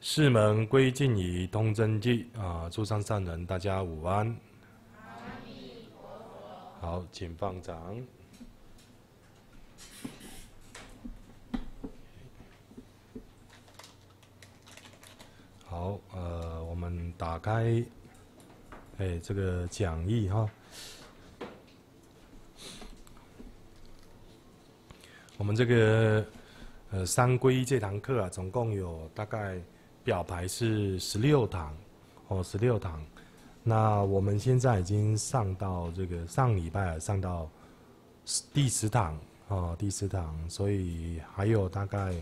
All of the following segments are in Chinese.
世门归尽矣，通真记啊！诸上善人，大家午安。好，请放掌。好，我们打开，这个讲义哈。我们这个三皈这堂课啊，总共有大概表牌是16堂，16堂。那我们现在已经上到这个上礼拜上到第10堂，第10堂，所以还有大概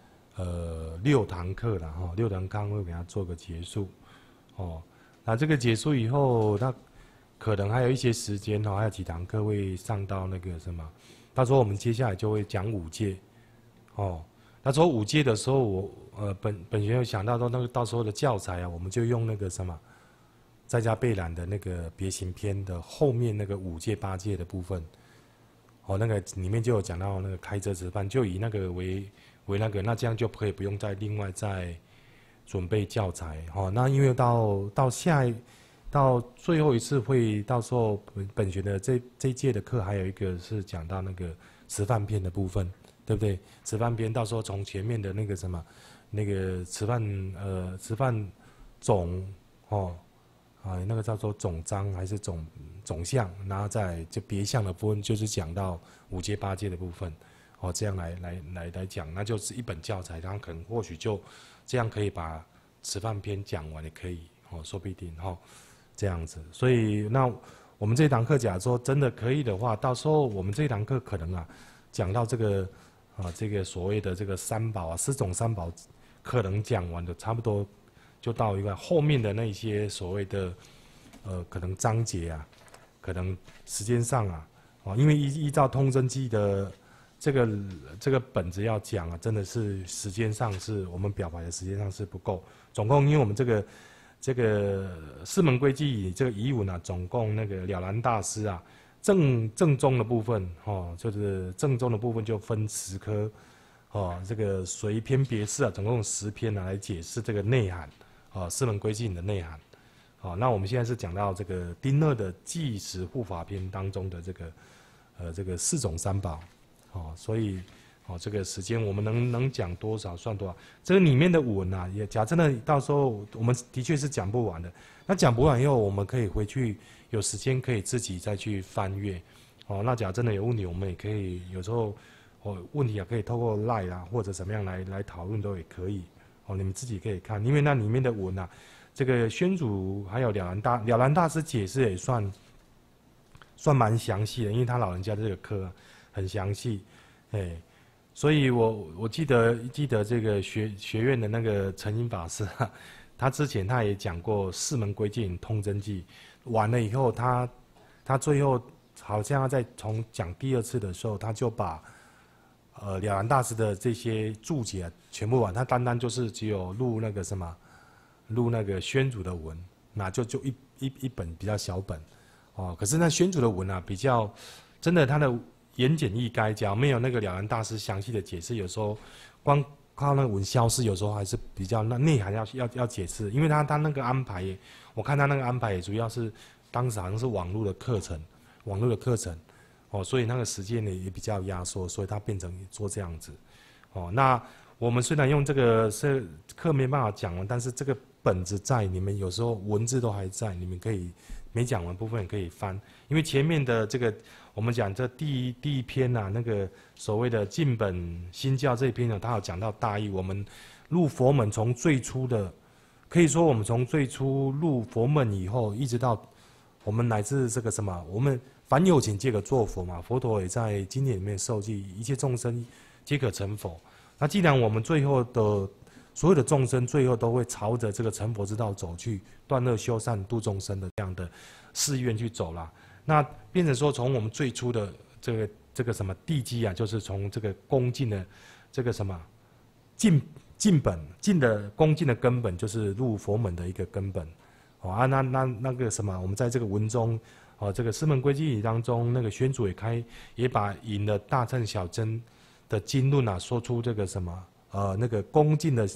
6堂课了哈，6堂课会给它做个结束，那这个结束以后，那可能还有一些时间还有几堂课会上到那个什么，到时候我们接下来就会讲5戒，那时候5戒的时候，我本学有想到那个到时候的教材啊，我们就用那个什么。在家备览的那个别行篇的后面那个5戒8戒的部分，那个里面就有讲到那个开遮持犯，就以那个为那个，那这样就可以不用再另外再准备教材，那因为到最后一次会，到时候本学的这一届的课还有一个是讲到那个持犯篇的部分，对不对？持犯篇到时候从前面的那个什么那个持犯总那个叫做总章还是总项，然后再就别项的部分，就是讲到5戒8戒的部分，这样来讲，那就是一本教材，然后可能或许就这样可以把持犯篇讲完，也可以，说不定这样子。所以那我们这堂课假如说真的可以的话，到时候我们这堂课可能讲到这个这个所谓的这个三宝4种三宝，可能讲完的差不多。就到一个后面的那些所谓的可能章节可能时间上因为依照通真记的这个本子要讲真的是时间上是我们表排的时间上是不够。总共因为我们这个四门归记这个遗文总共那个了然大师正宗的部分就是正宗的部分就分10科这个随篇别释总共10篇来解释这个内涵。四门归记的内涵，那我们现在是讲到这个丁二的济实护法篇当中的这个4种三宝，所以这个时间我们能讲多少算多少。这个里面的文也假真的到时候我们的确是讲不完的。那讲不完以后，我们可以回去有时间可以自己再去翻阅，那假真的有问题，我们也可以有时候问题可以透过 LINE 或者怎么样来讨论都也可以。你们自己可以看，因为那里面的文这个宣祖还有了然大师解释也算蛮详细的，因为他老人家这个课很详细，所以我记得这个学院的那个陈英法师他之前他也讲过4门归戒通真记，完了以后他最后好像要再从讲第2次的时候，他就把。了然大师的这些注解全部完，他单单就是只有录那个什么，录那个宣祖的文，那就一本比较小本，可是那宣祖的文比较真的他的言简意赅，假如没有那个了然大师详细的解释，有时候光靠那个文消失，有时候还是比较那内涵要解释，因为他那个安排我看他那个安排也主要是当时好像是网络的课程。所以那个时间呢也比较压缩，所以它变成做这样子，那我们虽然用这个课没办法讲完，但是这个本子在，你们有时候文字都还在，你们可以没讲完部分也可以翻，因为前面的这个我们讲这第一篇那个所谓的晋本新教这一篇它有讲到大义，我们入佛门从最初的，可以说我们从最初入佛门以后，一直到我们乃至这个什么，我们。凡有情皆可作佛嘛，佛陀也在经典里面受记，一切众生皆可成佛。那既然我们最后的所有的众生最后都会朝着这个成佛之道走去，断恶修善度众生的这样的誓愿去走啦，那变成说从我们最初的这个什么地基就是从这个恭敬的这个什么进的恭敬的根本，就是入佛门的一个根本。那个什么，我们在这个文中。这个4门归记当中，那个宣祖也把引了大乘小乘的经论说出这个什么那个恭敬的，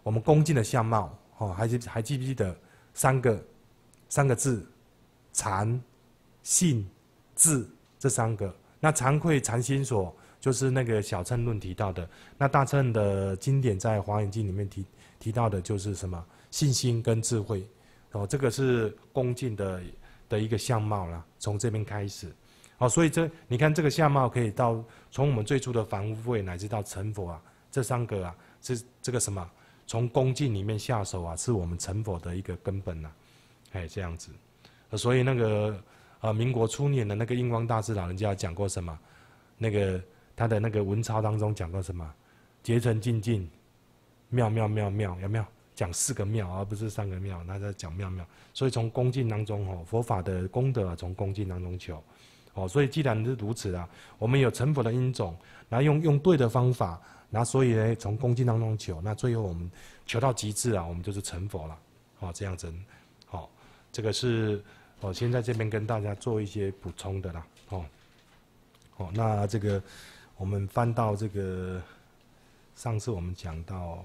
我们恭敬的相貌，哦，还记不记得三个字，禅、信、智这3个？那惭愧禅心所就是那个小乘论提到的，那大乘的经典在华严经里面提到的就是什么？信心跟智慧，哦，这个是恭敬的一个相貌啦，从这边开始，哦，所以你看这个相貌可以到从我们最初的凡夫位乃至到成佛啊，这3个啊是这个什么？从恭敬里面下手啊，是我们成佛的一个根本呐，哎，这样子，所以那个民国初年的那个印光大师老人家讲过什么？那个他的那个文钞当中讲过什么？竭诚精进，妙妙妙妙，有没有？讲4个妙，而不是3个妙，那在讲妙妙。所以从恭敬当中哦，佛法的功德啊，从恭敬当中求，哦，所以既然是如此啊，我们有成佛的因种，然后用对的方法，那所以呢，从恭敬当中求，那最后我们求到极致啊，我们就是成佛了，哦，这样子，好，这个是先在这边跟大家做一些补充的啦，哦，那这个我们翻到这个上次我们讲到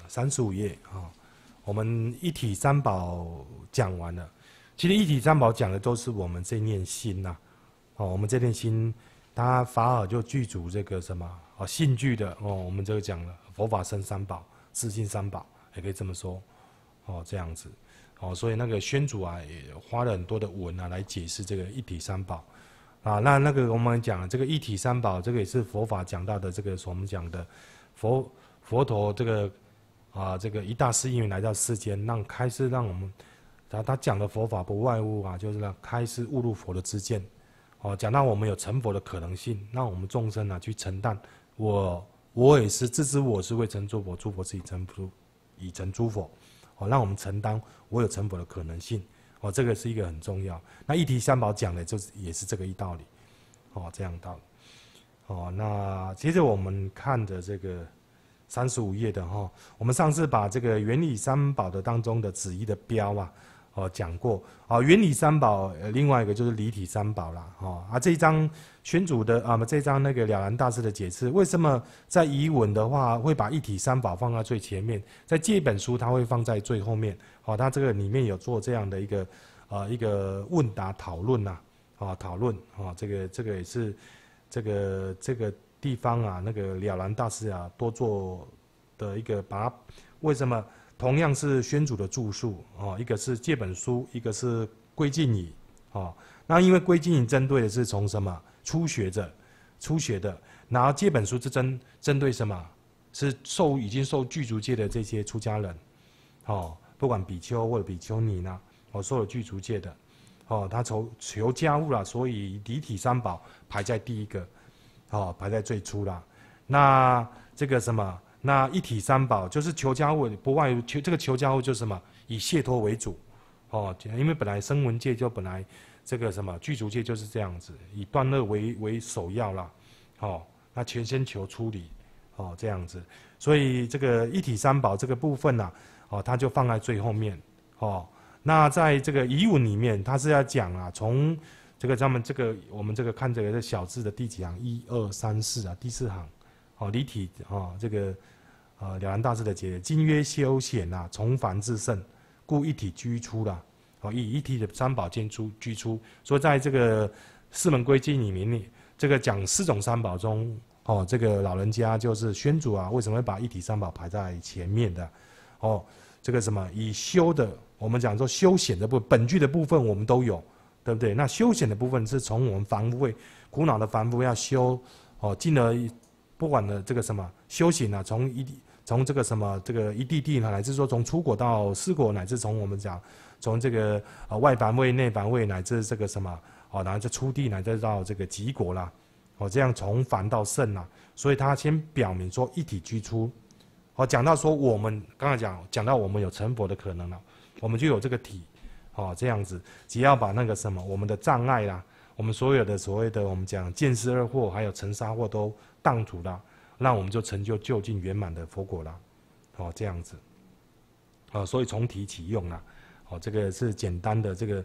35页啊。我们一体三宝讲完了，其实一体三宝讲的都是我们这念心呐，我们这念心，它法尔就具足这个什么信具的我们这个讲了佛法僧三宝、自性三宝，也可以这么说，这样子，所以那个宣主啊也花了很多的文啊来解释这个一体三宝啊，那个我们讲这个一体三宝，这个也是佛法讲到的这个我们讲的佛陀这个。这个一大事因缘来到世间，开示让我们，他讲的佛法不外乎就是让开示悟入佛的知见，讲到我们有成佛的可能性，让我们众生去承担，我也是自知我是未成诸佛，诸佛是已成诸佛，让我们承担我有成佛的可能性，这个是一个很重要。那一体三宝讲的也是这个一道理，这样道理，那接着我们看的这个。35页的我们上次把这个原理三宝的当中的子义的标讲过原理三宝另外一个就是离体三宝啦这一章宣主的这一章那个了然大师的解释，为什么在仪文的话会把一体三宝放在最前面，在这本书它会放在最后面它这个里面有做这样的一个问答讨论讨论这个也是这个。地方那个了然大师多做的一个把它，为什么同样是宣主的著述一个是这本书，一个是归敬仪那因为归敬仪针对的是从什么初学的，然后这本书是针对什么？是已经受具足戒的这些出家人不管比丘或者比丘尼呢受了具足戒的他求家务啦，所以离体三宝排在第一个。排在最初啦。那这个什么？那一体三宝就是求家务，不外乎这个求家务就是什么？以解脱为主，因为本来声闻界就本来这个什么具足戒就是这样子，以断恶为首要啦，那全先求出离，这样子。所以这个一体三宝这个部分它就放在最后面，那在这个仪文里面，它是要讲从。这个我们这个看这个小字的第几行？1、2、3、4第4行，离体这个了然大师的解，今曰修显从凡至圣，故一体居出啦，以一体的三宝间居出。所以在这个四门归经里面，这个讲4种三宝中，这个老人家就是宣主为什么会把一体三宝排在前面的？这个什么以修的，我们讲说修显的部分，本具的部分我们都有。对不对？那修显的部分是从我们凡夫位苦恼的凡夫要修进而不管的这个什么修行从这个什么这个一地地乃至说从初果到四果，乃至从我们讲从这个外凡位、内凡位，乃至这个什么然后这初地乃至到这个极果啦，这样从凡到圣啦，所以他先表明说一体居出，讲到说我们刚才讲到我们有成佛的可能了，我们就有这个体。这样子，只要把那个什么我们的障碍啦，我们所有的所谓的我们讲见思二惑，还有尘沙惑都荡除啦，那我们就成就究竟圆满的佛果啦。这样子，所以从体起用啦，这个是简单的这个，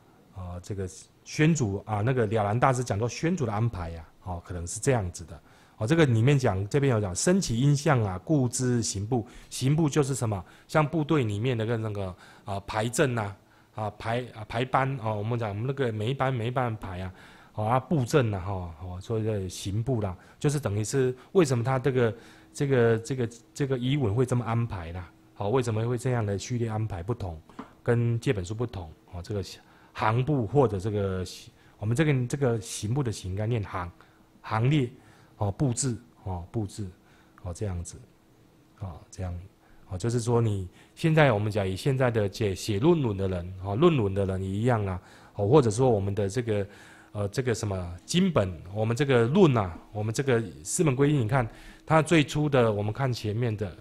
这个宣主那个了然大师讲到宣主的安排可能是这样子的， 哦，这个里面讲这边有讲身起因相啊，故知行部。行部就是什么？像部队里面的那个排阵呐，排班哦，我们讲我们那个每一班排啊，布阵呐哈，所以的行部啦，就是等于是为什么他这个仪文会这么安排啦？好，为什么会这样的序列安排不同，跟借本书不同？哦，这个行部或者这个我们这个行部的行应该念行列。哦，布置，这样子，这样，就是说你现在我们讲以现在的写论文的人，论文的人也一样啊，或者说我们的这个什么经本，我们这个论啊，我们这个四本规定，你看它最初的，我们看前面的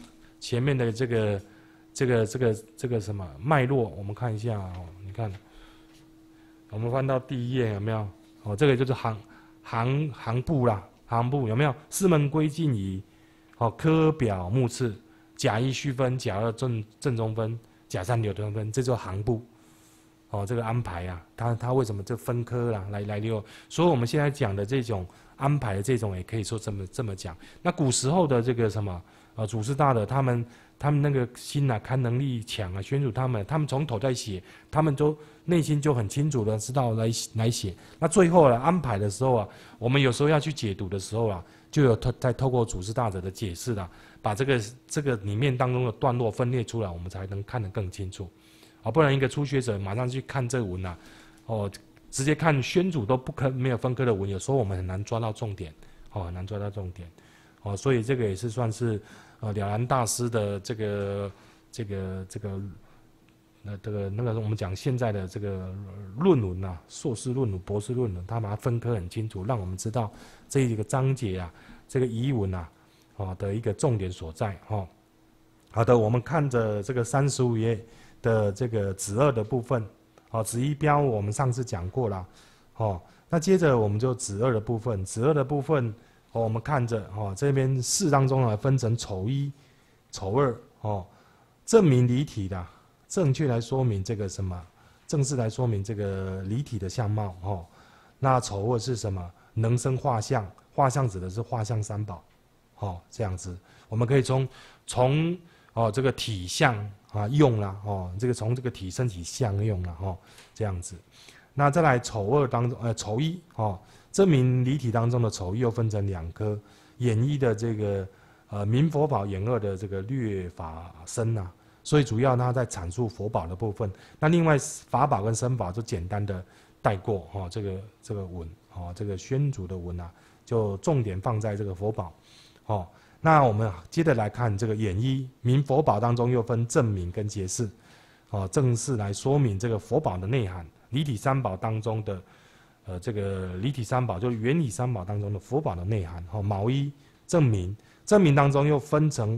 这个什么脉络，我们看一下哦，你看，我们翻到第一页有没有？哦，这个就是行部啦。行部有没有四门归进仪？科表目次，甲一虚分，甲二正中分，甲三流通分，这就是行部。这个安排啊，它为什么这分科啦来溜？所以我们现在讲的这种安排的这种，也可以说这么讲。那古时候的这个什么祖师大的他们那个心啊，看能力强啊，宣主他们从头在写，他们都内心就很清楚的知道来写。那最后呢，安排的时候啊，我们有时候要去解读的时候啊，就有再透过祖师大德的解释啦，把这个里面当中的段落分裂出来，我们才能看得更清楚。不然一个初学者马上去看这个文啊，直接看宣主都没有分科的文，有时候我们很难抓到重点，很难抓到重点，所以这个也是算是了然大师的这个我们讲现在的这个论文啊，硕士论文、博士论文，他把它分科很清楚，让我们知道这一个章节啊，这个仪文啊，的一个重点所在，好的，我们看着这个35页的这个子2的部分，子1标我们上次讲过了，那接着我们就子2的部分，子2的部分，我们看着这边式当中呢分成丑1、丑2，证明离体的，正确来说明这个什么，正式来说明这个离体的相貌，那丑2是什么？能生画像，画像指的是画像三宝，这样子，我们可以从这个体相用啦，这个从这个体身体相用啦，这样子。那再来丑2当中，丑1证明离体当中的丑1又分成2科，演绎的这个明佛宝演2的这个略法身啊，所以主要它在阐述佛宝的部分。那另外法宝跟身宝就简单的带过这个文这个宣主的文啊，就重点放在这个佛宝那我们接着来看这个演绎明佛宝当中又分正明跟结释，正式来说明这个佛宝的内涵。离体三宝当中的这个离体三宝就是原理三宝当中的佛宝的内涵。卯1正明，正明当中又分成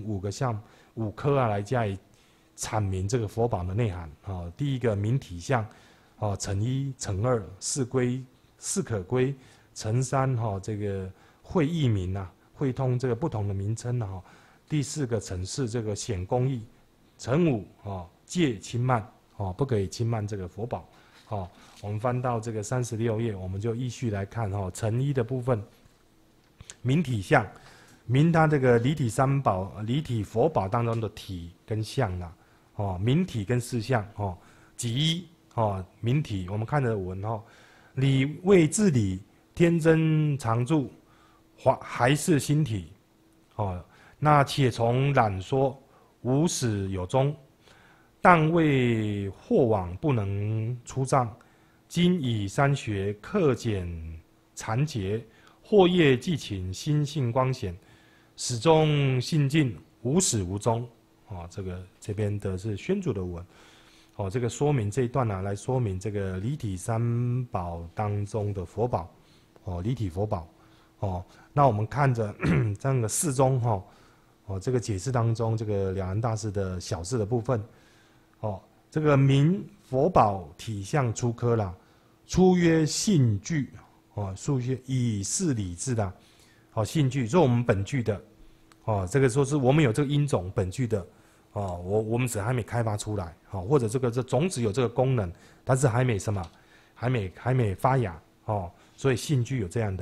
5科啊来加以阐明这个佛宝的内涵。第一个明体相，成1、成2、四归、四可归，成3这个会义名啊。会通这个不同的名称第4个成4这个显公义，成5戒轻慢不可以轻慢这个佛宝我们翻到这个36页，我们就依序来看成1的部分，明体相，明它这个离体三宝、离体佛宝当中的体跟相啦明体跟事相己1明体，我们看着文理位自理，天真常住。还是心体，那且从染说无始有终，但为惑往不能出障。今以三学克减残结，惑业既勤，心性光显，始终性尽，无始无终。这边的是宣主的文，这个说明这一段来说明这个离体三宝当中的佛宝，离体佛宝。那我们看着这样的释中这个解释当中，这个了然大师的小字的部分，这个明佛宝体相出科啦，出曰性具，数学以事理智的，性具，就是我们本具的，这个说是我们有这个因种本具的，我们只还没开发出来，或者这种子有这个功能，但是还没什么，还没发芽，所以性具有这样的。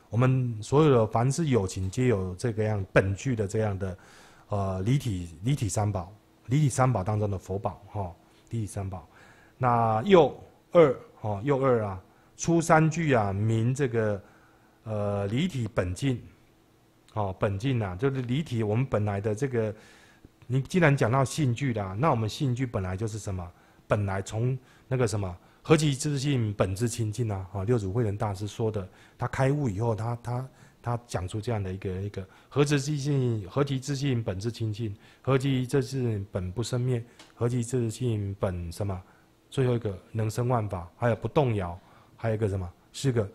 我们所有的凡是有情，皆有这个样本具的这样的离体三宝，离体三宝当中的佛宝哈，离体三宝。那又二啊，初三句啊，名这个离体本净，本净啊，就是离体我们本来的这个，你既然讲到性具啦，那我们性具本来就是什么？本来从那个什么何其自性本自清净啊！六祖慧能大师说的，他开悟以后，他讲出这样的一个何其自性本自清净，何其自性本不生灭，何其自性本什么？最后一个能生万法，还有不动摇，还有一个什么？是个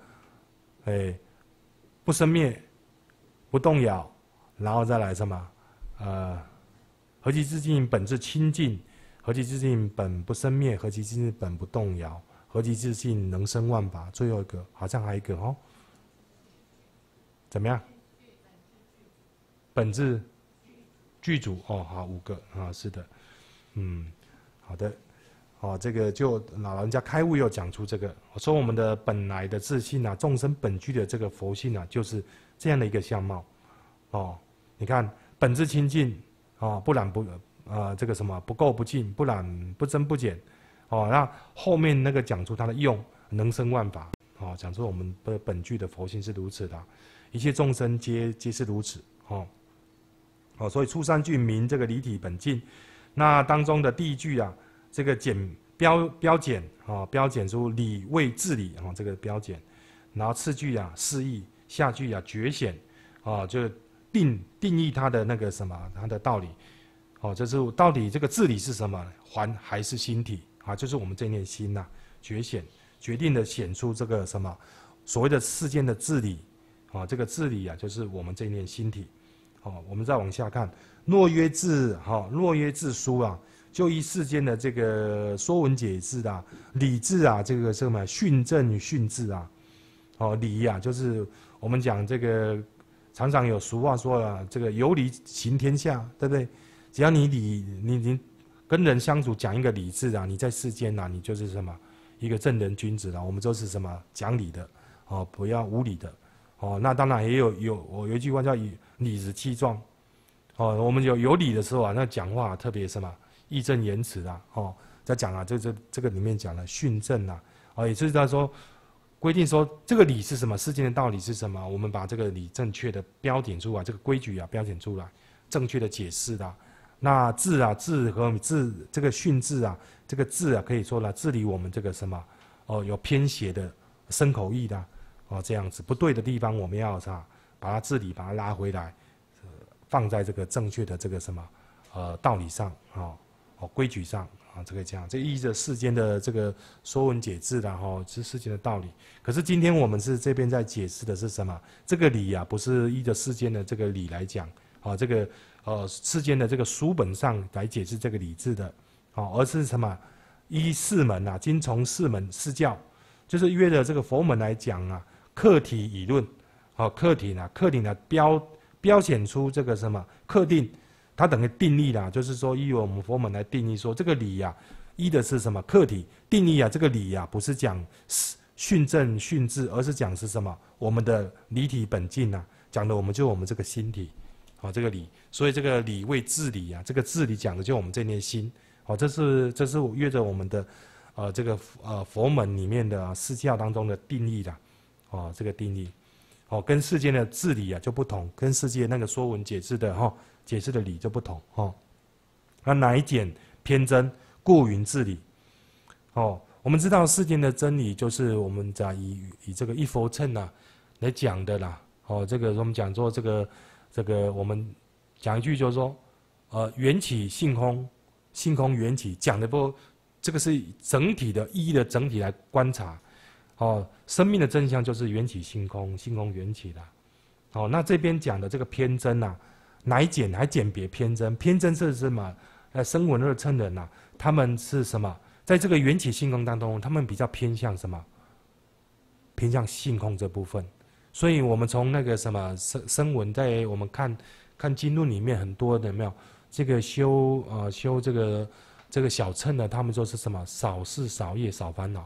不生灭，不动摇，然后再来什么？何其自性本自清净，何其自性本不生灭，何其自性本不动摇，何其自性能生万法。最后一个好像还有一个哦，怎么样？本自具足哦，好5个啊，是的，好的。这个就老人家开悟又讲出这个，说我们的本来的自性啊，众生本具的这个佛性啊，就是这样的一个相貌。你看本自清净，不染不这个什么不垢不净，不染不增不减，那后面那个讲出它的用能生万法，讲出我们的本具的佛性是如此的，一切众生皆是如此，所以初三句名这个离体本净，那当中的第一句啊。这个标简出理位治理这个标简，然后次句啊释义，下句啊觉显，就定义它的那个什么它的道理，就是到底这个治理是什么，还是心体啊？就是我们这念心呐，觉显决定的显出这个什么所谓的世间的治理这个治理啊，就是我们这念心体。我们再往下看，若曰治书啊。就依世间的这个说文解字啊，理智啊，这个什么训政训治啊，理啊，就是我们讲这个常常有俗话说啊，这个有理行天下，对不对？只要你跟人相处讲一个理智啊，你在世间啊，你就是什么一个正人君子了。我们都是什么讲理的，不要无理的，那当然也有一句话叫理直气壮，我们有理的时候啊，那讲话特别什么。义正言辞啊，在讲啊，这个里面讲了训政啊，也就是他说规定说这个理是什么，世间的道理是什么，我们把这个理正确的标点出来，这个规矩啊标点出来，正确的解释的。那治和治这个训治啊，这个治啊可以说了治理我们这个什么有偏斜的身口意的这样子不对的地方，我们要把它治理，把它拉回来，放在这个正确的这个什么道理上规矩上这个这样，这依着世间的这个说文解字的是世间的道理。可是今天我们是这边在解释的是什么？这个理啊，不是依着世间的这个理来讲，这个世间的这个书本上来解释这个理字的，而是什么？依四门啊，今从四门四教，就是约着这个佛门来讲啊，课体以论，课体呢标显出这个什么课定。它等于定义啦，就是说依我们佛门来定义说这个理啊，依的是什么课体定义啊？这个理啊，不是讲训政训治，而是讲是什么？我们的离体本净啊，讲的我们这个心体，这个理，所以这个理为治理啊，这个治理讲的就我们这念心，这是约着我们的这个佛门里面的四教当中的定义啦，这个定义，跟世间的治理啊就不同，跟世界那个说文解字的解释的理就不同那乃简偏真，故云治理。我们知道世间的真理就是我们在以这个一佛乘啊来讲的啦。这个我们讲说这个我们讲一句就是说，缘起性空，性空缘起，讲的不，这个是整体的一的整体来观察。生命的真相就是缘起性空，性空缘起的。那这边讲的这个偏真啊。乃简还简别偏真，偏真是什么？声闻二乘人他们是什么？在这个缘起性空当中，他们比较偏向什么？偏向性空这部分。所以我们从那个什么声闻，在我们看经论里面很多的有没有？这个修这个小乘的，他们说是什么？少事少业少烦恼。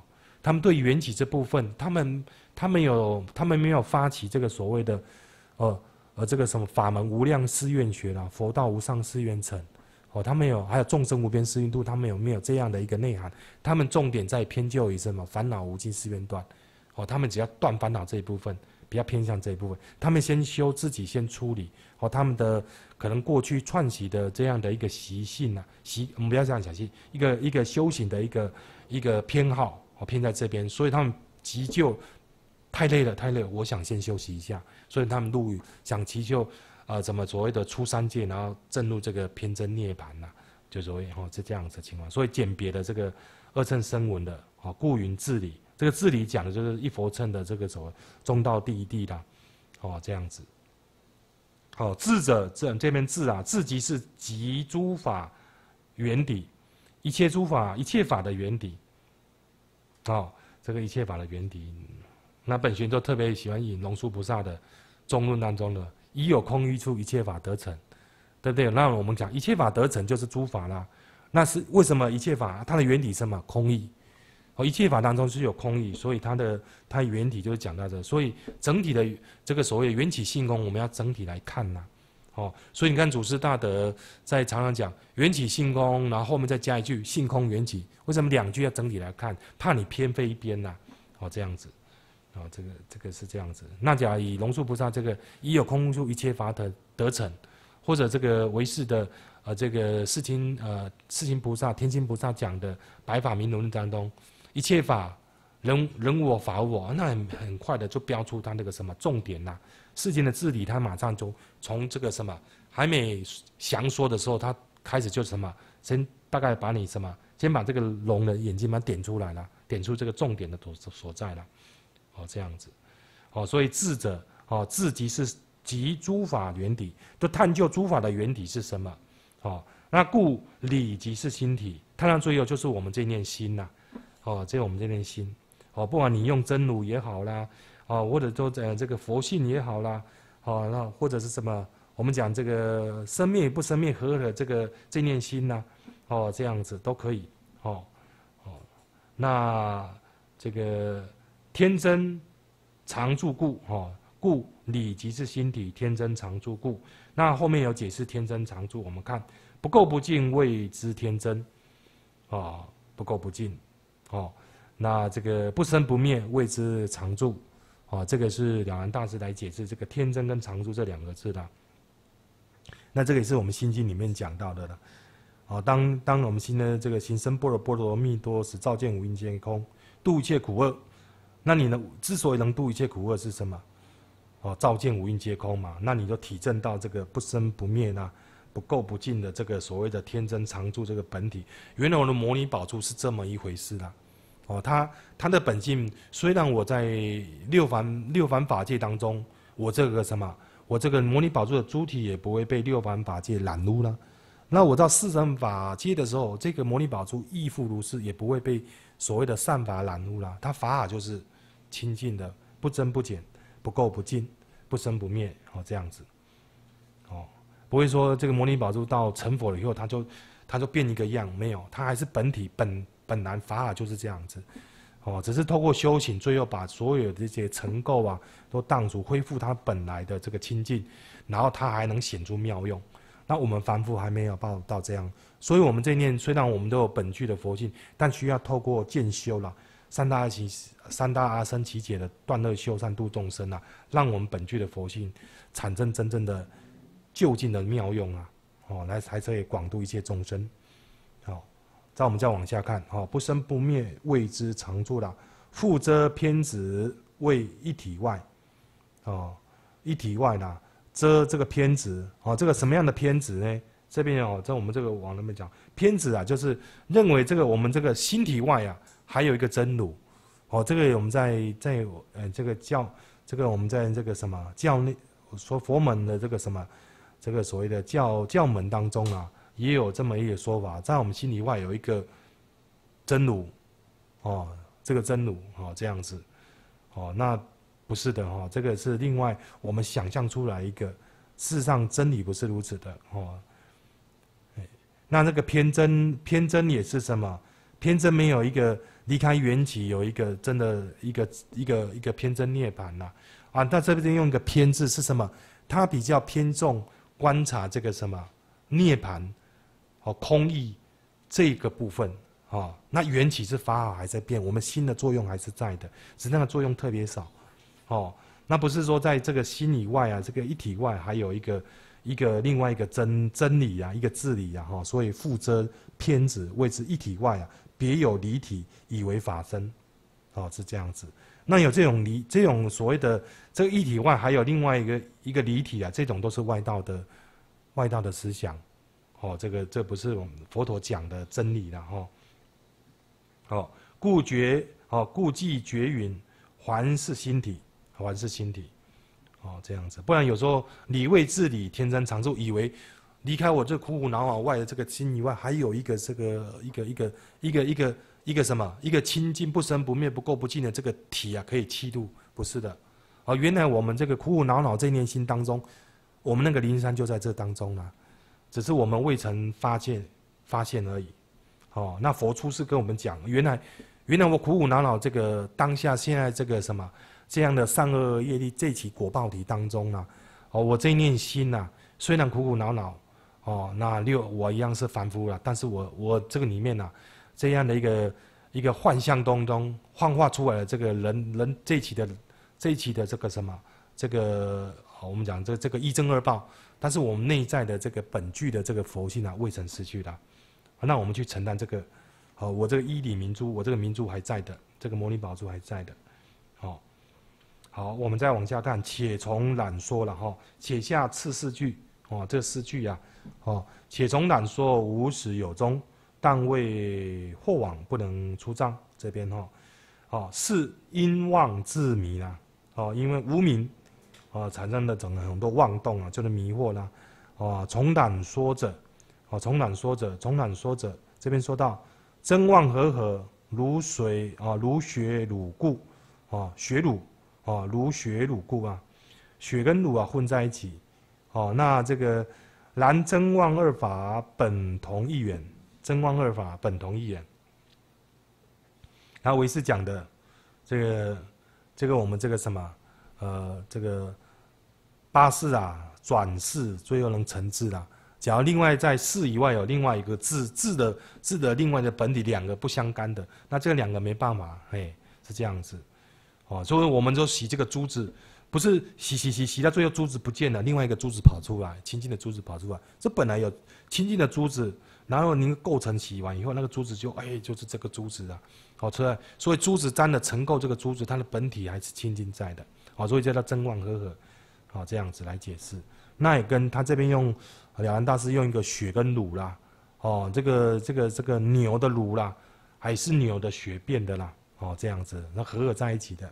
他们对缘起这部分，他们没有发起这个所谓的，这个什么法门无量誓愿学啦，佛道无上誓愿成，他们还有众生无边誓愿度，他们没有这样的一个内涵？他们重点在偏就于什么烦恼无尽誓愿断，他们只要断烦恼这一部分，比较偏向这一部分，他们先修自己，先处理他们的可能过去串习的这样的一个习性啊，我们不要这样讲习，一个修行的一个偏好，偏在这边，所以他们急救太累了，我想先休息一下，所以他们想急救怎么所谓的出三界，然后证入这个偏真涅槃呐，就所谓是这样子的情况，所以简别的这个二乘声闻的故云自理，这个自理讲的就是一佛乘的这个所谓中道第一地啦，这样子。智者这边智啊，智即是集诸法原底，一切法的原底。这个一切法的原底，那本玄都特别喜欢引龙树菩萨的中论当中的“一有空欲处，一切法得成”，对不对？那我们讲一切法得成就是诸法啦。那是为什么一切法它的原底是什么？空义。一切法当中是有空义，所以它原体就是讲到这，所以整体的这个所谓缘起性空，我们要整体来看呐。所以你看祖师大德在常常讲缘起性空，然后后面再加一句性空缘起，为什么两句要整体来看？怕你偏废一边呐。这样子，这个是这样子。那假以龙树菩萨这个一有空处，一切法得成，或者这个唯识的这个世亲菩萨、天亲菩萨讲的白法明论当中。一切法人我法我，那很快的就标出他那个什么重点呐、事情的治理，他马上就从这个什么还没详说的时候，他开始就什么先大概把你什么先把这个龙的眼睛把它点出来了，点出这个重点的所在了，这样子，所以智者智即是集诸法原底，就探究诸法的原底是什么，那故理即是心体，探到最后就是我们这念心呐。这我们这念心，不管你用真如也好啦，或者说这个佛性也好啦，那或者是什么，我们讲这个生灭不生灭合的这念心呐，这样子都可以，那这个天真常住故，故理即是心体，天真常住故。那后面有解释天真常住，我们看不垢不净谓之天真，不垢不净。那这个不生不灭谓之常住，这个是了然大师来解释这个天真跟常住这两个字的。那这个也是我们心经里面讲到的了。当我们心的这个行深般若波罗蜜多时，照见五蕴皆空，度一切苦厄。那你呢？之所以能度一切苦厄是什么？照见五蕴皆空嘛。那你就体证到这个不生不灭啦。不垢不净的这个所谓的天真常住这个本体，原来我的摩尼宝珠是这么一回事啦。它的本性虽然我在六凡法界当中，我这个摩尼宝珠的珠体也不会被六凡法界染污了。那我到四乘法界的时候，这个摩尼宝珠亦复如是，也不会被所谓的善法染污了。它法就是清净的，不增不减，不垢不净，不生不灭，这样子，不会说这个摩尼宝珠到成佛了以后，它就变一个样，没有，它还是本体本来法就是这样子，只是透过修行，最后把所有的这些尘垢啊都荡除，恢复它本来的这个清净，然后它还能显出妙用。那我们凡夫还没有到这样，所以我们这一念虽然我们都有本具的佛性，但需要透过渐修啦，三大阿僧祇劫的断恶修善度众生啊，让我们本具的佛性产生真正的究竟的妙用啊，来才可以广度一切众生。再我们再往下看，不生不灭谓之常住啦，复遮偏执谓一体外，一体外啦，遮这个偏执，这个什么样的偏执呢？这边在我们这个往那边讲，偏执啊，就是认为这个我们这个心体外啊，还有一个真如，这个我们在这个这个我们在这个什么教内说佛门的这个什么。这个所谓的教门当中啊，也有这么一个说法，在我们心里外有一个真如，这个真如，这样子，那不是的，这个是另外我们想象出来一个，事实上真理不是如此的，那这个偏真也是什么？偏真没有一个离开缘起有一个真的一个偏真涅槃呐，啊，那这边用一个偏字是什么？它比较偏重观察这个什么涅槃，哦，空义这个部分，哦，那缘起是法好还在变，我们心的作用还是在的，只是那个作用特别少，哦，那不是说在这个心以外啊，这个一体外还有一个另外一个真理啊，一个智理啊，哈，所以复遮偏执谓之一体外啊，别有离体以为法身，哦，是这样子。那有这种所谓的这个一体外，还有另外一个离体啊，这种都是外道的思想，哦，这不是我们佛陀讲的真理了，哈，哦，故记觉云，还是心体，还是心体。哦，这样子，不然有时候理位自理，天真常住，以为离开我这苦苦恼恼外的这个心以外，还有一个这个一个什么，一个清净不生不灭不垢不净的这个体啊，可以契入，不是的。哦，原来我们这个苦苦恼恼这念心当中，我们那个灵山就在这当中啦，只是我们未曾发现而已。哦，那佛出世跟我们讲，原来我苦苦恼恼这个当下现在这个什么。这样的善恶业力这起果报体当中呢，哦，我这一念心呐，虽然苦苦恼恼，哦，那我一样是凡夫了，但是我这个里面呐，这样的一个幻象当中幻化出来的这个人这一期的这个什么，这个我们讲这个一正二报，但是我们内在的这个本具的这个佛性啊，未曾失去的，那我们去承担这个，我这个依理明珠，我这个明珠还在的，这个摩尼宝珠还在的，哦。好，我们再往下看，且从览说了哈，且下次四句哦，这四句啊，哦，且从览说无始有终，但为惑往不能出障。这边哈，哦，是因妄自迷啦，哦，因为无明，产生的整个很多妄动啊，就是迷惑啦，哦，从览说者，哦，从览说者，这边说到真妄和如水啊，如血乳故，啊，血乳。哦，如血乳故啊，血跟乳啊混在一起，哦，那这个然真妄二法本同一源，真妄二法本同一源。然后唯识讲的这个我们这个什么这个八识啊转识，最后能成智啦。假如另外在识以外有另外一个智的另外的本体，两个不相干的，那这两个没办法，嘿，是这样子。哦，所以我们就洗这个珠子，不是洗到最后珠子不见了，另外一个珠子跑出来，清净的珠子跑出来。这本来有清净的珠子，然后您构成洗完以后，那个珠子就就是这个珠子啊，好出来。所以珠子沾了尘垢，这个珠子它的本体还是清净在的，好，所以叫它真妄和，好，这样子来解释。那也跟他这边用了然大师用一个血跟乳啦，哦，这个牛的乳啦，还是牛的血变的啦。哦，这样子，那合在一起的，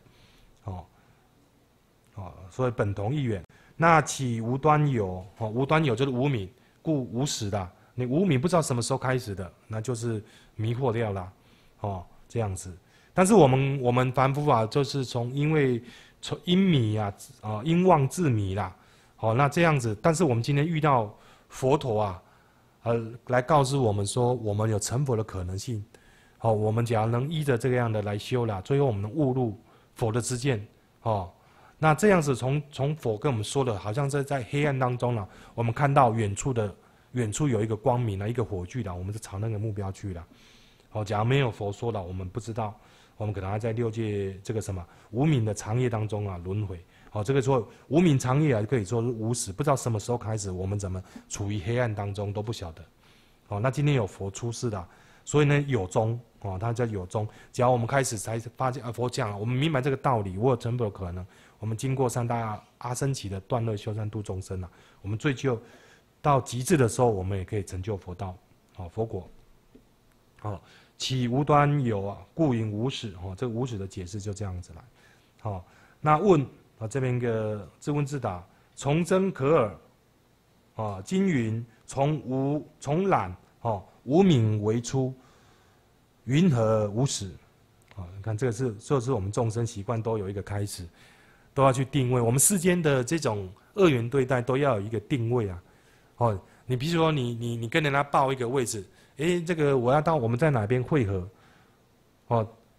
所以本同一源。那起无端有，无端有就是无明，故无始的。你无明不知道什么时候开始的，那就是迷惑掉了，这样子。但是我们凡夫啊，就是因为因迷啊，因妄自迷啦，那这样子。但是我们今天遇到佛陀啊，来告诉我们说，我们有成佛的可能性。哦，我们只要能依着这个样的来修啦，最后我们能悟入佛的知见，那这样子从佛跟我们说的，好像在黑暗当中了，我们看到远处有一个光明了，一个火炬了，我们就朝那个目标去了。假如没有佛说了，我们不知道，我们可能还在六界这个什么无明的长夜当中啊轮回。这个说无明长夜啊，可以说是无始，不知道什么时候开始，我们怎么处于黑暗当中都不晓得。那今天有佛出世了。所以呢，有宗它叫有宗。只要我们开始才发现佛讲了，我们明白这个道理，我有成佛的可能。我们经过三大阿僧祇的断乐修善度众生我们追究到极致的时候，我们也可以成就佛道，佛果。起无端有啊，故云无始。这个无始的解释就这样子来。那问这边一个自问自答，从真可耳。经云从染。无明为出，云何无始？你看这是我们众生习惯都有一个开始，都要去定位。我们世间的这种二元对待都要有一个定位啊。你比如说你跟人家报一个位置，这个我们在哪边汇合？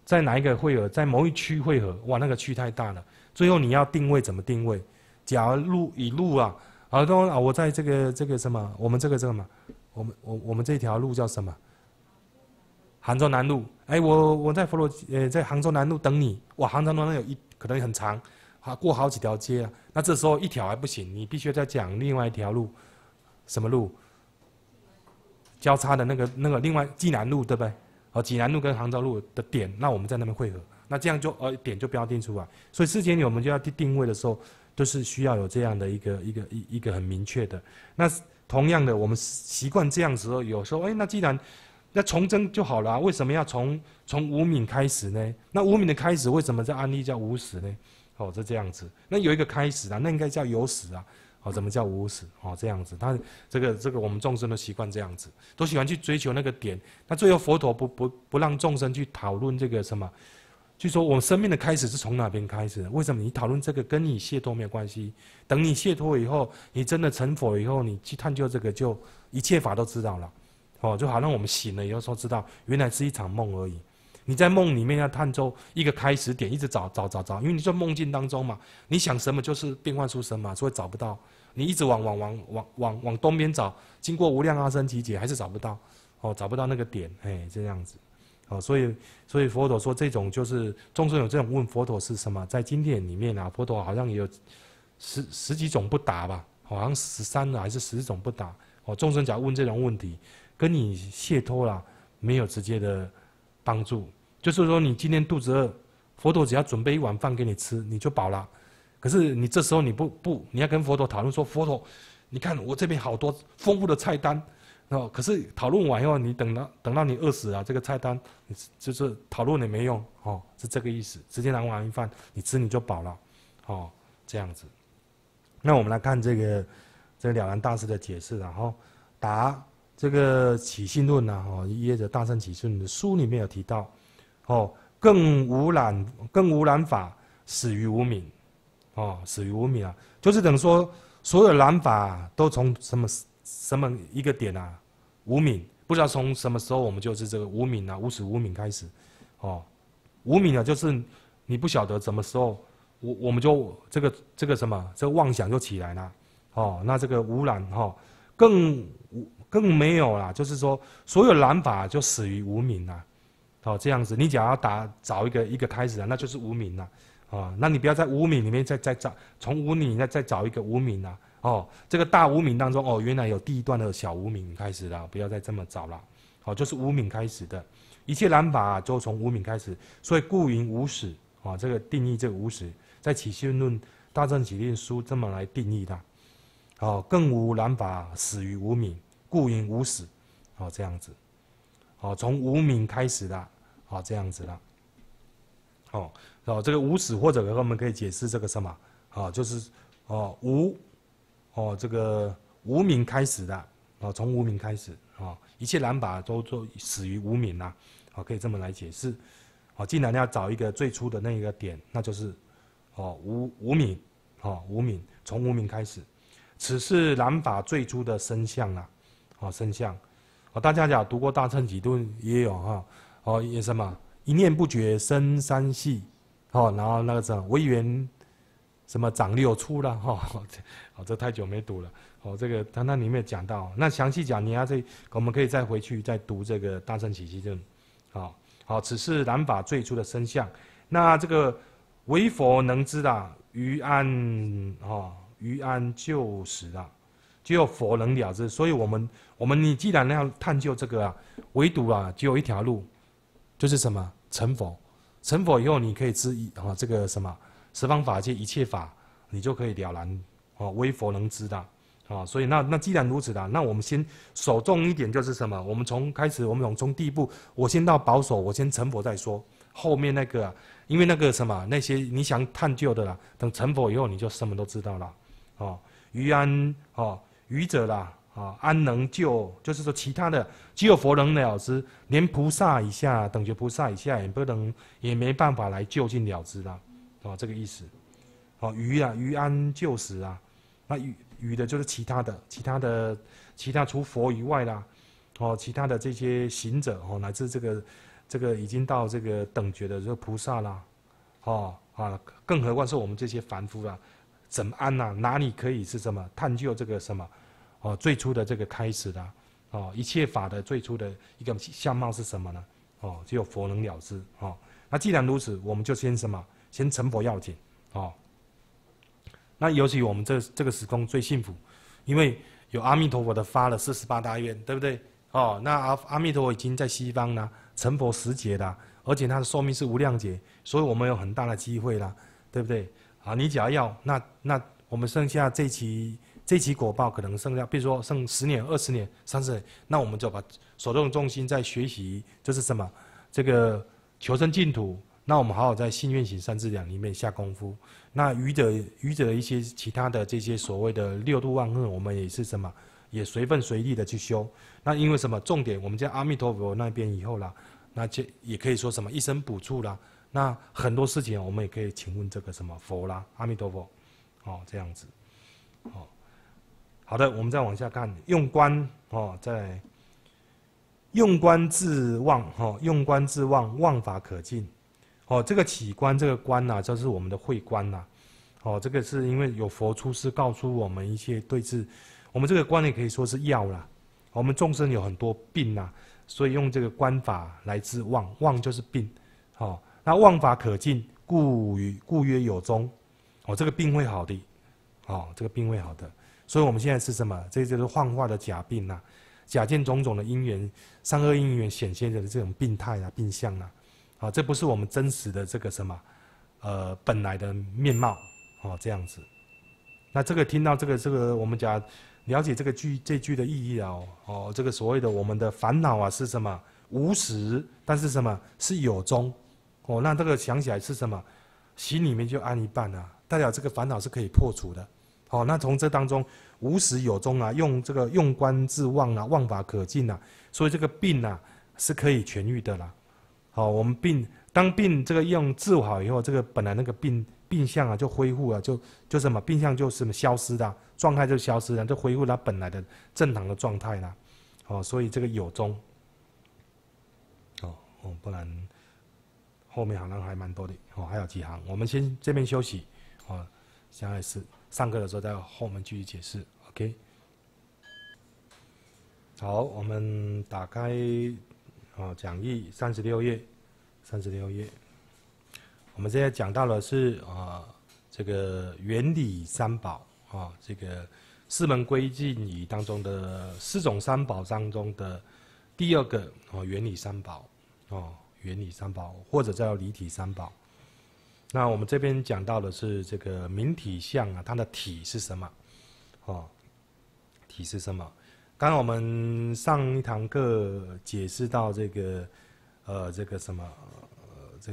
在哪一个汇合，在某一区汇合，哇，那个区太大了。最后你要定位怎么定位？假如以路啊，都啊，我在这个什么，我们这个嘛，我们这条路叫什么？杭州南路。哎，我在在杭州南路等你，哇，杭州南路可能很长，过好几条街啊。那这时候一条还不行，你必须再讲另外一条路，什么路？交叉的那个另外济南路，对不对？济南路跟杭州路的点，那我们在那边汇合，那这样就点就标定出来。所以事前我们就要定位的时候，都是需要有这样的一个很明确的。那同样的，我们习惯这样的时候，有时候那既然那从征就好了啊，为什么要从无名开始呢？那无名的开始为什么在案例叫无始呢？是这样子。那有一个开始啊，那应该叫有始啊。怎么叫无始？这样子，他这个我们众生都习惯这样子，都喜欢去追求那个点。那最后佛陀不让众生去讨论这个什么，就说我们生命的开始是从哪边开始的？为什么你讨论这个跟你解脱没有关系？等你解脱以后，你真的成佛以后，你去探究这个，就一切法都知道了。就好像我们醒了以后说知道，原来是一场梦而已。你在梦里面要探究一个开始点，一直找，因为你在梦境当中嘛，你想什么就是变幻出生嘛，所以找不到。你一直往东边找，经过无量阿僧祇劫还是找不到，找不到那个点，这样子，所以佛陀说这种就是众生有这种问佛陀是什么，在经典里面啊，佛陀好像也有十几种不答吧，好像13还是10种不答。众生假如问这种问题，跟你解脱了没有直接的帮助。就是说，你今天肚子饿，佛陀只要准备一碗饭给你吃，你就饱了。可是你这时候你你要跟佛陀讨论说，佛陀，你看我这边好多丰富的菜单，可是讨论完以后，你等到你饿死了，这个菜单就是讨论也没用，是这个意思。直接拿碗饭，你吃你就饱了，这样子。那我们来看这个了然大师的解释，然后答这个起信论啊，耶着大乘起信论的书里面有提到。更无染法，始于无明，始于无明啊，就是等于说，所有染法都从什么一个点啊，无明，不知道从什么时候我们就是这个无明啊，无始无明开始，无明啊，就是你不晓得什么时候，我们就这个什么，这个妄想就起来了，那这个无染更没有啦，就是说，所有染法就始于无明啊。这样子，你只要找一个开始啊，那就是无明了，那你不要在无明里面再找，从无明再找一个无明了，这个大无明当中，原来有第一段的小无明开始了，不要再这么找了，就是无明开始的，一切染法就从无明开始，所以故云无始，这个定义这个无始，在起信论大乘起信书这么来定义的，更无染法始于无明，故云无始，这样子，从无明开始的。这样子啦，这个无始或者我们可以解释这个什么，就是这个无明开始的，从无明开始，一切染法都始于无明啦，可以这么来解释，既然要找一个最初的那个点，那就是无明，无明从无明开始，此是染法最初的生相啦，生相，大家读过大乘起论也有也什么一念不觉生三系，然后那个什么唯缘什么长六出了，这太久没读了，这个他那里面讲到，那详细讲你我们可以再回去再读这个大乘起信论，此是染法最初的生相，那这个唯佛能知的，于安就实啦，只有佛能了知，所以我们你既然要探究这个唯独只有一条路。就是什么成佛，成佛以后你可以知这个什么十方法界一切法，你就可以了然，唯佛能知的，所以那既然如此的，那我们先首重一点就是什么？我们从第一步，我先到保守，我先成佛再说，后面那个因为那个什么那些你想探究的啦，等成佛以后你就什么都知道了，于安愚者啦。安能救？就是说，其他的只有佛能了知，连菩萨以下、等觉菩萨以下也没办法来就近了知啦。这个意思。于安就实啊，那于的就是其他除佛以外啦，其他的这些行者乃至这个这个已经到这个等觉的这个菩萨啦，更何况是我们这些凡夫啦，怎么安呐？哪里可以是什么探究这个什么？最初的这个开始啦，一切法的最初的一个相貌是什么呢？只有佛能了知。那既然如此，我们就先什么？先成佛要紧。那尤其我们这个时空最幸福，因为有阿弥陀佛的发了48大愿，对不对？那阿弥陀佛已经在西方啦，成佛10劫啦，而且他的寿命是无量劫，所以我们有很大的机会啦，对不对？你只要要，那我们剩下这期果报可能剩下，比如说剩10年、20年、30年，那我们就把所用重心在学习，就是什么？这个求生净土。那我们好好在信愿行3资粮里面下功夫。那余者一些其他的这些所谓的6度万恨，我们也是什么？也随分随力的去修。那因为什么？重点我们在阿弥陀佛那边以后啦，那就也可以说什么一生补处啦。那很多事情我们也可以请问这个什么佛啦，阿弥陀佛，这样子，好的，我们再往下看，用观再来用观自忘，用观自忘，忘法可尽。这个起观，这个观呐，就是我们的慧观呐。这个是因为有佛出世告诉我们一些对治，我们这个观也可以说是药啦。我们众生有很多病呐，所以用这个观法来治妄，妄就是病。那妄法可尽，故曰有宗。这个病会好的，这个病会好的。所以我们现在是什么？这就是幻化的假病呐，假见种种的因缘，善恶因缘显现的这种病态啊、病相啊。这不是我们真实的这个什么，本来的面貌，这样子。那这个听到这个，我们讲了解这句的意义啊，这个所谓的我们的烦恼啊是什么？无实，但是什么是有宗？那这个想起来是什么？心里面就安一半啊，代表这个烦恼是可以破除的。那从这当中无实有宗啊，用这个用观自忘啊，忘法可尽啊，所以这个病啊是可以痊愈的啦。我们当病这个用治好以后，这个本来那个病相啊就恢复了，就什么病相就什么消失的，状态就消失了，就恢复它本来的正常的状态啦。所以这个有宗，不然后面好像还蛮多的，还有几行，我们先这边休息，下一次上课的时候在后面继续解释 ，OK。好，我们打开。讲义36页，36页，我们现在讲到的是这个原理三宝这个四门归尽仪当中的4种三宝当中的第2个原理三宝原理三宝或者叫离体三宝。那我们这边讲到的是这个明体相啊，它的体是什么？体是什么？刚刚我们上一堂课解释到这个，这个什么，这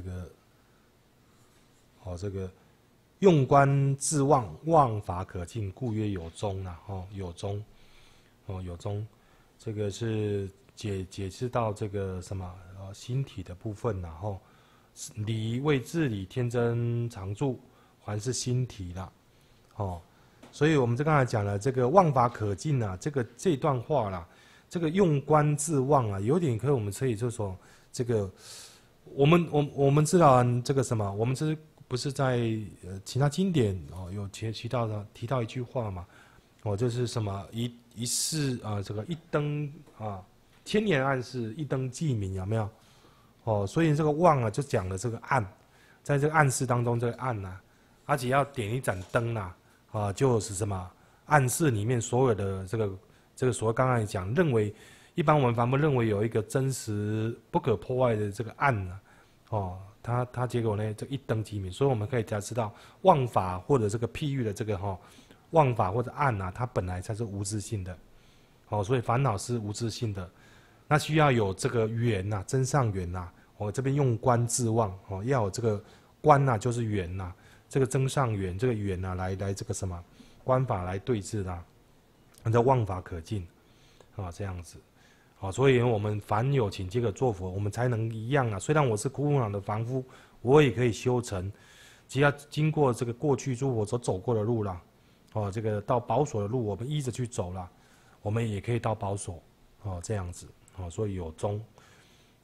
个用观自忘，忘法可尽，故曰有宗啊，有宗，有宗，这个是解释到这个什么心体的部分，然后理为自理天真常住，还是心体啦，所以我们刚才讲了这个忘法可尽啊，这段话啦，这个用观自忘啊，有点我们可以就说这个，我们知道这个什么，我们不是在其他经典有提到一句话嘛，就是什么一世这个一灯千年暗示一灯既明，有没有？所以这个忘啊就讲了这个暗，在这个暗示当中这个暗啊，而且要点一盏灯啊。就是什么暗示里面所有的这个所谓刚才讲认为，一般我们凡夫认为有一个真实不可破坏的这个暗呢，它结果呢这一灯即明，所以我们可以知道妄法或者这个譬喻的这个妄法或者暗啊，它本来才是无自性的，所以烦恼是无自性的，那需要有这个缘呐，真上缘呐，我这边用观自忘，要有这个观呐，就是缘呐。这个增上缘，这个缘来这个什么观法来对治啦，那叫忘法可尽，这样子，所以我们凡有请这个做佛，我们才能一样啊。虽然我是苦恼的凡夫，我也可以修成，只要经过这个过去诸佛所走过的路啦，这个到宝所的路，我们依着去走啦，我们也可以到宝所，这样子，所以有宗，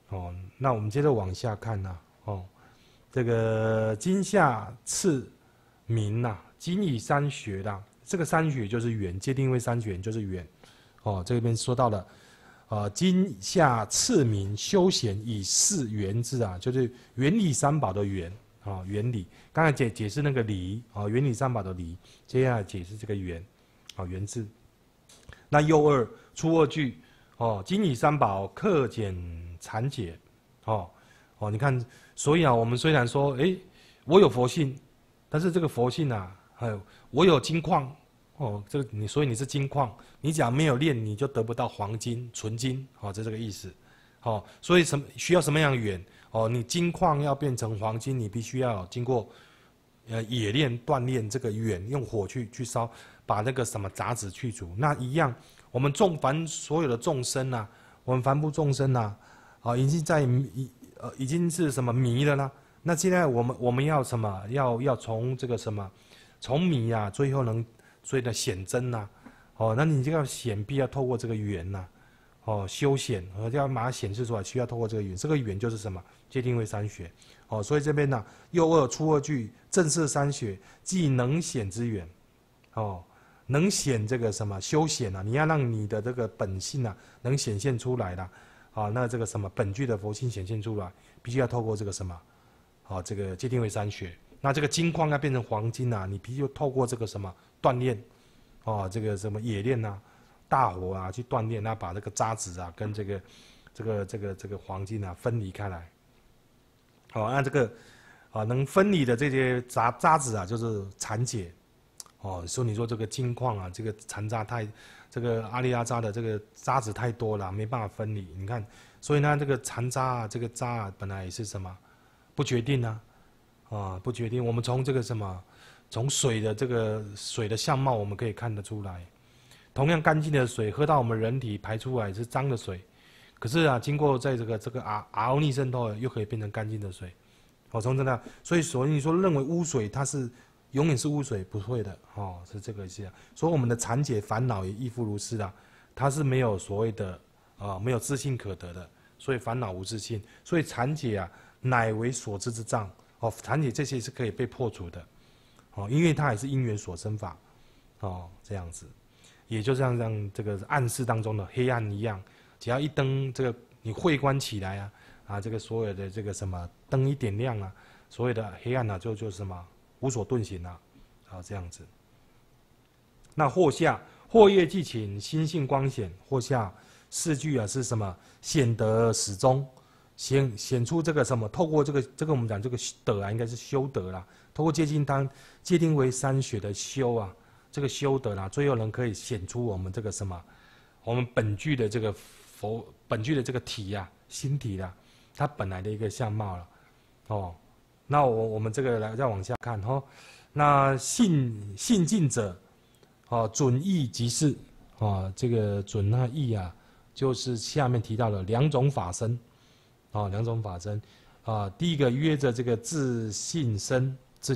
哦，那我们接着往下看呐、哦，这个金下次明呐、金以三学啦，这个三学就是圆，界定为三学就是圆。哦，这边说到了，金下次明修贤以事圆之啊，就是原理三宝的圆啊、原理。刚才解释那个理啊、原理三宝的理，接下来解释这个圆，啊、圆字。那右二初二句，哦，金以三宝克减残解，你看，所以啊，我们虽然说，我有佛性，但是这个佛性啊，还有我有金矿。这个所以你是金矿，你只要没有炼，你就得不到黄金、纯金，这个意思，所以需要什么样的缘？你金矿要变成黄金，你必须要经过，冶炼、锻炼这个缘，用火去烧，把那个什么杂质去除。那一样，我们凡所有的众生啊，我们凡夫众生啊，已经是什么迷了呢？那现在我们要什么？要从这个什么，从迷啊，最后所以的显真呐，那你这个显必要透过这个缘呐，修显，要把它显示出来，需要透过这个缘。这个缘就是什么？界定为三学，所以这边呢，右二初二句正是三学，即能显之缘，能显这个什么修显啊？你要让你的这个本性啊，能显现出来啦，那这个什么本具的佛性显现出来，必须要透过这个什么，这个界定为三学。那这个金矿要变成黄金啊，你必须透过这个什么锻炼，这个什么冶炼啊，大火啊去锻炼，那把这个渣子啊跟这个黄金啊分离开来。那这个能分离的这些渣子啊，就是残解。说你说这个金矿啊，这个残渣这个阿里阿扎的这个渣子太多了，没办法分离。你看，所以呢，这个残渣啊，这个渣啊，本来也是什么不决定啊。不决定。我们从这个什么，从水的相貌，我们可以看得出来。同样干净的水，喝到我们人体排出来是脏的水，可是啊，经过在这个RO逆渗透，又可以变成干净的水。从这样，所以你说认为污水它是永远是污水，不会的，是这个意思啊。所以我们的残解烦恼也亦复如是啊，它是没有所谓的没有自性可得的，所以烦恼无自性，所以残解啊，乃为所知之障。残解这些是可以被破除的，因为它也是因缘所生法，这样子，也就像这个暗室当中的黑暗一样，只要一灯这个你慧观起来啊，这个所有的这个什么灯一点亮啊，所有的黑暗就什么无所遁形了，这样子。那或下或业即请心性光显，或下四句啊是什么显得始终。显出这个什么？透过这个我们讲这个德啊，应该是修德啦。透过界定为三学的修啊，这个修德啦，最后能可以显出我们这个什么？我们本具的这个本具的这个体啊，心体啦，它本来的一个相貌了。那我们这个再往下看那信近者，准义即是这个准义啊，就是下面提到的两种法身。两种法身，第一个约着这个自信身，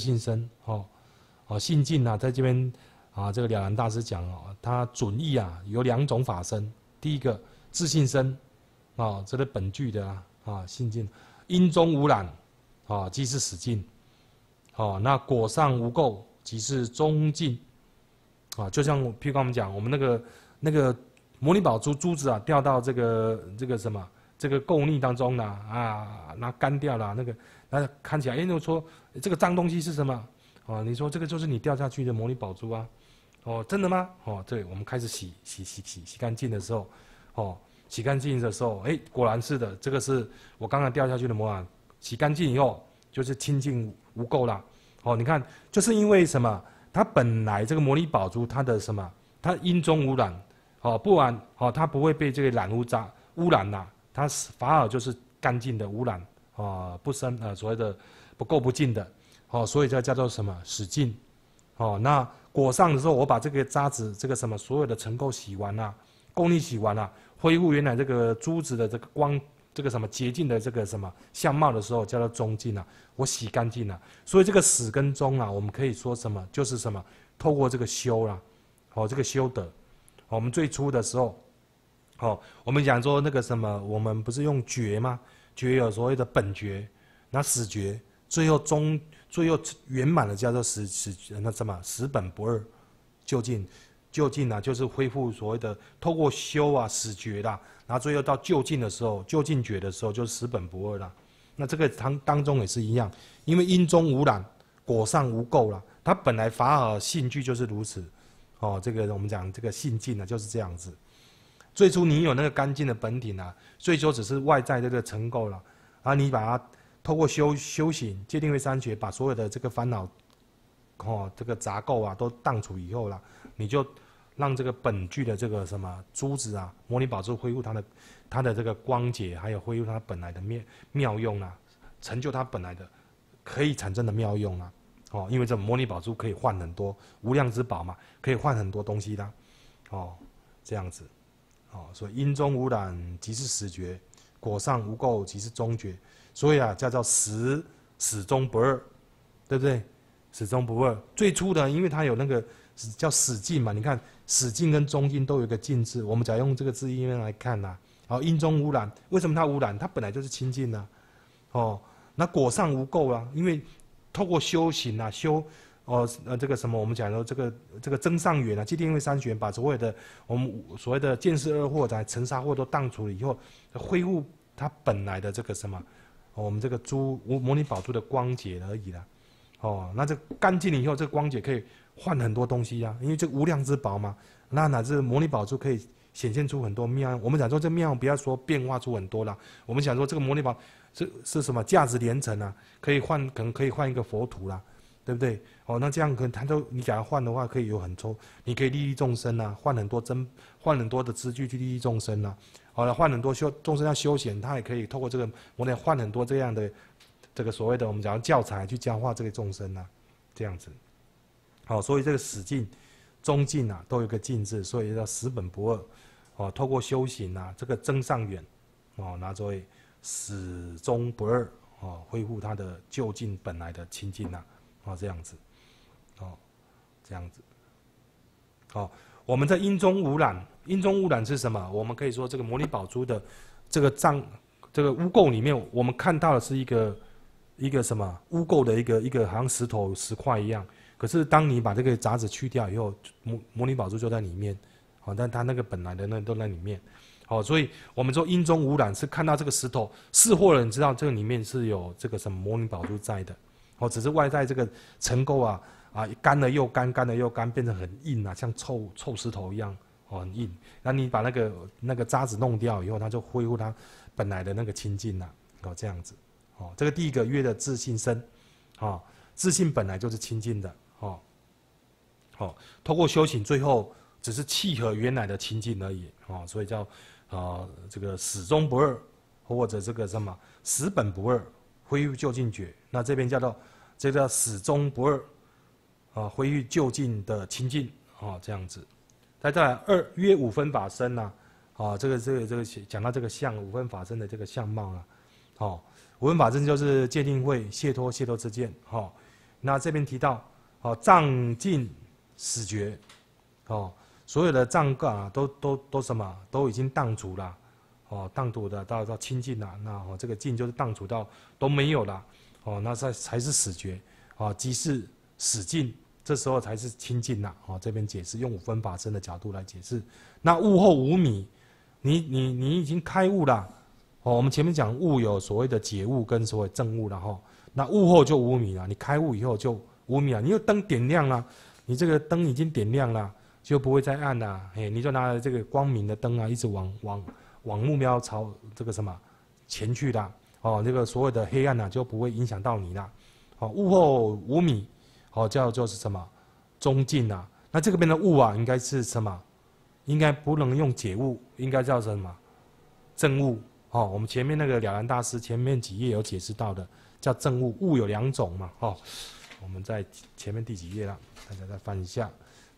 信近啊，在这边这个了然大师讲他准义啊有两种法身，第一个自信身，这是本具的信近，因中无染，即是始净，那果上无垢，即是中净，就像譬如我们讲，我们那个摩尼宝珠子啊掉到这个什么。这个垢泥当中那干掉了那看起来，那说这个脏东西是什么？你说这个就是你掉下去的摩尼宝珠啊？真的吗？对，我们开始洗干净的时候，洗干净的时候，果然是的，这个是我刚刚掉下去的摩尼，洗干净以后就是清净无垢啦。你看，就是因为什么？它本来这个摩尼宝珠它的什么？它因中无染，不然它不会被这个染污染啦。它反而就是干净的污染不生所谓的不垢不净的所以这叫做什么始净那果上的时候，我把这个渣子这个什么所有的尘垢洗完垢泥洗完恢复原来这个珠子的这个光这个什么洁净的这个什么相貌的时候，叫做中净我洗干净了。所以这个始跟终我们可以说什么？就是什么？透过这个修这个修德我们最初的时候。我们讲说那个什么，我们不是用觉吗？ 觉有所谓的本觉，那始觉，最后圆满的叫做十本不二，究竟啊，就是恢复所谓的透过修啊始觉啦，然后最后到究竟的时候，究竟觉的时候就是十本不二啦。那这个当中也是一样，因为因中无染，果上无垢啦，它本来法尔性具就是如此。哦，这个我们讲这个性境呢就是这样子。最初你有那个干净的本体啊，最终只是外在这个尘垢了，然后你把它透过修行，戒定慧三学，把所有的这个烦恼，这个杂垢啊都荡除以后啦，你就让这个本具的这个什么珠子啊，摩尼宝珠恢复它的这个光洁，还有恢复它本来的妙用啊，成就它本来的可以产生的妙用啊。因为这摩尼宝珠可以换很多无量之宝嘛，可以换很多东西的，这样子，所以因中无染即是始觉，果上无垢即是终觉，所以啊叫做始终不二，对不对？始终不二。最初的，因为它有那个叫始境嘛，你看始境跟终境都有一个境字，我们假如用这个字音来看呐，因中无染，为什么它无染？它本来就是清净呐，那果上无垢啊，因为透过修行啊，这个什么，我们讲说这个增上缘啊，戒定慧三学，把所有的我们所谓的见识二惑、尘沙惑都荡除了以后，恢复它本来的这个什么，我们这个摩尼宝珠的光洁而已啦。那这干净了以后，这个光洁可以换很多东西啊，因为这无量之宝嘛，那乃至摩尼宝珠可以显现出很多妙。我们讲说这妙，不要说变化出很多啦，我们讲说这个摩尼宝是什么价值连城啊，可能可以换一个佛土啦，对不对？那这样可能你假如换的话，可以有你可以利益众生啊，换很多的资具去利益众生啊。好了，换很多众生要修行，他也可以透过这个摩尼换很多这样的这个所谓的我们讲教材去教化这个众生啊，这样子。所以这个始境、终境啊，都有一个境字，所以叫十本不二。透过修行啊，这个增上缘，拿作为始终不二，恢复它的究竟本来的清净啊，这样子，这样子，我们在因中无染，因中无染是什么？我们可以说这个摩尼宝珠的这个污垢里面，我们看到的是一个什么污垢的一个好像石块一样。可是当你把这个杂质去掉以后，摩尼宝珠就在里面，但它那个本来的那都在里面。所以我们说因中无染是看到这个石头是或者你知道这个里面是有这个什么摩尼宝珠在的，只是外在这个尘垢啊干了又干，干了又干，变成很硬啊，像臭石头一样，很硬。那你把那个渣子弄掉以后，它就恢复它本来的那个清净了，这样子。这个第一个约的自信身，自信本来就是清净的，透过修行，最后只是契合原来的清净而已，所以叫这个始终不二，或者这个什么十本不二，恢复究竟觉。那这边这叫始终不二，恢复究竟的清净，这样子。再来约五分法身呐，这个讲到这个相五分法身的这个相貌啊，五分法身就是戒定慧、解脱之见，那这边提到障尽始觉，所有的障垢啊，都什么都已经荡除了，荡除的到清净了。那这个净就是荡除到都没有了，那才是始觉，即是始净，这时候才是清净了。这边解释用五分法身的角度来解释。那悟后无迷，你已经开悟了，我们前面讲悟有所谓的解悟跟所谓正悟了那悟后就无迷了，你开悟以后就无迷了，你有灯点亮了，你这个灯已经点亮了。就不会再暗了，你就拿着这个光明的灯啊，一直往目标朝这个什么前去的，这个所有的黑暗就不会影响到你了，悟后无迷，就是什么中尽啊。那这个边的悟啊，应该是什么？应该不能用解悟，应该叫什么？正悟。我们前面那个了然大师前面几页有解释到的，叫正悟。悟有两种嘛，我们在前面第几页了？大家再翻一下。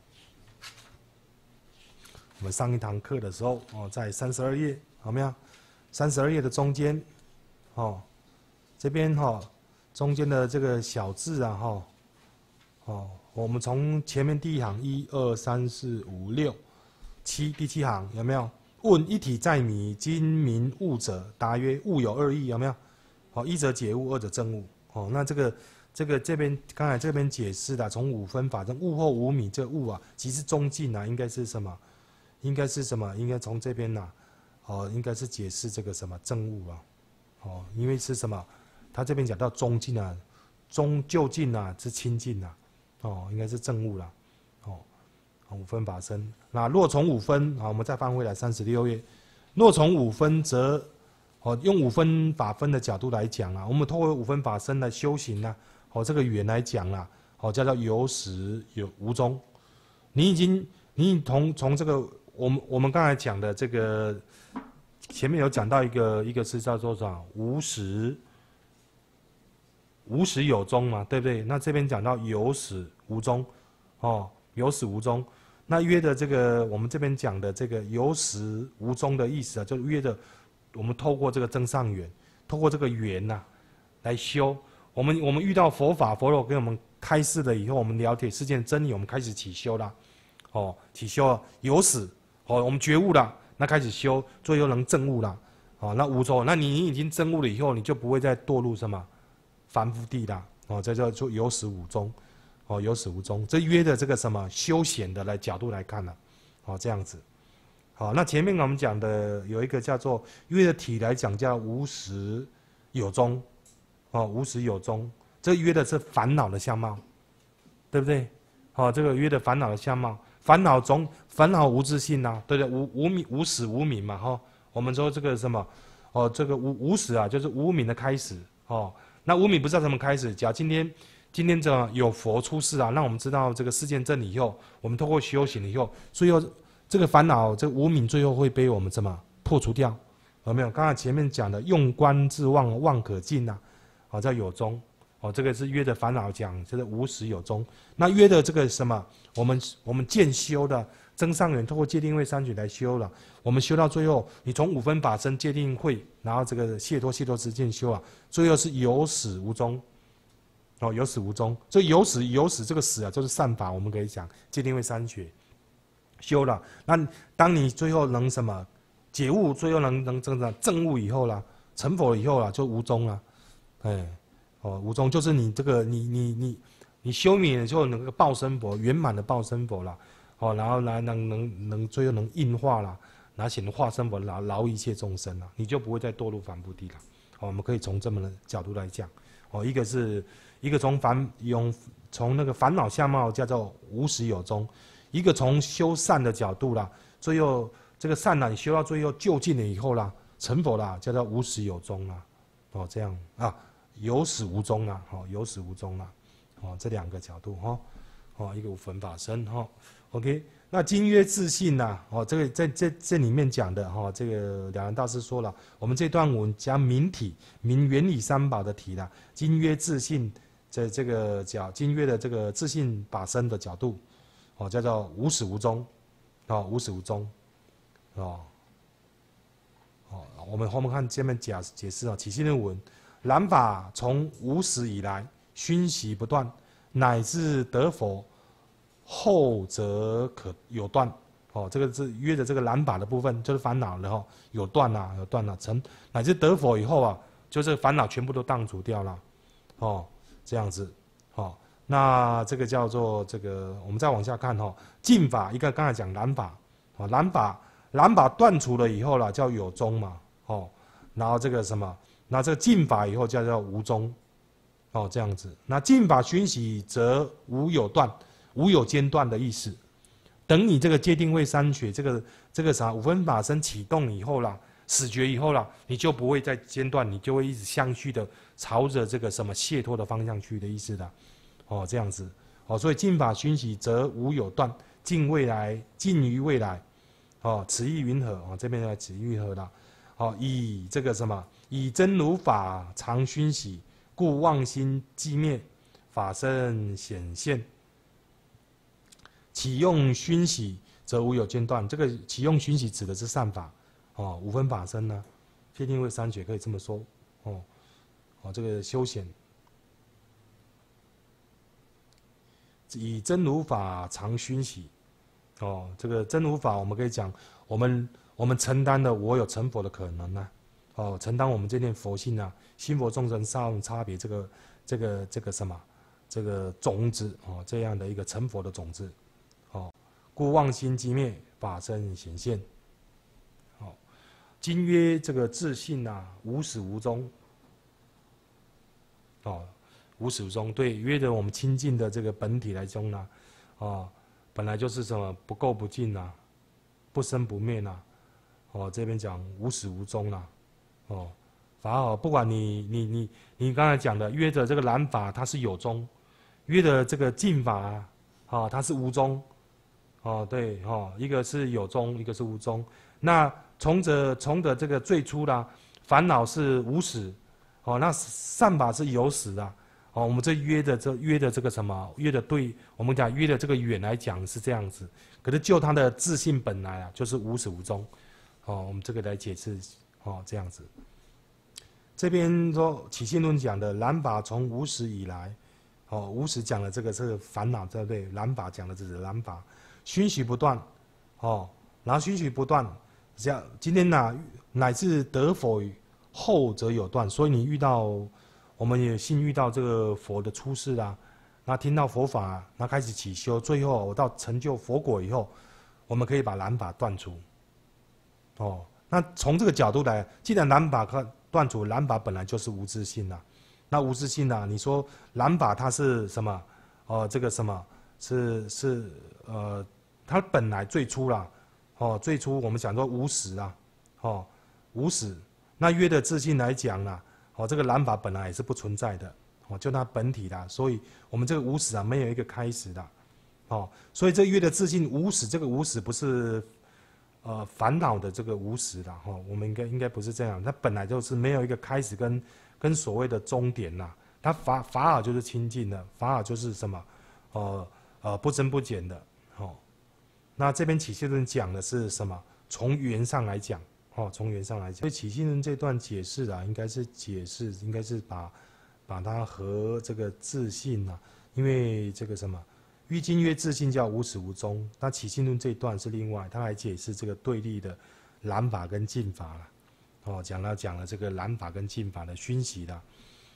我们上一堂课的时候，在32页，好没有？32页的中间，这边中间的这个小字啊，我们从前面第一行1、2、3、4、5、6、7第7行有没有？ 问一体在迷，今明悟者，答曰：物有二义，有没有？好，一则解物，二者证物。哦，那这边刚才这边解释的，从五分法证物或无米，这物啊，其实中进啊，应该是什么？应该是什么？应该从这边呐、哦，应该是解释这个什么证物啊？哦，因为是什么？他这边讲到中进啊，就近啊，是清净啊，哦，应该是证物啦，哦，五分法身。那若从五分啊，我们再翻回来36页，若从五分则。哦，用五分法分的角度来讲啊，我们透过五分法身来修行啊，哦，这个语言来讲啦，哦，叫做有始有无终。你从这个我们刚才讲的这个前面有讲到一个是叫做啥无始有终嘛，对不对？那这边讲到有始无终，哦，有始无终。那约的这个我们这边讲的这个有始无终的意思啊，就约的。我们透过这个增上缘，透过这个缘呐、来修。我们遇到佛法，佛陀给我们开示了以后，我们了解世间真理，我们开始起修啦。哦，起修了有始，哦，我们觉悟了，那开始修，最后能证悟了。哦，那无终，那你已经证悟了以后，你就不会再堕入什么凡夫地啦。哦，这叫做有始无终。哦，有始无终，这约的这个什么修显的来角度来看呢、哦，这样子。好，那前面我们讲的有一个叫做约的体来讲叫无始有终，哦，无始有终，这约的是烦恼的相貌，对不对？哦，这个约的烦恼的相貌，烦恼无自性呐、对不对？无始无明嘛，哈、哦，我们说这个什么，哦，这个无始啊，就是无明的开始，哦，那无明不知道什么开始，假如今天这有佛出世啊，让我们知道这个世间真理以后，我们透过修行以后，最后。这个烦恼，这个无明最后会被我们怎么破除掉？有没有？刚才前面讲的用观自忘，妄可尽呐、啊，叫有终。哦，这个是约的烦恼讲，这个无始有终。那约的这个什么？我们渐修的增上缘，透过戒定慧三学来修了。我们修到最后，你从五分法身戒定慧，然后这个解脱实践修啊，最后是有始无终。哦，有始无终。这有始这个始啊，就是善法，我们可以讲戒定慧三学。修了，那当你最后能什么解悟，最后能证悟以后啦，成佛以后啦，就无终了，哎，哦，无终就是你这个你修明就能够报身佛圆满的报身佛啦，哦，然后来能最后能应化啦，然后显化身佛饶一切众生啦，你就不会再堕入凡夫地了。哦，我们可以从这么的角度来讲，哦，一个从那个烦恼相貌叫做无始有终。一个从修善的角度啦，最后这个善呢，你修到最后就近了以后啦，成佛啦，叫做无始有终啦，哦，这样啊，有始无终啦，哦，有始无终啦，哦，这两个角度哈，哦，一个无分法身哈 ，OK， 那今约自信呐，哦，这个在这里面讲的哈，这个两人大师说了，我们这段文讲明体，明原理三宝的体啦，今约自信，在这个讲今约的这个自信法身的角度。哦，叫做无始无终，哦，无始无终，哦，我们后面看前面解释啊，起信论文，然法从无始以来，熏习不断，乃至得佛，后则可有断。哦，这个是约的这个然法的部分，就是烦恼了哈，有断啦，乃至得佛以后啊，就是烦恼全部都荡除掉了，哦，这样子，哦。那这个叫做这个，我们再往下看哈，净法一个刚才讲染法，啊染法断除了以后了，叫有终嘛，哦，然后这个什么，那这个净法以后叫做无终，哦这样子，那净法熏习则无有断，无有间断的意思。等你这个戒定慧三学这个啥五分法身启动以后啦，始觉以后啦，你就不会再间断，你就会一直相续的朝着这个什么解脱的方向去的意思的。哦，这样子，哦，所以净法熏习则无有断，尽于未来，哦，此意云何？哦，这边来此意云何啦？哦，以这个什么，以真如法常熏习，故妄心寂灭，法身显现。启用熏习则无有间断，这个启用熏习指的是善法，哦，五分法身呢，戒定慧三学可以这么说，哦，这个修显。以真如法常熏习， 哦，这个真如法，我们可以讲，我们承担了我有成佛的可能啊，哦，承担我们这念佛性啊，心佛众生上差别这个什么，这个种子哦，这样的一个成佛的种子，哦，故妄心即灭，法身显现，哦，今曰这个自性啊，无始无终，哦，无始无终，对，约着我们清净的这个本体来讲呢，哦。本来就是什么不垢不净呐，不生不灭呐，哦，这边讲无始无终呐，哦，法好，不管你刚才讲的约的这个染法它是有终，约的这个净法啊，哦，它是无终，哦，对，哦，一个是有终，一个是无终。那从的这个最初啦，烦恼是无始，哦，那善法是有始的。哦，我们这约的这个什么约的对，我们讲约的这个远来讲是这样子，可是就它的自性本来啊，就是无始无终，哦，我们这个来解释，哦，这样子。这边说起信论讲的染法从无始以来，哦，无始讲的这个是烦恼，对不对？染法讲的这是染法，熏习不断，哦，然后熏习不断，像今天呢，乃至得佛后则有断，所以你遇到。我们也幸遇到这个佛的出世啦，那听到佛法，那开始起修，最后我到成就佛果以后，我们可以把染法断除。哦，那从这个角度来，既然染法可断除，染法本来就是无自性啦。那无自性啦，你说染法它是什么？这个什么它本来最初啦，哦，最初我们讲说无始啦，哦，无始。那约的自性来讲啦。哦，这个染法本来也是不存在的，哦，就它本体啦，所以我们这个无始啊，没有一个开始的，哦，所以这约的自性无始，这个无始不是烦恼的这个无始啦，哈，我们应该不是这样，它本来就是没有一个开始跟所谓的终点啦，它法尔就是清净的，法尔就是什么，不增不减的，哦，那这边起信论讲的是什么？从缘上来讲。哦，从缘上来讲，所以起信论这段解释啊，应该是把它和这个自信啊，因为这个什么，欲今曰自信叫无始无终，那起信论这一段是另外，他来解释这个对立的染法跟净法了。哦，讲了这个染法跟净法的熏习的，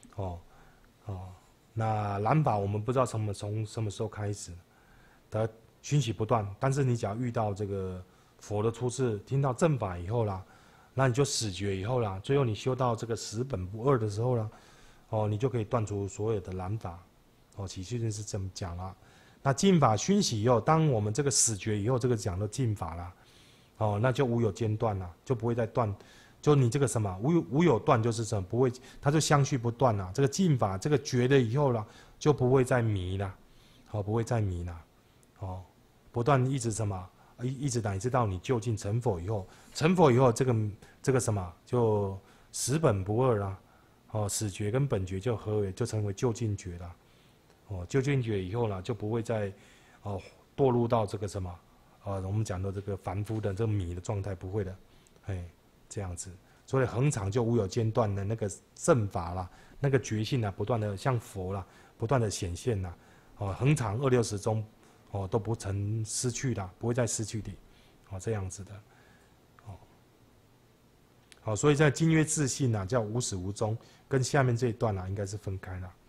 那染法我们不知道从什么时候开始，它熏习不断，但是你只要遇到这个。佛的出世，听到正法以后啦，那你就始觉以后啦，最后你修到这个十本不二的时候啦，哦，你就可以断除所有的染法，哦，起信论是这么讲啦。那净法熏习以后，当我们这个始觉以后，这个讲的净法啦，哦，那就无有间断啦，就不会再断，就你这个什么无有断就是什么不会，它就相续不断啦。这个净法这个觉了以后啦，就不会再迷啦，哦，不会再迷啦，哦，不断一直什么。一直乃至到你究竟成佛以后，这个什么就十本不二啦，哦，始觉跟本觉就合为，就成为究竟觉啦，哦，究竟觉以后啦，就不会再堕入到这个什么我们讲的这个凡夫的这个迷的状态，不会的，哎，这样子，所以恒常就无有间断的那个正法啦，那个觉性啊，不断的像佛啦，不断的显现啦，恒常260中。哦，都不曾失去的，不会再失去的，哦，这样子的，哦，好，所以在今曰自性啊，叫无始无终，跟下面这一段啊，应该是分开了，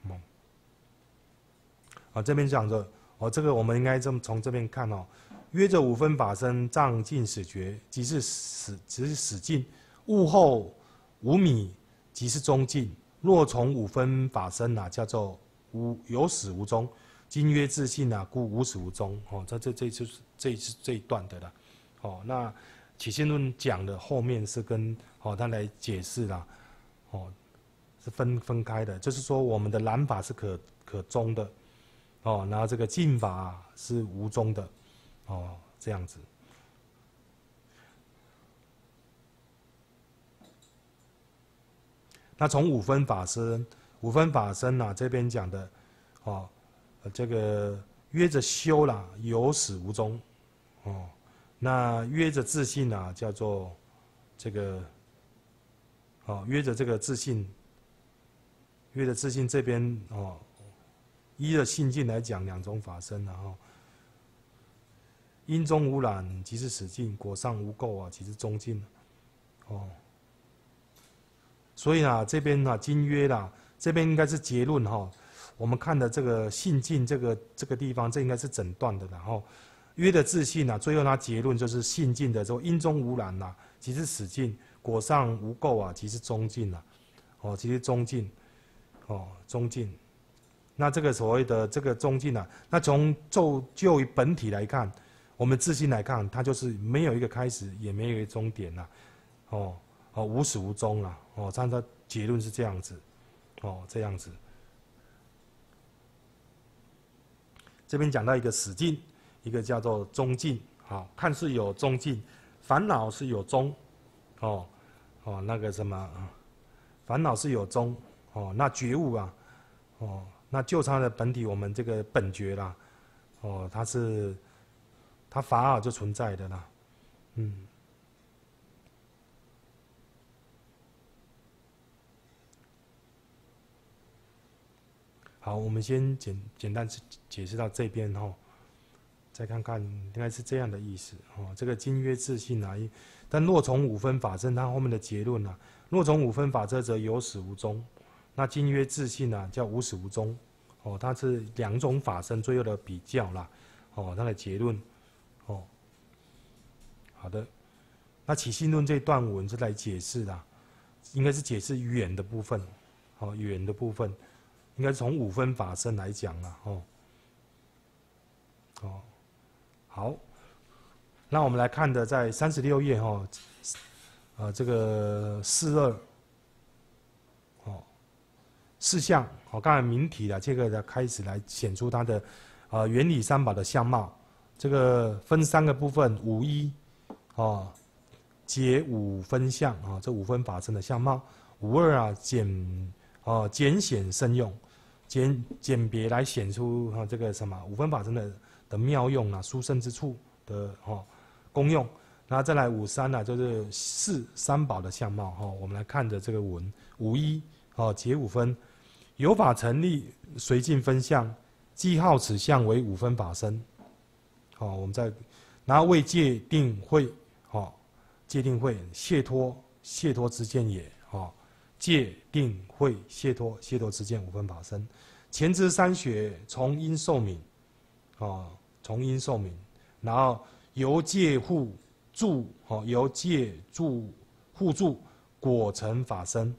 这边讲着，这个我们应该这么从这边看哦，约着五分法身，障尽始觉，即是始尽，悟后无米，即是终尽。若从五分法身啊，叫做有始无终。今曰自性啊，故无始无终。哦，这就是这一段的啦。哦，那起信论讲的后面是跟他来解释啦。哦，是分开的，就是说我们的染法是可终的。哦，然后这个净法是无终的。哦，这样子。那从五分法身啊这边讲的，这个约着修啦，有始无终，哦，那约着自信啊，叫做这个，约着这个自信，这边依着性境来讲两种法身，然后因中无染，即是始尽；果上无垢啊，即是终尽。哦，所以啊，这边啊，经约啦，这边应该是结论哈。我们看的这个信尽这个地方，这应该是整段的，然后约的自信啊，最后它结论就是信尽的时候，因中无染呐，即是始尽；果上无垢啊，即是终尽呐。哦，即是终尽。哦，终尽。那这个所谓的这个终尽啊，那从就于本体来看，我们自信来看，它就是没有一个开始，也没有一个终点呐。无始无终啦。哦，它的结论是这样子。哦，这样子。这边讲到一个始尽，一个叫做终尽。好，看似有终尽，烦恼是有终。那个什么，烦恼是有终。那觉悟啊，那就它的本体，我们这个本觉啦，它法尔就存在的啦。好，我们先简单解释到这边哈，再看看应该是这样的意思这个经约自信啊，但若从五分法身，它后面的结论啊，若从五分法则则有始无终，那经约自信啊叫无始无终它是两种法身最后的比较啦它的结论好的，那起信论这段文是来解释的，应该是解释远的部分远的部分。应该是从五分法身来讲啦，好，那我们来看的在36页这个42四项刚才明体了，这个的开始来显出它的原理三宝的相貌，这个分三个部分，51解五分相这五分法身的相貌，52啊简显深用。简别来显出这个什么五分法身的妙用啊，殊胜之处的功用。然后再来53呢，就是三宝的相貌我们来看的这个文51解五分，有法成立，随尽分相，记号此相为五分法身。我们再然后为戒定慧戒定慧解脱之见也戒定慧解脱之见五分法身。前之三学从因受名从因受名，然后由戒互助由戒互助果成法身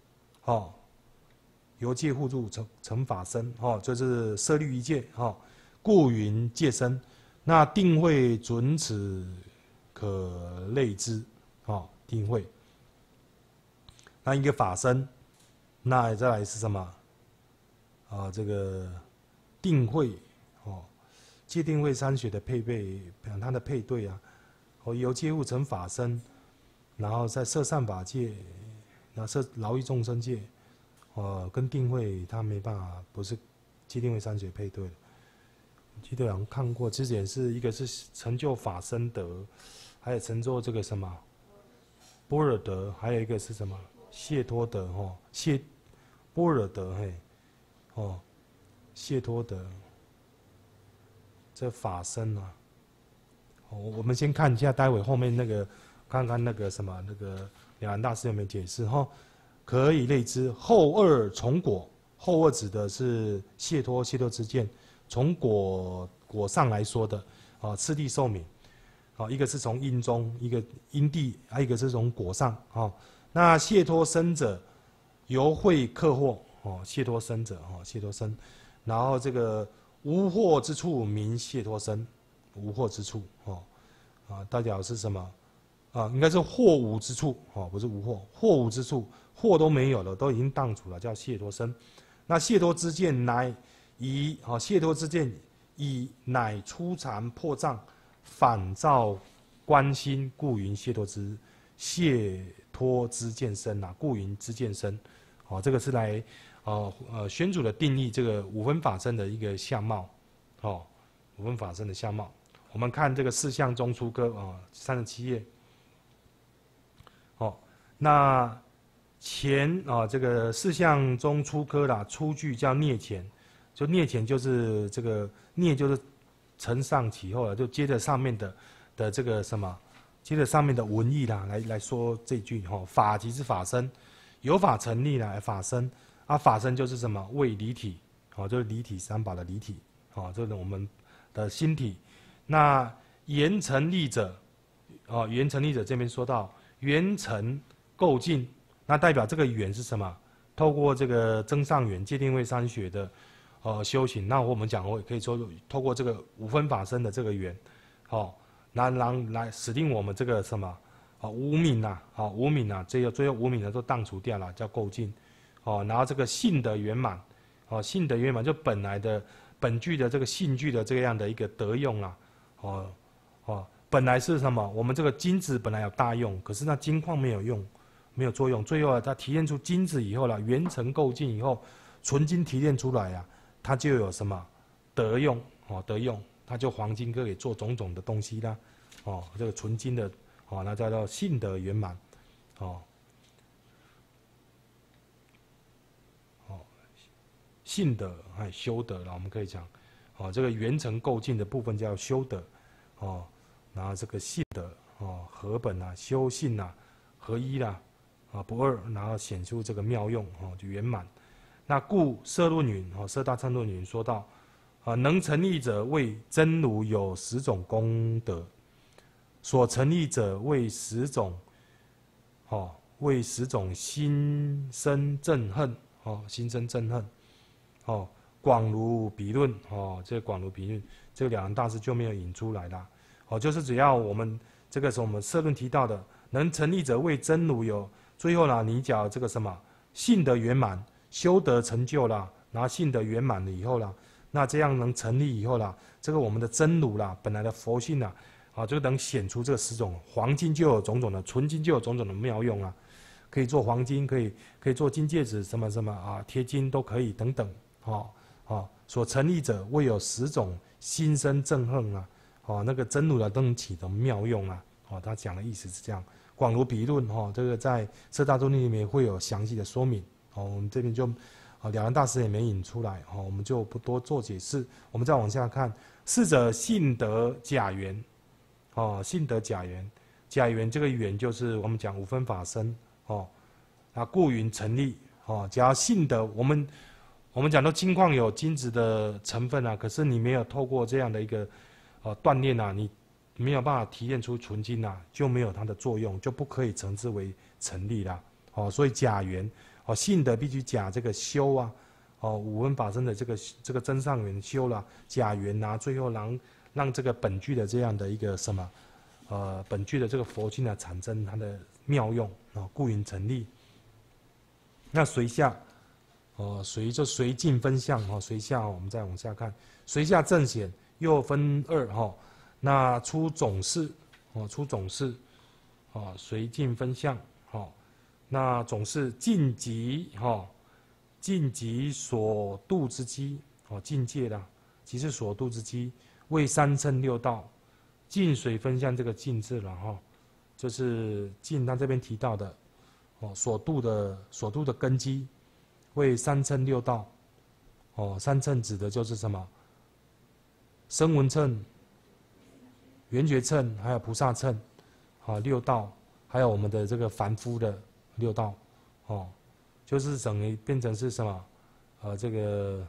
由戒互助成法身就是摄律一戒故云戒身。那定慧准此可类之定慧。那一个法身，那再来是什么这个定慧戒定慧三学的配备，它的配对啊由戒互成法身，然后在摄善法界，然后摄饶益众生界跟定慧它没办法，不是戒定慧三学配对的。我记得好像看过，之前是一个是成就法身德，还有成就这个什么般若德，还有一个是什么解脱德般若德解脱德这法身啊我们先看一下，待会后面那个看看那个什么那个了然大师有没有解释可以类之。后二从果，后二指的是解脱之见，从果上来说的次第受名一个是从因中，一个因地，还有一个是从果上那解脱身者由慧克惑解脱身者解脱身，然后这个无惑之处名解脱身，无惑之处代表是什么应该是惑无之处不是无惑，惑无之处，惑都没有了，都已经荡除了，叫解脱身。那解脱之见乃以解脱之见以乃初禅破障，反照观心，故云解脱之见身故云之见身这个是来宣主的定义这个五分法身的一个相貌五分法身的相貌。我们看这个四相中出歌37页那前这个四相中出科啦，出句叫涅前，就涅前就是这个涅就是承上启后了，就接着上面的这个什么，接着上面的文义啦，来说这句哈，法即是法身，有法成立啦，法身啊，法身就是什么？为离体，哦，就是离体三宝的离体，哦，这是我们的心体。那缘成立者，哦，缘成立者这边说到缘成构境，那代表这个缘是什么？透过这个增上缘、界定慧三学的修行，那我们讲过，可以说透过这个五分法身的这个缘，好，来使令我们这个什么，无明呐，无明呐，最后无明的都荡除掉了，叫构境，然后这个性的圆满，性的圆满就本来的本具的这个性具的这样的一个德用啊，本来是什么？我们这个金子本来有大用，可是那金矿没有用。没有作用，最后啊，它提炼出金子以后了，圆成构境以后，纯金提炼出来啊，它就有什么德用德用，它就黄金可以做种种的东西啦，这个纯金的那叫做性德圆满，性德还修德了，我们可以讲，这个圆成构境的部分叫修德，然后这个性德合本啊，修性啊，合一啦。不二，然后显出这个妙用，就圆满。那故摄论云，摄大乘论云说到，能成立者为真如有10种功德，所成立者为10种，为10种心生憎恨，心生憎恨，广如彼论，这个广如彼论，这个两人大师就没有引出来啦，就是只要我们这个是我们摄论提到的，能成立者为真如有。最后呢，你讲这个什么性德圆满，修德成就啦，然后性德圆满了以后啦，那这样能成立以后啦，这个我们的真如啦，本来的佛性啦，就能显出这10种黄金就有种种的，纯金就有种种的妙用啊，可以做黄金，可以做金戒指，什么什么啊，贴金都可以等等，所成立者为有10种心生憎恨啊，那个真如的都能起的妙用啊，他讲的意思是这样。广如彼论，这个在摄大宗论里面会有详细的说明，我们这边就，了然大师也没引出来，我们就不多做解释。我们再往下看，是者性德假缘，性德假缘，假缘这个缘就是我们讲五分法身，故云成立，只要性德，我们讲到金矿有金子的成分啊，可是你没有透过这样的一个锻炼啊，你没有办法提炼出纯金啊，就没有它的作用，就不可以称之为成立啦。所以假缘，性德必须假这个修啊，五分法身的这个真上缘修了假缘啊，最后让这个本具的这样的一个什么，本具的这个佛性啊，产生它的妙用故云成立。那随下，随境分相随下我们再往下看，随下正显又分2那出总事，出总事，随境分相，那总是尽极，尽极所度之机，境界啦，即是所度之机，为3乘6道，尽随分相这个尽字了就是尽他这边提到的，所度的根基，为3乘6道，3乘指的就是什么？声闻乘。圆觉乘，还有菩萨乘，6道，还有我们的这个凡夫的6道，就是等于变成是什么？这个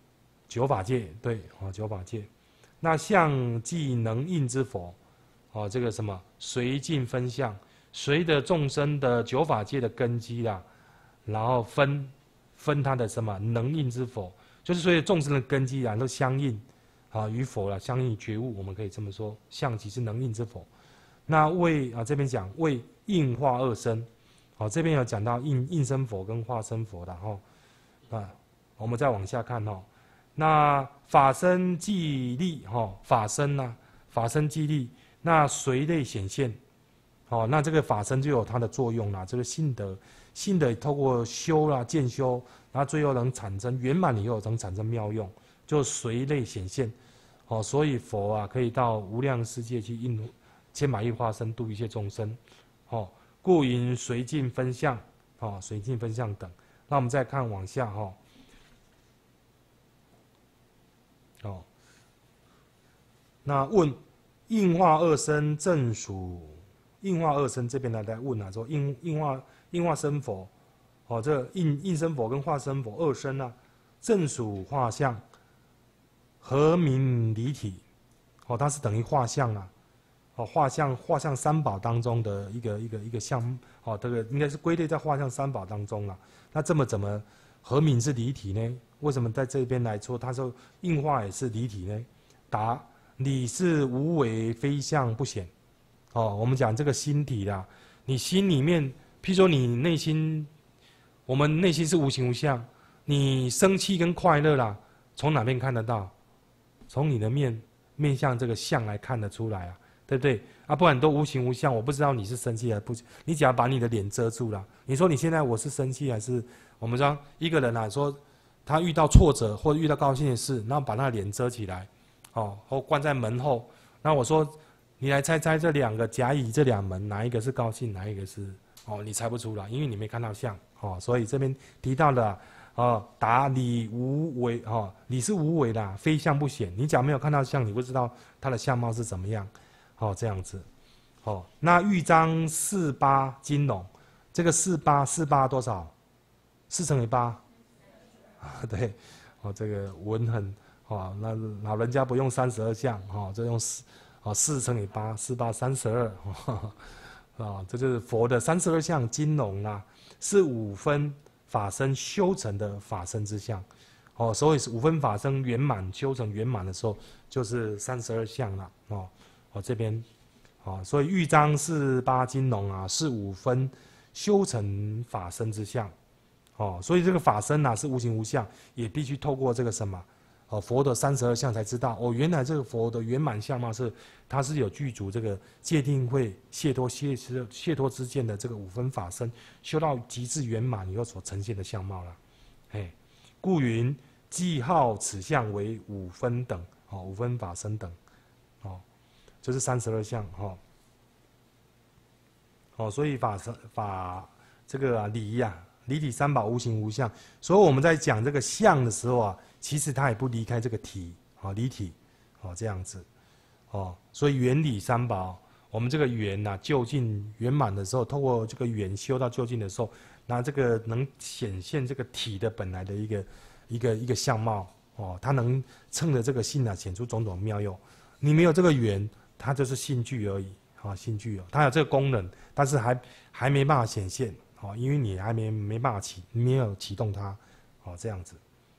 9法界，对，9法界。那相即能应之佛，这个什么随境分相，随着众生的9法界的根基啦，然后分他的什么能应之佛，就是随着众生的根基都相应。与佛了相应觉悟，我们可以这么说，相即是能应之佛。那为这边讲为应化2身，这边有讲到应身佛跟化身佛的我们再往下看那法身寂力法身啊，法身寂力，那随类显现，那这个法身就有它的作用啦，这个性德透过修啦渐修，然后最后能产生圆满以后能产生妙用。就随类显现，所以佛啊可以到无量世界去应千百亿化身度一切众生，故云随境分相，随境分相等。那我们再看往下那问应化二身正属，应化二身这边来问啊，说应化身佛，哦，这应身佛跟化身佛二身啊，正属画像，何名离体？哦，它是等于画像啊，哦，画像三宝当中的一个项，哦，这个应该是归类在画像三宝当中了。那这么怎么何名是离体呢？为什么在这边来说，他说应化也是离体呢？答：理是无为，非相不显。哦，我们讲这个心体啦，你心里面，譬如说你内心，我们内心是无形无相，你生气跟快乐啦，从哪边看得到？从你的面向这个相来看得出来啊，对不对？啊，不然都无形无相，我不知道你是生气还是不，你只要把你的脸遮住了，你说你现在我是生气还是？我们说一个人啊，说他遇到挫折或者遇到高兴的事，然后把他的脸遮起来，哦，或关在门后。那我说，你来猜猜这两个甲乙这两门哪一个是高兴，哪一个是哦？你猜不出来，因为你没看到相哦。所以这边提到的哦，答理无为哦，理是无为的，非相不显。你假如没有看到相，你不知道它的相貌是怎么样，哦，这样子，哦。那豫章48金龙，这个48多少？4乘以8，啊，对，哦，这个文很，哦，那老人家不用32相，哦，这用4乘以8，48 32，啊，这就是佛的32相金龙啦，是5分法身修成的法身之相，哦，所以是5分法身圆满修成圆满的时候，就是32相了，哦，这边，哦，所以豫章48金龙啊，是5分修成法身之相。哦，所以这个法身是无形无相，也必须透过这个什么，哦，佛的32相才知道，哦，原来这个佛的圆满相貌是，它是有具足这个戒定慧、解脱之间的这个5分法身，修到极致圆满以后所呈现的相貌了，哎，故云记号此相为5分等，哦，5分法身等，哦，就是32相，哦，哦，所以法这个理呀。离体三宝无形无相，所以我们在讲这个相的时候啊，其实它也不离开这个体，啊，离体，哦，这样子，哦，所以圆理三宝，我们这个圆呐，究竟圆满的时候，透过这个圆修到究竟的时候，那这个能显现这个体的本来的一个相貌，哦，它能趁着这个性啊，显出种种妙用。你没有这个圆，它就是性具而已，啊，性具哦，它有这个功能，但是还没办法显现。哦，因为你还没办法没有启动它，哦，这样子，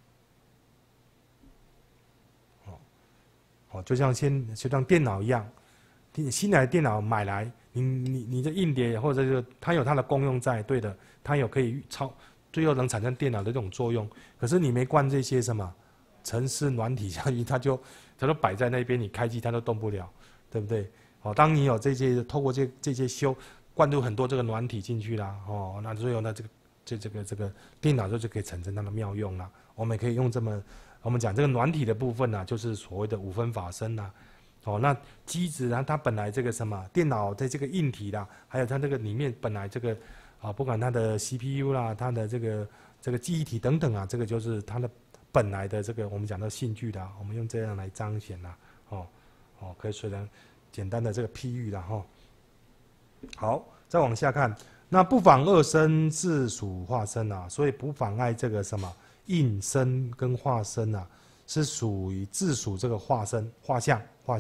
哦，就像电脑一样，新来的电脑买来，你的硬碟或者是它有它的功用在，对的，它有可以最后能产生电脑的这种作用。可是你没灌这些什么程式软体下去，它都摆在那边，你开机它都动不了，对不对？哦，当你有这些透过这些灌入很多这个软体进去啦，哦，那最后呢，这个电脑就可以产生它的妙用啦。我们可以用我们讲这个软体的部分呢，就是所谓的5分法身啦，哦，那机子啊，它本来这个什么电脑的这个硬体啦，还有它这个里面本来这个啊，不管它的 CPU 啦，它的这个记忆体等等啊，这个就是它的本来的这个我们讲的性具啦，我们用这样来彰显啦，可以虽然简单的这个譬喻啦，好，再往下看，那不妨二身自属化身啊，所以不妨碍这个什么应身跟化身啊，是属于自属这个化身、画像。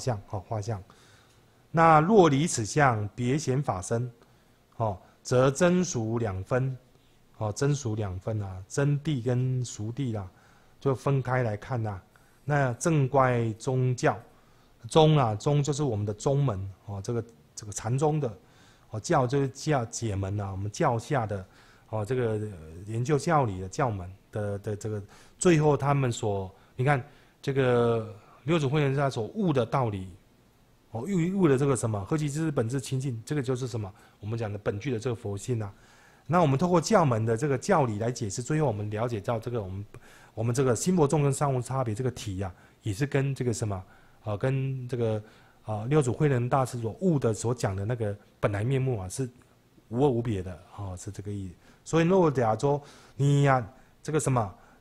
那若离此相，别显法身，则真俗2分，真俗2分啊，真谛跟俗谛啦，就分开来看呐。那正怪宗教，宗就是我们的宗门，这个禅宗的。教就是解门啊，我们教下的，这个研究教理的教门的这个，最后他们你看这个六祖慧能他所悟的道理，悟的这个什么何其之本质清净，这个就是什么我们讲的本具的这个佛性啊。那我们透过教门的这个教理来解释，最后我们了解到这个我们这个心佛众跟三无差别这个题啊，也是跟这个什么跟这个。六祖慧能大师所悟的所讲的那个本来面目啊，是无二无别的，是这个意思。所以若假说你呀，这个什么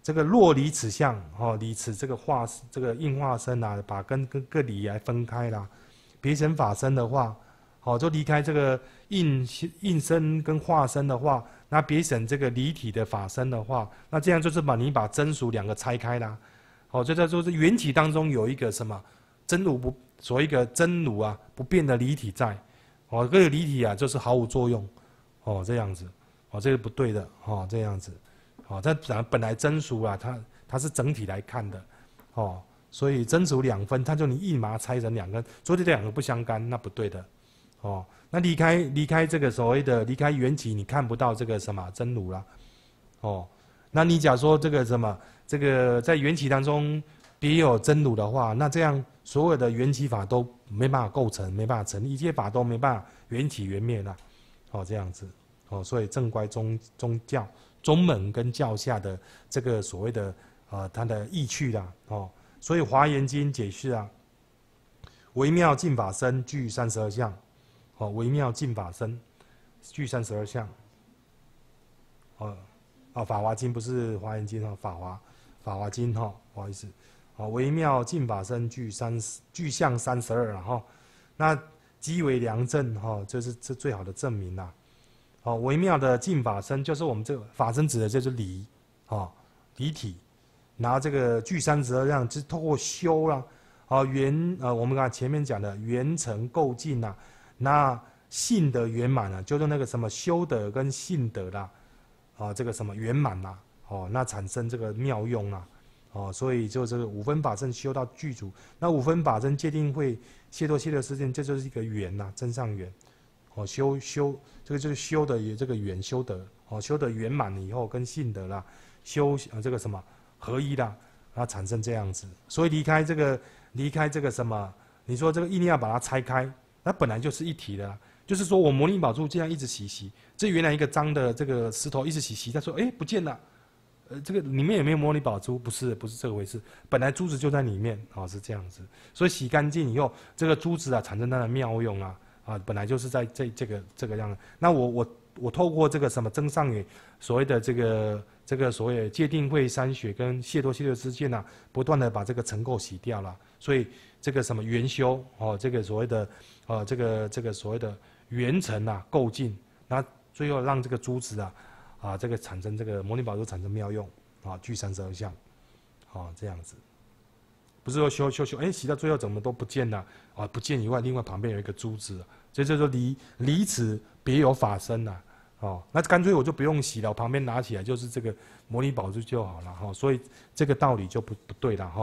这个若离此相，离此这个这个应化身啊，把跟各离来分开啦。别成法身的话，就离开这个应身跟化身的话，那别成这个离体的法身的话，那这样就是你把真俗两个拆开啦。就在说是缘起当中有一个什么真如不，所谓一个真如啊不变的离体在，这个离体啊就是毫无作用，这样子，这个不对的，这样子，但本来真俗啊，它是整体来看的，所以真俗两分，它就你硬把它拆成两根，所以这两个不相干，那不对的，那离开这个所谓的离开缘起，你看不到这个什么真如啦，那你假说这个什么这个在缘起当中别有真如的话，那这样所有的缘起法都没办法构成，没办法成立，一切法都没办法缘起缘灭啦，这样子，所以正乖宗教宗门跟教下的这个所谓的它的意趣啦，所以《华严经》解释啊，微妙净法身具32相，微妙净法身具32相，《法华经》不是《华严经》法华经》不好意思，微妙净法身具相32了那即为良证就是这最好的证明啦。微妙的净法身就是我们这个法身指的就是离，离体。然后这个具32相，就是透过修啦，我们刚才前面讲的圆成构净啦，那性德圆满啊，就是那个什么修德跟性德啦，这个什么圆满啦，那产生这个妙用啦，所以就这个五分法身修到具足，那五分法身界定会解脱事件，这就是一个圆呐，真上圆，修这个就是修的这个圆修德，修得圆满了以后跟性德啦，修这个什么。合一啦，然后产生这样子，所以离开这个什么，你说这个一定要把它拆开，那本来就是一体的啦。就是说我摩尼宝珠这样一直洗，这原来一个脏的这个石头一直洗，他说不见了，这个里面有没有摩尼宝珠？不是这个回事，本来珠子就在里面，是这样子。所以洗干净以后，这个珠子啊产生它的妙用啊，本来就是在这个样子。那我透过这个什么增上缘，所谓的这个所谓的戒定慧三学跟解脱之见啊，不断的把这个尘垢洗掉了，所以这个什么圆修这个所谓的这个所谓的圆尘啊构净，那最后让这个珠子这个产生这个摩尼宝珠产生妙用具32相，这样子，不是说修洗到最后怎么都不见了不见以外，另外旁边有一个珠子，所以这就离此别有法身啦。那干脆我就不用洗了，我旁边拿起来就是这个摩尼宝珠就好了所以这个道理就不对了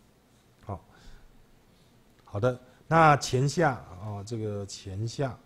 好的，那前下这个前下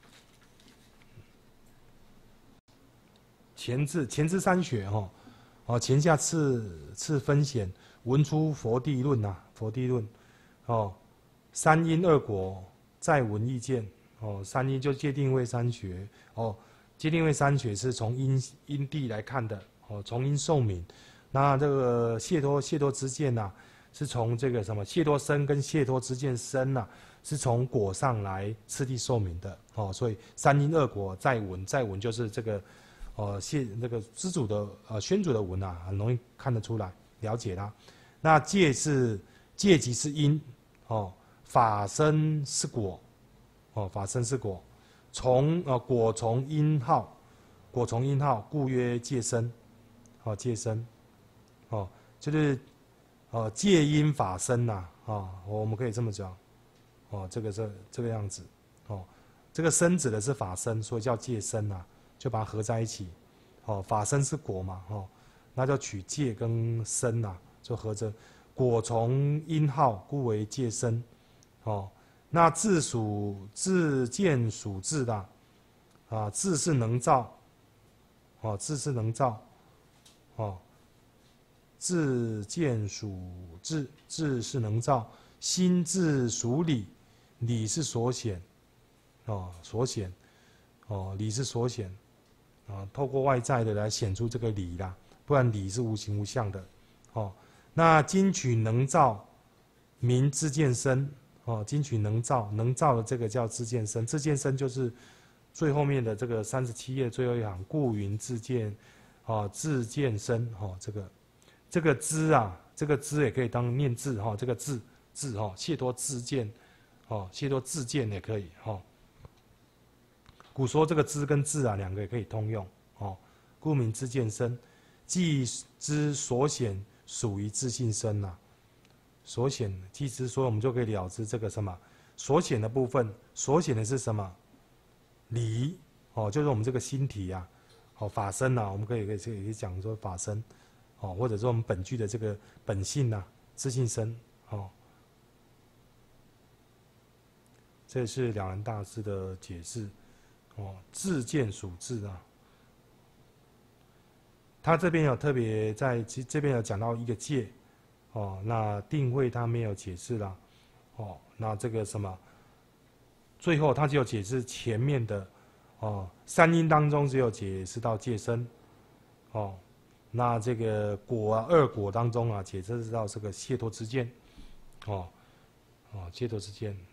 前置三学前下次分显闻出佛地论佛地论三因二果再闻意见三因就戒定慧三学戒定慧三学是从因地来看的从因受名，那这个解脱之见是从这个什么解脱身跟解脱之见身是从果上来次第受名的所以三因二果再闻就是这个那个知主的宣主的闻很容易看得出来了解啦。那戒即是因法身是果法身是果。果从因好，故曰戒身，戒身，就是戒因法身我们可以这么讲，这个样子，这个身指的是法身，所以叫戒身就把它合在一起，法身是果嘛，那就取戒跟身就合着，果从因好，故为戒身，那自见属智的智是能造智是能造自见属智是能造，心智属理，理是所显所显理是所显透过外在的来显出这个理啦，不然理是无形无相的那今取能造名知见身今取能造的这个叫知见身，知见身就是最后面的这个37页最后一行，故云自见自见身这个这个知啊，这个知也可以当念字哈，这个字哈，解脱自见，哦，解脱自见也可以哈。古说这个知跟智啊，两个也可以通用哦。故名知见身，即知所显属于自性身呐。所显即知，所以我们就可以了知这个什么所显的部分。所显的是什么？理哦，就是我们这个心体啊，哦，法身呐，我们可以讲说法身，哦，或者说我们本具的这个本性呐，自性身哦。这是了然大师的解释。哦，自见属智啊，他这边有特别在这边有讲到一个戒，哦，那定慧他没有解释啦，哦，那这个什么，最后他只有解释前面的，哦，三因当中只有解释到戒身，哦，那这个果啊二果当中啊解释到这个解脱之见，哦，哦，解脱之见。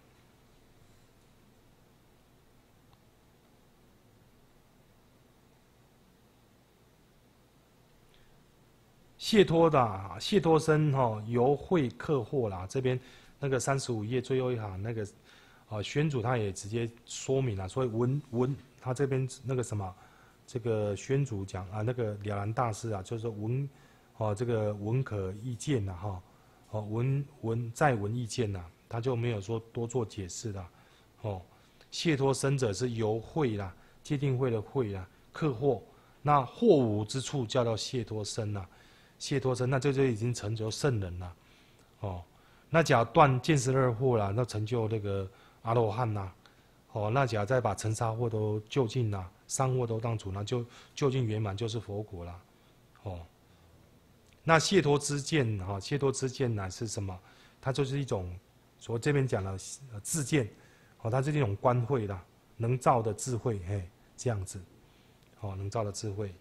解脱的解脱身哈，由慧克惑啦。这边那个35页最后一行那个宣主他也直接说明了，所以文他这边那个什么，这个宣主讲啊，那个了然大师啊，就是说这个文可意见呐哈，再文意见呐，他就没有说多做解释啦。哦，解脱身者是由慧啦，界定慧的慧啦，克惑，那惑无之处叫做解脱身呐。解脱身，那这就已经成就圣人了，哦，那假如断见识二惑了，那成就那个阿罗汉呐，哦，那假如再把尘沙惑都就尽了，三惑都当主，那就就近圆满就是佛国了，哦，那解脱之见哈，解脱之见乃是什么？它就是一种，所这边讲的自见，哦，它是一种观慧啦，能造的智慧，嘿，这样子，哦，能造的智慧。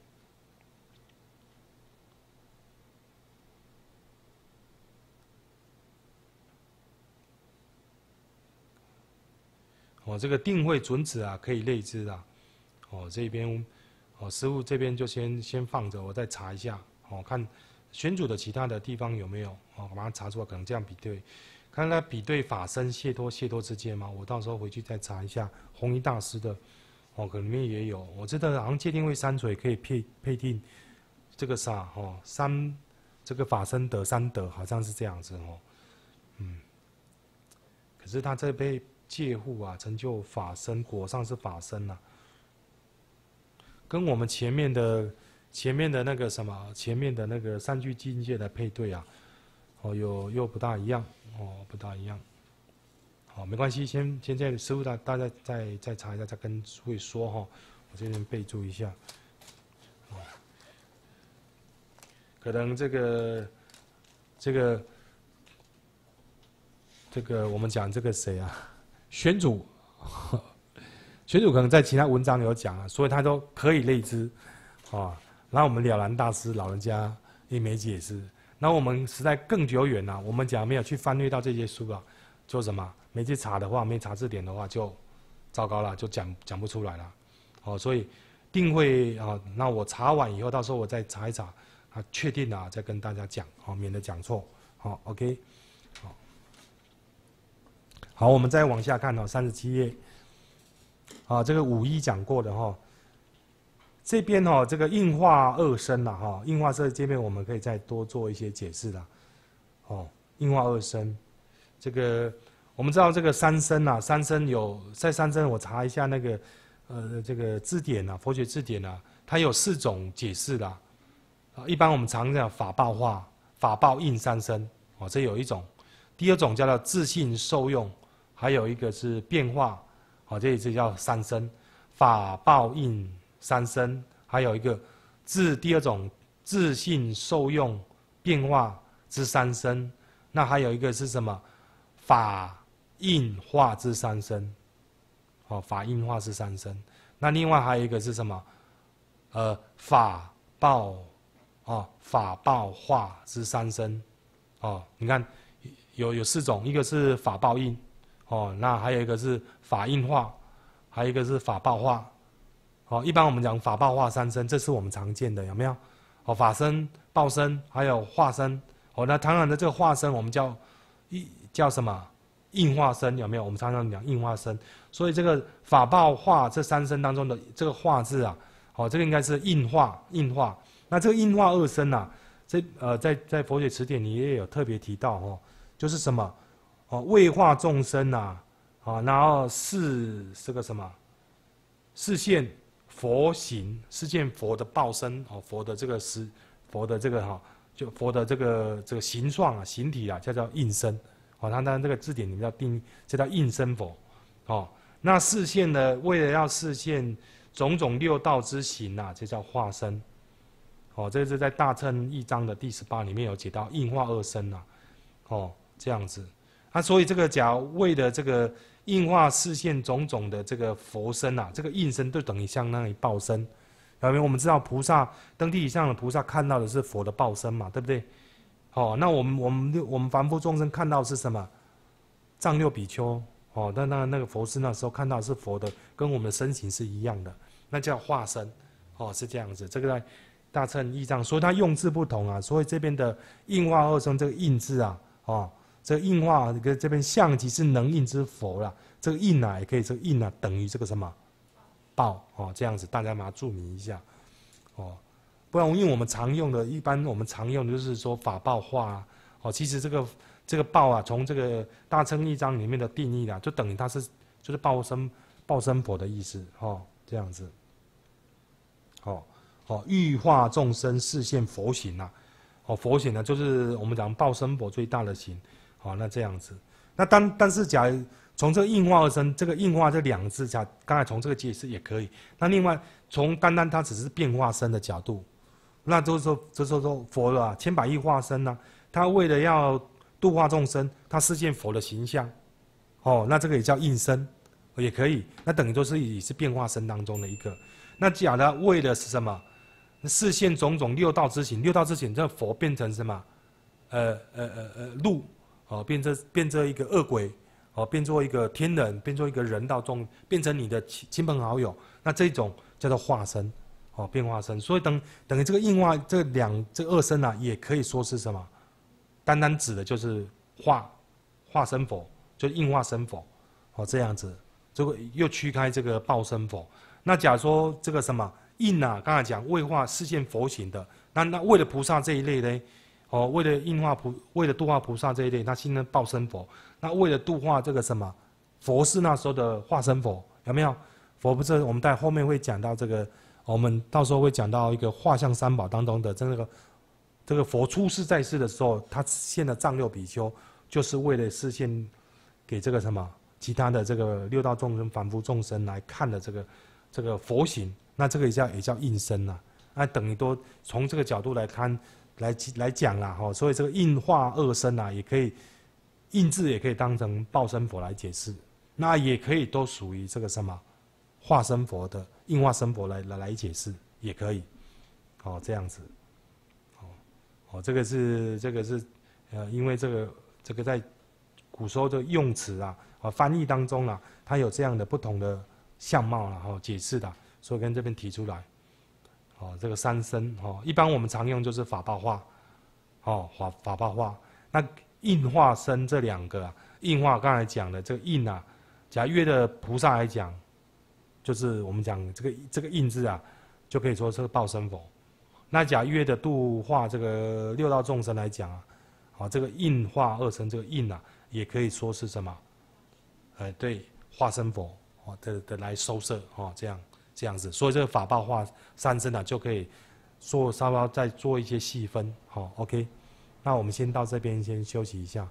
哦，这个定慧准指啊，可以类知啊。哦，这边，哦，师父这边就先放着，我再查一下。哦，看选组的其他的地方有没有，哦，把它查出来，可能这样比对，看他比对法身解脱之间嘛。我到时候回去再查一下弘一大师的，哦，可能里面也有。我知道好像界定慧三垂可以配定这个啥，哦，这个法身得三得，好像是这样子哦。嗯，可是他这被戒护啊，成就法身，果上是法身呐、啊，跟我们前面的那个什么，前面的那个三具境界的配对啊，哦，又不大一样，哦，不大一样。好，没关系，现在师父大家再查一下，再跟会说哈，我这边备注一下。哦，可能这个我们讲这个谁啊？宣主可能在其他文章有讲了，所以他都可以类知，啊，然后我们了然大师老人家也没解释，然后我们时代更久远了，我们讲没有去翻阅到这些书啊，就什么没去查的话，没查字典的话就糟糕了，就讲不出来了，哦，所以定会啊，那我查完以后，到时候我再查一查，啊，确定了再跟大家讲，好，免得讲错，好 ，OK。好，我们再往下看哦，37页。啊，这个51讲过的哈。这边哈，这个应化二身呐哈，应化这边我们可以再多做一些解释啦。哦，应化二身，这个我们知道这个三身呐，三身有在三身，我查一下那个这个字典呐，佛学字典呐，它有4种解释啦。啊，一般我们常讲法报化、法报应三身，哦，这有一种。第二种叫做自性受用。还有一个是变化，好，这叫三身，法报应三身，还有一个第二种自性受用变化之三身，那还有一个是什么？法应化之三身，哦，法应化之三身。那另外还有一个是什么？法报，哦，法报化之三身，哦，你看有4种，一个是法报应。哦，那还有一个是法应化，还有一个是法报化。哦，一般我们讲法报化三身，这是我们常见的，有没有？ 法身、报身，还有化身。那当然的这个化身我们叫什么？应化身有没有？我们常常讲应化身。所以这个法报化这三身当中的这个化字啊，这个应该是应化。那这个应化二身啊，在佛学词典里也有特别提到就是什么？为化众生啊，然后这个什么？示现佛形，示现佛的报身，佛的这个佛的这个就佛的这个形状啊，形体啊，叫应身。它当然这个字典里面叫定义，这叫应身佛。那示现呢，为了要示现种种六道之行啊，这叫化身。这是在大乘义章的第18里面有解到应化二身啊。这样子。所以这个假为了这个应化示现种种的这个佛身啊，这个应身就等于相当于报身。因为我们知道菩萨登地以上的菩萨看到的是佛的报身嘛，对不对？那我们凡夫众生看到的是什么？藏六比丘。但那个佛师那时候看到的是佛的，跟我们的身形是一样的，那叫化身。是这样子。这个在大乘义章，所以它用字不同啊。所以这边的应化二身这个应字啊，这个应化跟这边象即是能应之佛啦。这个应啊，也可以这个应啊等于这个什么报这样子，大家把它注明一下不然因为我们常用的，一般我们常用的就是说法报化其实这个报啊，从这个大乘义章里面的定义啦，就等于它就是报身佛的意思这样子欲化众生示现佛形啊，佛形呢就是我们讲报身佛最大的形。那这样子，那但是假如从这个应化而生，这个应化这两个字，刚才从这个解释也可以。那另外从单它只是变化身的角度，那这时候佛了千百亿化身呢，他为了要度化众生，他示现佛的形象，那这个也叫应身，也可以。那等于也是变化身当中的一个。那假的为了是什么？示现种种六道之行，六道之行，这佛变成什么？鹿。变成一个恶鬼，变作一个天人，变作一个人道众，变成你的亲朋好友，那这种叫做化身，变化身。所以等于这个应化这二身啊，也可以说是什么？单指的就是化身佛，就是应化身佛，这样子，这个又驱开这个报身佛。那假如说这个什么应啊，刚才讲为化示现佛形的，那为了菩萨这一类呢？为了度化菩萨这一类，他信任报身佛。那为了度化这个什么佛是那时候的化身佛，有没有？佛不是我们在后面会讲到这个，我们到时候会讲到一个画像三宝当中的这个佛出世在世的时候，他现的藏六比丘，就是为了示现给这个什么其他的这个六道众生、凡夫众生来看的这个佛形。那这个也叫应身呐。那等于都从这个角度来看。来讲啦，所以这个应化二身啊，也可以应字也可以当成报身佛来解释，那也可以都属于这个什么化身佛的应化身佛来解释也可以，这样子，这个是因为这个在古时候的用词啊，翻译当中啊，它有这样的不同的相貌啊，解释的，所以跟这边提出来。这个三身一般我们常用就是法报化，法报化。那应化身这两个应化刚才讲的这个应啊，假如约的菩萨来讲，就是我们讲这个应字啊，就可以说是报身佛。那假如约的度化这个六道众生来讲这个应化二身这个应啊，也可以说是什么？对，化身佛的来收摄这样子，所以这个法报化三身啊，就可以稍微再做一些细分，OK。那我们先到这边先休息一下。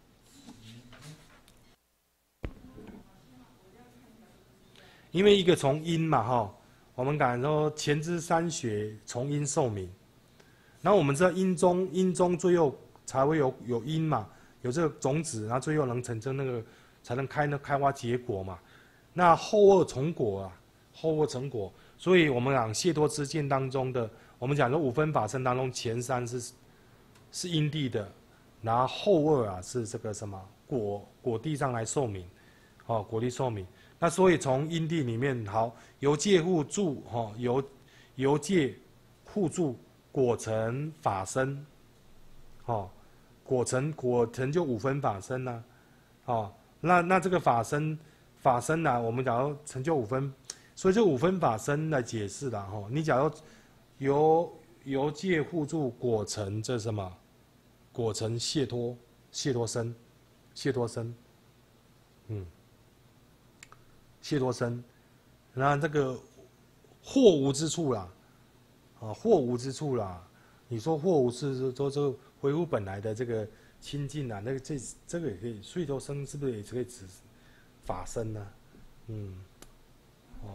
因为一个从因嘛我们讲说前之三学从因受名，然后我们知道因中最后才会有因嘛，有这个种子，然后最后能产生才能开花结果嘛。那后二从果啊。后二成果，所以我们讲解脱之见当中的，我们讲说五分法身当中前三是因地的，然后后二啊是这个什么果地上来受名，果地受名。那所以从因地里面，好由戒互助，由戒互助， 果成法身，哦，果成就五分法身呐、哦，那这个法身啊，我们假如成就五分，所以这五分法身来解释的哈、哦，你假如由戒护助果成这什么？果成解脱身，解脱身，解脱身，那这个惑无之处啦，啊，惑无之处啦，你说惑无是说这个恢复本来的这个清净啊，那个这个也可以，解脱身是不是也可以指法身呢、啊？哦。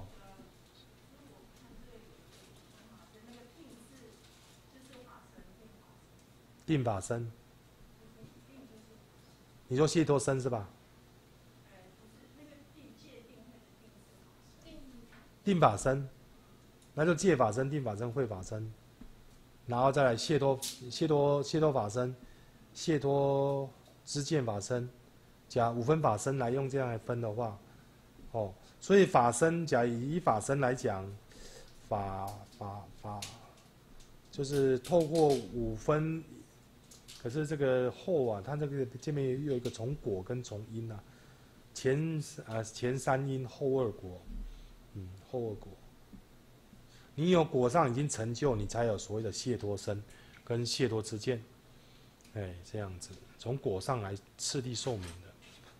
定法身，你说解脱身是吧？定法身，那就戒法身、定法身、慧法身，然后再来解脱法身、解脱知见法身，加五分法身来用这样来分的话，哦，所以法身假以法身来讲，法就是透过五分。可是这个后啊，它这边又有一个从果跟从因啊，前三因后二果，后二果。你有果上已经成就，你才有所谓的解脱身跟解脱之见，哎，这样子从果上来次第受名的。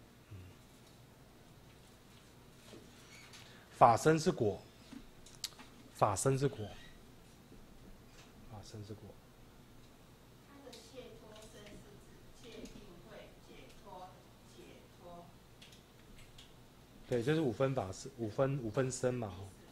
法身是果，法身是果，法身是果。对，这是五分法是五分身嘛，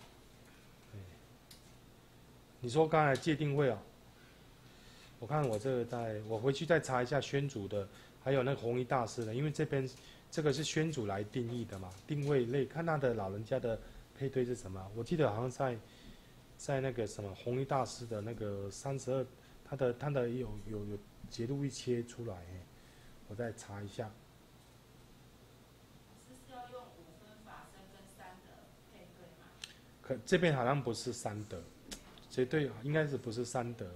你说刚才戒定慧啊，我看我这个我回去再查一下宣主的，还有那个弘一大师的，因为这边这个是宣主来定义的嘛，定位类，看他的老人家的配对是什么？我记得好像在那个什么弘一大师的那个32，他的有节录一切出来，我再查一下。可这边好像不是三德，绝对应该是不是三德，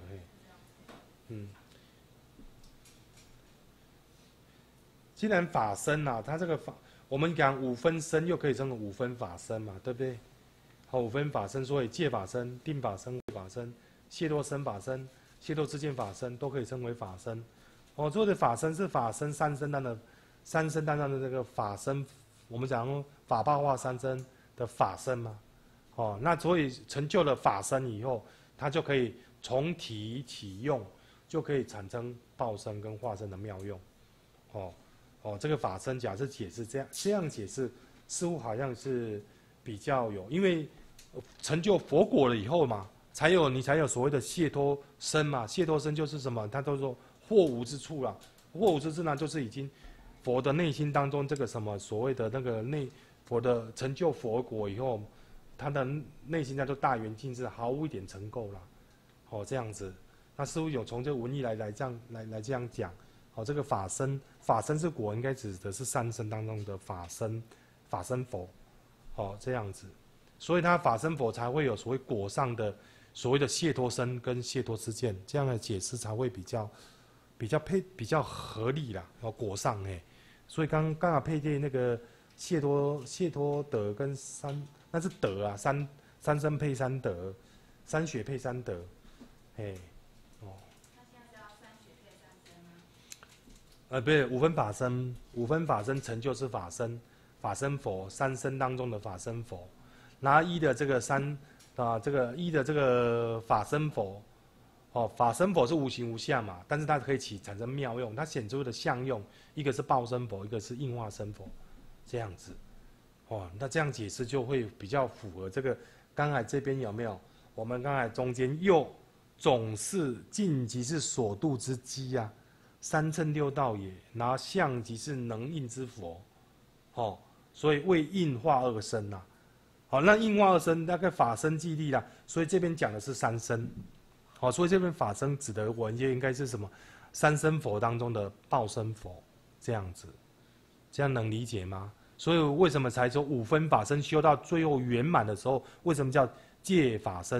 既然法身啊，它这个法，我们讲五分身又可以称为五分法身嘛，对不对？好，五分法身，所以戒法身、定法身、慧法身、解脱身法身、解脱知见法身都可以称为法身。哦，这个法身是法身三身当中的这个法身，我们讲法报化三身的法身嘛。哦，那所以成就了法身以后，它就可以从体起用，就可以产生报身跟化身的妙用。这个法身假设解释这样解释，似乎好像是比较有，因为成就佛果了以后嘛，你才有所谓的解脱身嘛。解脱身就是什么？他都说惑无之处啦，惑无之处呢，就是已经佛的内心当中这个什么所谓的那个佛的成就佛果以后。他的内心叫做大圆净智，毫无一点尘垢啦，这样子，那似乎有从这个文义来这样讲，这个法身是果，应该指的是三身当中的法身佛，这样子，所以他法身佛才会有所谓果上的所谓的解脱身跟解脱之见，这样的解释才会比较合理啦，果上所以刚好配对那个解脱德跟那是德啊，三身配三德，三学配三德，那现在是要三学配三身吗？不是五分法身成就是法身佛，三身当中的法身佛，然后一的这个这个法身佛，法身佛是无形无相嘛，但是它可以产生妙用，它显出的相用，一个是报身佛，一个是应化身佛，这样子。那这样解释就会比较符合这个。刚才这边有没有？我们刚才中间又总是尽即是所度之机啊，三乘六道也。然后相即是能应之佛，所以为应化二身呐。那应化二身那个法身寂力啦，所以这边讲的是三身。所以这边法身指的文就应该是什么？三身佛当中的报身佛，这样子，这样能理解吗？所以为什么才说五分法身修到最后圆满的时候，为什么叫戒法身、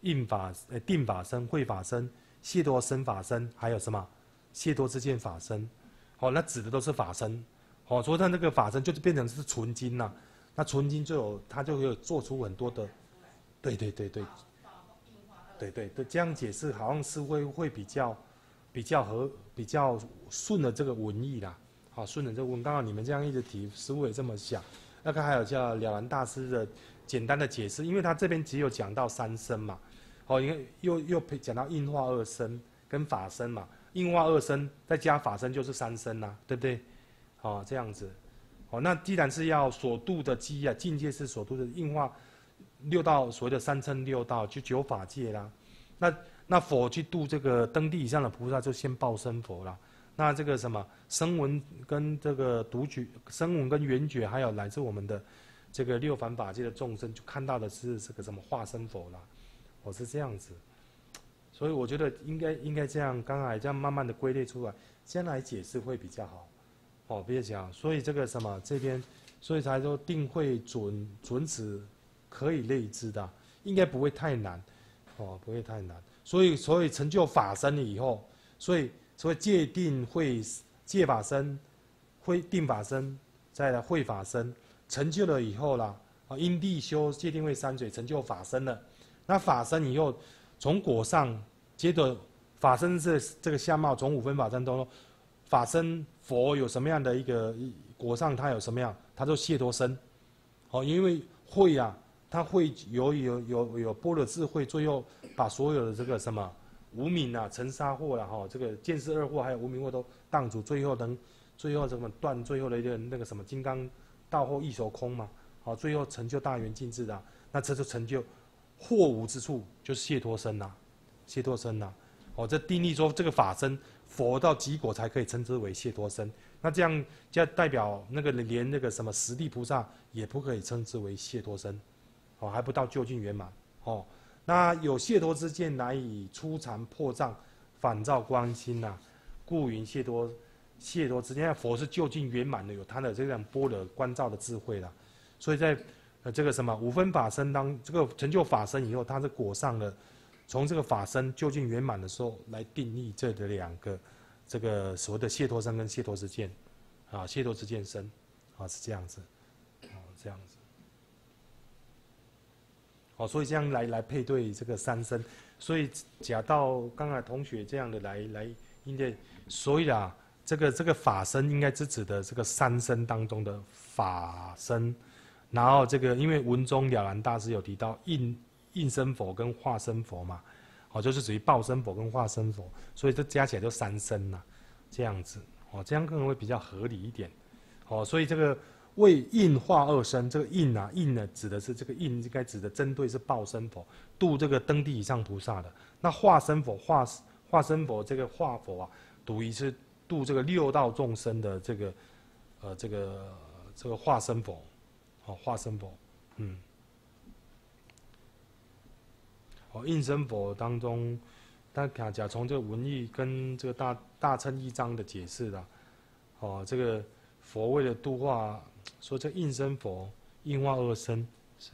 定法身、慧法身、解脱身法身，还有什么解脱之见法身。哦，那指的都是法身。哦，所以它那个法身就是变成是纯金呐。那纯金它就有做出很多的，对，这样解释好像是会比较顺了这个文意啦。好，顺着这个文，刚好你们这样一直提，师父也这么想。那个还有叫了然大师的简单的解释，因为他这边只有讲到三身嘛。哦，因为又讲到应化二身跟法身嘛，应化二身再加法身就是三身啦，对不对？哦，这样子。哦，那既然是要所度的机啊，境界是所度的应化六道，所谓的三乘六道就九法界啦。那佛去度这个登地以上的菩萨，就先报身佛啦。那这个什么声闻跟这个独觉、声闻跟缘觉，还有来自我们的这个六凡法界的众生，就看到的是这个什么化身佛啦。我是这样子，所以我觉得应该这样，刚才这样慢慢的归类出来，这样来解释会比较好。哦，别讲，所以这个什么这边，所以才说定慧准指可以类知的，应该不会太难，哦，不会太难。所以成就法身了以后，所以戒定慧戒法身，慧定法身，再来慧法身，成就了以后啦，啊，因地修戒定慧三水，成就法身了。那法身以后，从果上接着法身这个相貌，从五分法身当中。法身佛有什么样的一个果上，它有什么样，它就解脱身。哦，因为慧啊，它会有般若智慧，最后把所有的这个什么无明啊、尘沙惑啦，这个见识二惑还有无明惑都荡除，最后怎么断最后的一个那个什么金刚道后一手空嘛，好，最后成就大圆净智的，那这就成就惑无之处，就是解脱身呐，解脱身呐。哦，这定义说这个法身。佛到极果才可以称之为解脱身，那这样就代表那个连那个什么十地菩萨也不可以称之为解脱身，哦，还不到究竟圆满，哦，那有解脱之见，乃以初禅破障，反照光心呐，故云解脱之见。佛是究竟圆满的，有他的这样般若观照的智慧啦，所以在这个什么五分法身这个成就法身以后，他是果上的。从这个法身究竟圆满的时候来定义这的两个，这个所谓的解脱身跟解脱之见，啊，解脱之见身，啊是这样子，这样子，所以这样来配对这个三身，所以假到刚才同学这样的来，应该，所以啊，这个法身应该是指的这个三身当中的法身，然后这个因为文中了然大师有提到应身佛跟化身佛嘛，就是属于报身佛跟化身佛，所以这加起来就三身呐，这样子，这样可能会比较合理一点，所以这个为应化二身，这个应呢指的是这个应应该指的针对是报身佛，度这个登地以上菩萨的，那化身佛化身佛这个化佛啊，等于是度这个六道众生的这个化身佛，化身佛，应身佛当中，他讲从这个文义跟这个大乘义章的解释啦，这个佛为了度化，说这应身佛应化二身，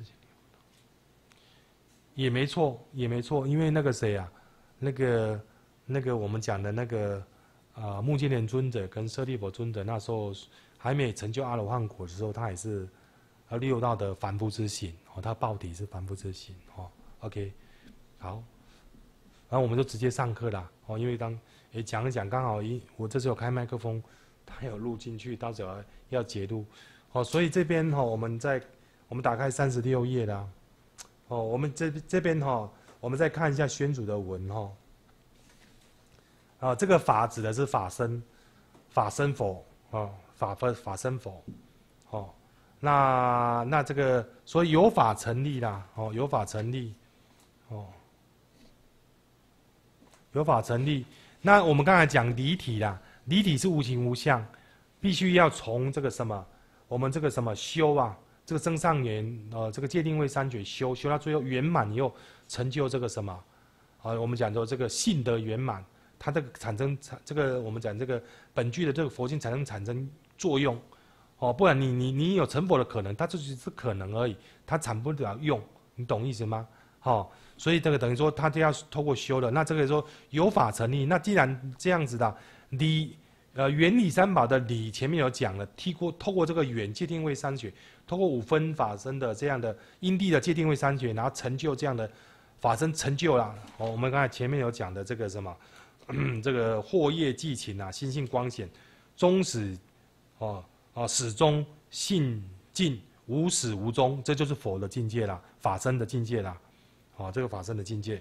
也没错，因为那个谁啊，那个我们讲的那个目犍连尊者跟舍利弗尊者那时候还没成就阿罗汉果的时候，他也是六道的凡夫之行，他报体是凡夫之行，OK。好，然后我们就直接上课啦，因为讲一讲，刚好我这次有开麦克风，它有录进去，到时候要截录，所以这边我们打开36页啦，我们这边我们再看一下宣主的文这个法指的是法身佛法身佛，那这个所以有法成立啦，有法成立，有法成立，那我们刚才讲离体啦，离体是无形无相，必须要从这个什么，我们这个什么修啊，这个增上缘，这个戒定慧三觉修到最后圆满以后，成就这个什么，我们讲说这个性德圆满，它这个产生这个我们讲这个本具的这个佛性产生作用，不然你有成佛的可能，它就是可能而已，它产不了用，你懂意思吗？ 好，所以这个等于说他就要透过修了。那这个说有法成立，那既然这样子的理，原理三宝的理前面有讲了，透过这个缘界定位三学，透过五分法身的这样的因地的界定位三学，然后成就这样的法身成就啦。哦，我们刚才前面有讲的这个什么，这个惑业寂情啊，心性光显，终始，始终性尽，无始无终，这就是佛的境界啦，法身的境界啦。这个法身的境界。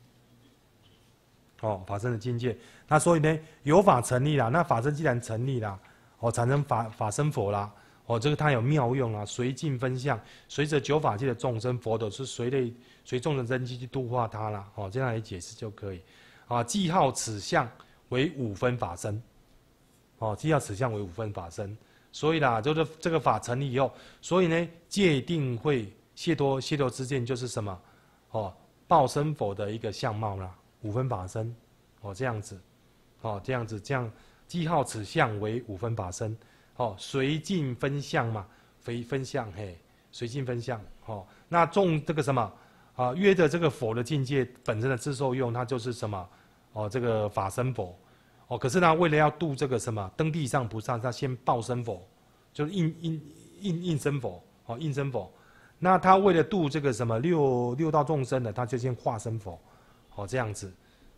法身的境界，那所以呢，有法成立啦。那法身既然成立啦，产生法身佛啦，这个它有妙用啦，随境分相，随着九法界的众生，佛都是随众生真机去度化他啦。这样来解释就可以。记号此相为五分法身，记号此相为五分法身。所以啦，就是这个法成立以后，所以呢，戒定慧解脱之见就是什么？报身佛的一个相貌啦。五分法身，这样子，这样记号此相为五分法身，随境分相嘛，分相嘿，随境分相，那众这个什么约的这个佛的境界本身的自受用，它就是什么？这个法身佛，可是呢，为了要度这个什么登地上菩萨，他先报身佛，就是应身佛，应身佛。那他为了度这个什么六道众生的，他就先化身佛。这样子，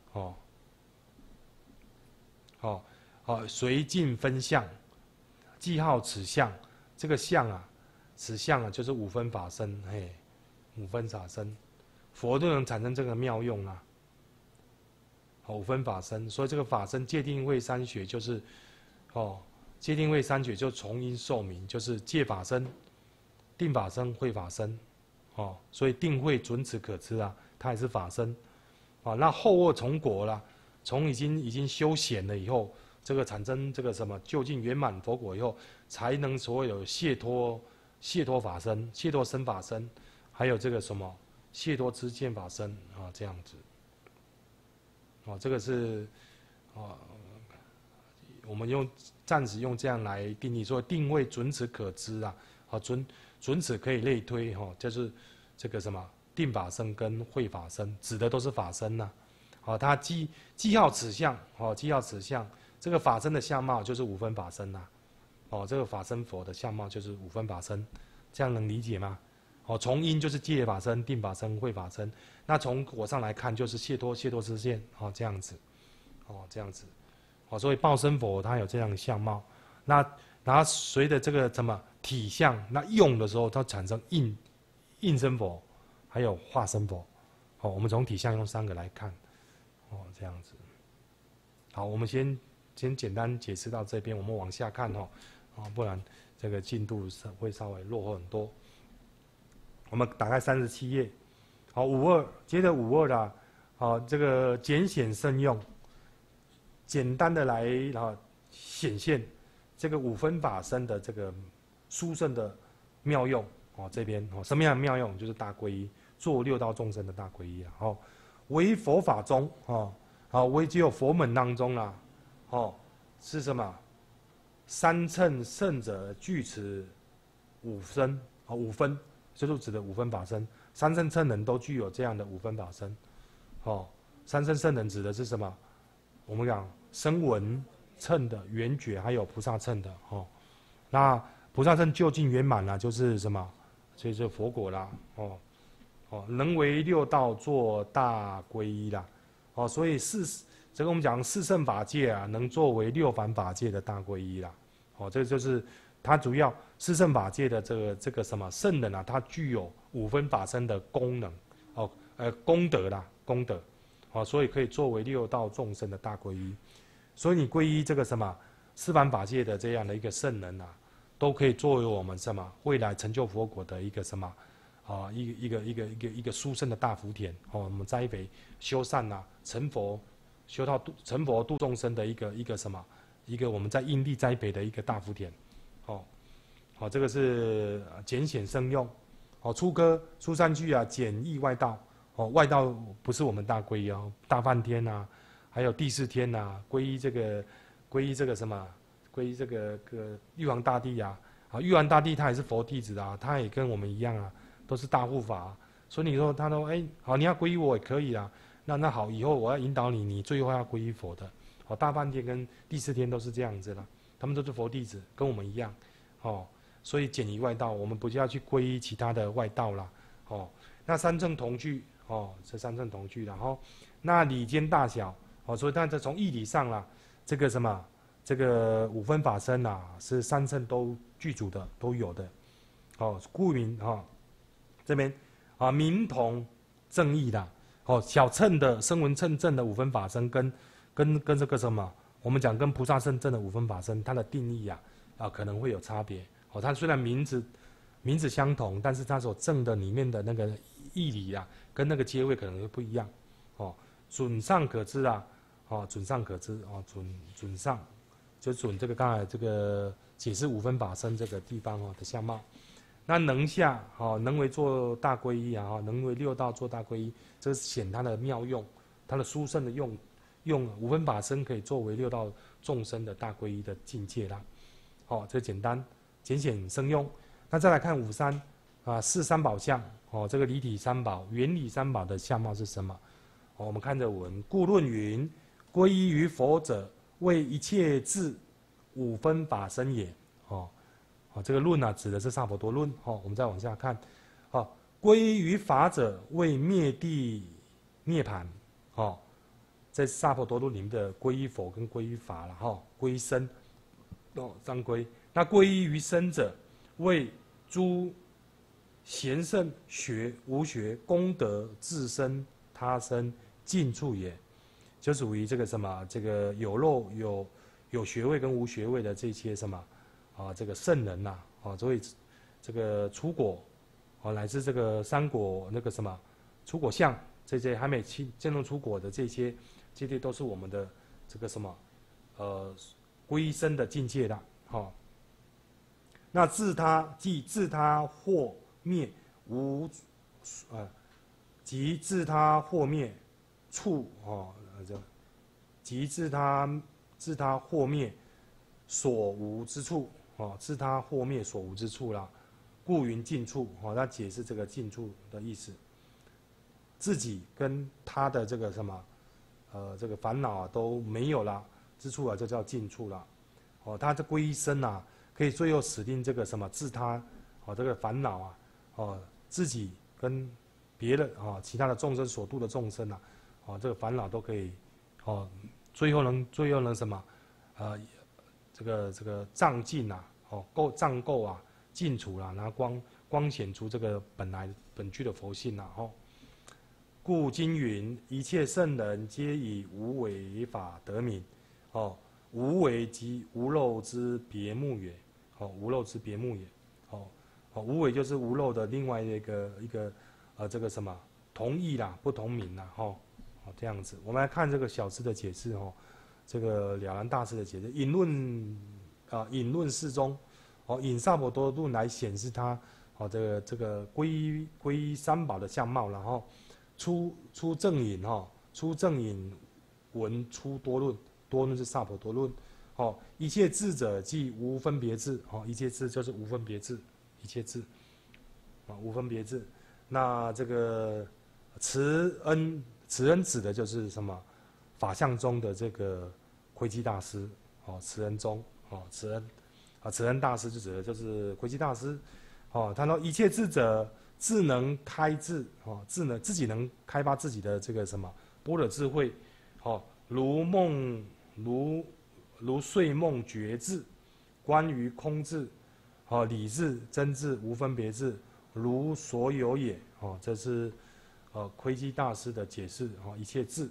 随境分相，记号此相，这个相啊，此相啊，就是五分法身，嘿，五分法身，佛都能产生这个妙用啊，五分法身，所以这个法身戒定慧三学就是，戒定慧三学就从因受名，就是戒法身、定法身、慧法身，所以定慧准此可知啊，它也是法身。那后恶从果啦，从已经修显了以后，这个产生这个什么究竟圆满佛果以后，才能所谓有解脱法身、解脱身法身，还有这个什么解脱知见法身这样子。这个是我们暂时用这样来定义说定位准此可知啊，准此可以类推就是这个什么。定法身跟慧法身指的都是法身呐，它记号此相，记号此相，这个法身的相貌就是五分法身呐，这个法身佛的相貌就是五分法身，这样能理解吗？从因就是戒法身、定法身、慧法身，那从果上来看就是解脱之见，这样子，这样子，所以报身佛它有这样的相貌，那然后随着这个什么体相，那用的时候它产生应身佛。还有化身佛，我们从体相用三个来看，这样子。好，我们先简单解释到这边，我们往下看不然这个进度会稍微落后很多。我们打开37页，好，52，接着52啦，这个简显慎用，简单的来显现这个五分法身的这个殊胜的妙用，这边什么样的妙用？就是大皈依。做六道众生的大皈依啊，为佛法中为只有佛门当中啦，是什么？三乘圣者具持五分，就是指的五分法身。三乘圣人都具有这样的五分法身，三乘圣人指的是什么？我们讲声闻乘的、缘觉，还有菩萨乘的那菩萨乘究竟圆满了，就是什么？就是佛果啦，能为六道做大皈依啦，所以这个我们讲四圣法界啊，能作为六凡法界的大皈依啦，这个就是它主要四圣法界的这个什么圣人啊，他具有五分法身的功能，功德啦，功德，所以可以作为六道众生的大皈依，所以你皈依这个什么四凡法界的这样的一个圣人啊，都可以作为我们什么未来成就佛果的一个什么。一个殊胜的大福田我们栽培修善呐，成佛成佛度众生的一个什么一个我们在因地栽培的一个大福田，这个是简显慎用，出歌出三句啊，简易外道，外道不是我们大皈依大梵天呐，还有第四天呐，皈依这个什么，皈依这个玉皇大帝啊，玉皇大帝他也是佛弟子啊，他也跟我们一样啊。都是大护法， 所以你说他说，哎，好，你要皈依我也可以啦。那好，以后我要引导你，你最后要皈依佛的。哦，大梵天跟第四天都是这样子啦，他们都是佛弟子，跟我们一样。哦，所以简仪外道，我们不是要去皈依其他的外道啦。哦，那三乘同具，哦，这三乘同具，然后那理间大小，哦，所以它这从义理上啦，这个什么，这个五分法身啊，是三乘都具足的，都有的。哦，故名哦，这边啊，名同正义的。哦，小乘的声闻乘正的五分法身跟这个什么，我们讲跟菩萨乘正的五分法身，它的定义可能会有差别。哦，它虽然名字相同，但是它所证的里面的那个义理跟那个阶位可能会不一样。哦，准上可知哦，准上可知哦，准上就准这个刚才这个解释五分法身这个地方的相貌。那能下能为做大皈依能为六道做大皈依，这是显它的妙用，它的殊胜的用五分法身可以作为六道众生的大皈依的境界啦。这简单简显生用。那再来看五三四三宝相这个离体三宝、原理三宝的相貌是什么？我们看着文，故论云：皈依于佛者，为一切智五分法身也。这个论指的是萨婆多论。我们再往下看，皈依于法者，为灭地涅盘。在萨婆多论里面的皈依佛跟皈依法了皈依僧三皈。那皈依于僧者，为诸贤圣学无学功德自身他身尽处也，就属于这个什么，这个有肉有学位跟无学位的这些什么这个圣人所以这个出果乃至这个三果那个什么出果相，这些还没见证出果的这些都是我们的这个什么皈依僧的境界的。那自他或灭无即自他或灭处即自他或灭所无之处。自他或灭所无之处啦，故云尽处。他解释这个尽处的意思，自己跟他的这个什么这个烦恼都没有了之处就叫尽处了。他这皈依僧可以最后使定这个什么自他这个烦恼自己跟别人其他的众生所度的众生这个烦恼都可以最后能什么这个障尽障垢尽除然后光显出这个本具的佛性故经云：一切圣人皆以无为法得名。无为即无漏之别目也。无漏之别目也。无为就是无漏的另外一个这个什么同义不同名这样子。我们来看这个小师的解释这个了然大师的解释，引论释中，引萨婆多论来显示他这个皈依三宝的相貌，然后出正引出正引文出多论，多论是萨婆多论。一切智者即无分别智。一切智就是无分别智，一切智无分别智。那这个慈恩指的就是什么？法相中的这个窥基大师慈恩中慈恩大师就指的就是窥基大师他说一切智者自能开智自己能开发自己的这个什么般若智慧如睡梦觉智，关于空智理智真智无分别智，如所有也这是窥基大师的解释一切智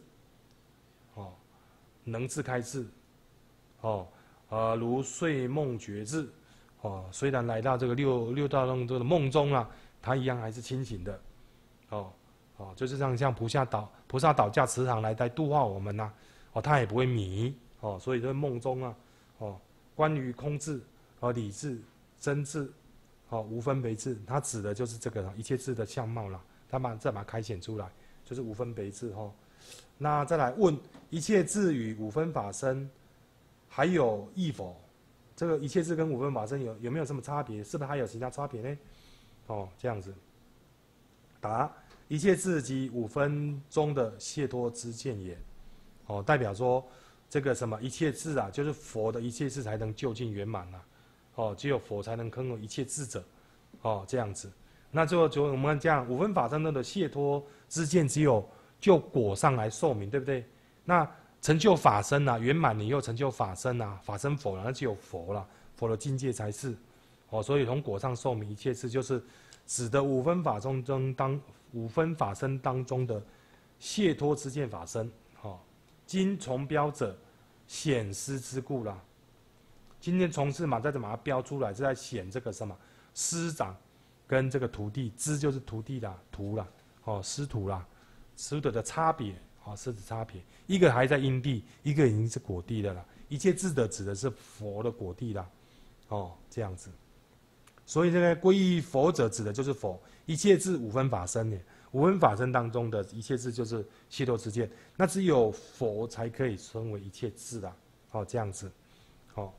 能自开智如睡梦觉智虽然来到这个六道中的梦中他一样还是清醒的就是像菩萨导驾慈航来度化我们他也不会迷所以在梦中关于空智理智真智无分别智，它指的就是这个一切智的相貌啦。他再把它开显出来，就是无分别智那再来问一切智与五分法身还有异否？这个一切智跟五分法身有没有什么差别？是不是还有其他差别呢？这样子。答： 一切智即五分中的解脱之见也。哦，代表说这个什么一切智啊，就是佛的一切智才能究竟圆满啊。哦，只有佛才能拥有一切智者。哦，这样子。那就我们这样五分法身的解脱之见，只有就果上来说明，对不对？那成就法身啊，圆满你又成就法身啊，法身佛了，那只有佛了，佛的境界才是。哦，所以从果上说明一切智，就是指的五分法身当中的解脱之见法身。哦，今从标者，显师之故啦。今天从事嘛，再把它标出来，是在显这个什么师长跟这个徒弟，知就是徒弟啦，徒啦，哦，师徒啦，师徒的差别，哦，师的差别，一个还在因地，一个已经是果地的啦。一切智的指的是佛的果地啦，哦，这样子。所以这个皈依佛者指的就是佛，一切智五分法身呢，五分法身当中的一切智就是解脱之见，那只有佛才可以称为一切智啦，哦，这样子，哦。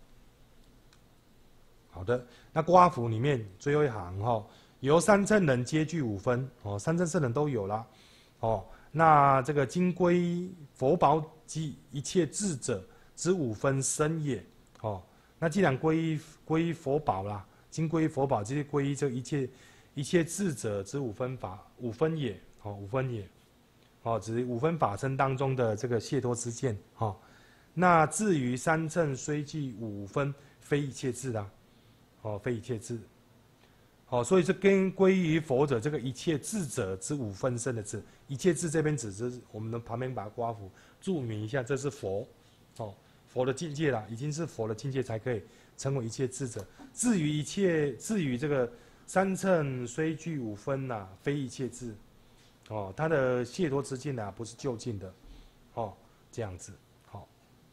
好的，那刮符里面最后一行哈，由三乘人皆具五分哦，三乘圣人都有啦，哦，那这个今归佛宝及一切智者之五分身也，哦，那既然归依佛宝啦，今归依佛宝就是归依这一切智者之五分也，哦，五分也，哦，指五分法身当中的这个解脱之见，哦，那至于三乘虽具五分，非一切智啦。哦，非一切智，哦，所以是跟归于佛者这个一切智者之五分身的智，一切智这边指是我们的旁边把它刮符注明一下，这是佛，哦，佛的境界啦，已经是佛的境界才可以成为一切智者。至于这个三乘虽具五分呐，非一切智，哦，它的解脱之境啊，不是究竟的，哦，这样子，好，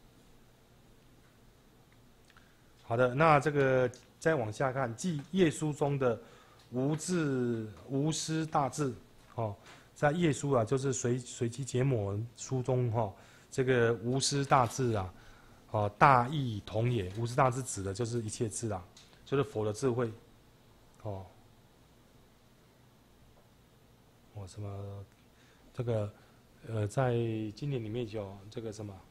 好的，那这个。再往下看，即业书中的无师大智，哦，在业书啊，就是随机解抹书中哈，这个无师大智啊，哦，大义同也。无师大智指的就是一切智啊，就是佛的智慧，哦，哦什么，这个在经典里面有这个什么，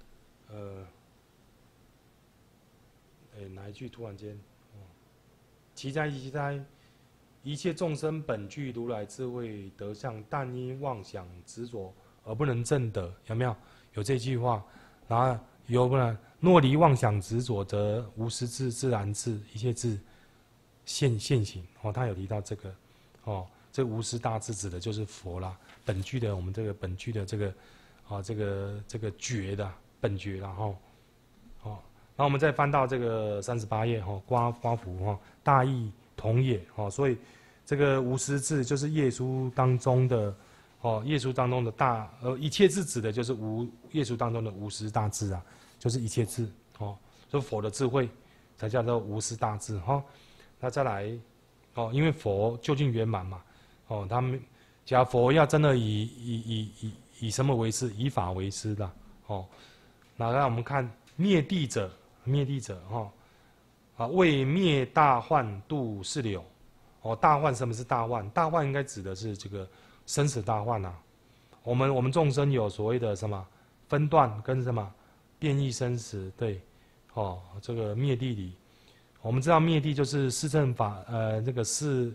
哪一句突然间？其哉，一切众生本具如来智慧德相，但因妄想执着而不能证得。有没有？有这句话。然后有不然，若离妄想执着，则无实智、自然智、一切智现行。哦，他有提到这个。哦，这无师大智指的就是佛啦，本具的我们这个本具的这个啊，这个觉的本觉，然后，哦。然后我们再翻到这个38页哈，刮符哈，大义同也哈，所以这个无师智就是业书当中的哦，业书当中的一切智指的就是业书当中的无师大智啊，就是一切智哦，就是佛的智慧才叫做无师大智哈。那再来哦，因为佛究竟圆满嘛哦，他们假如佛要真的以什么为师？以法为师的哦。那让我们看灭地者哈，啊，为灭大患度世流，哦，大患什么是大患？大患应该指的是这个生死大患啊。我们众生有所谓的什么分段跟什么变异生死，对，哦，这个灭地理，我们知道灭地就是四正法，这个四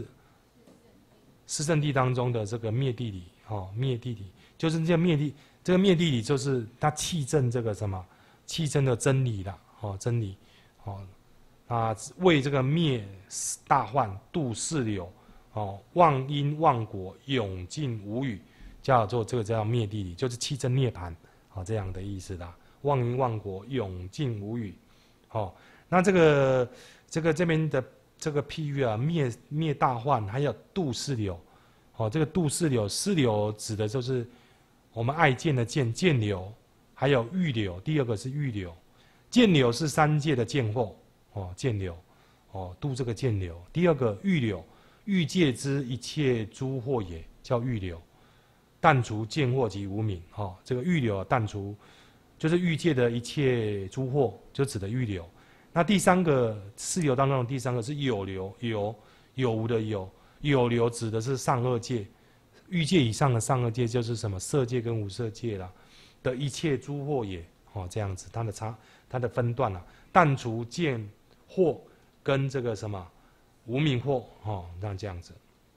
圣谛当中的这个灭地理，哦，灭地理就是这灭地，这个灭地理就是它契证这个什么。契真的真理啦，哦，真理，哦，啊，为这个灭大患度世流，哦，忘因忘果永尽无语，叫做这个叫灭地理，就是契真涅槃，哦，这样的意思啦。忘因忘果永尽无语，哦，那这边的这个譬喻啊，灭大患，还有度世流，哦，这个度世流指的就是我们爱见的见流。还有欲流，第二个是欲流，见流是三界的见惑，哦，见流，哦，度这个见流。第二个欲流，欲界之一切诸惑也，叫欲流，但除见惑及无明，哦，这个欲流但除，就是欲界的一切诸惑，就指的欲流。那第三个四流当中的第三个是有流，有无的有，有流指的是上恶界， 欲界以上的上二界就是什么色界跟无色界啦的一切诸惑也，这样子它的分段啦，但除见惑跟这个什么无明惑，那这样子，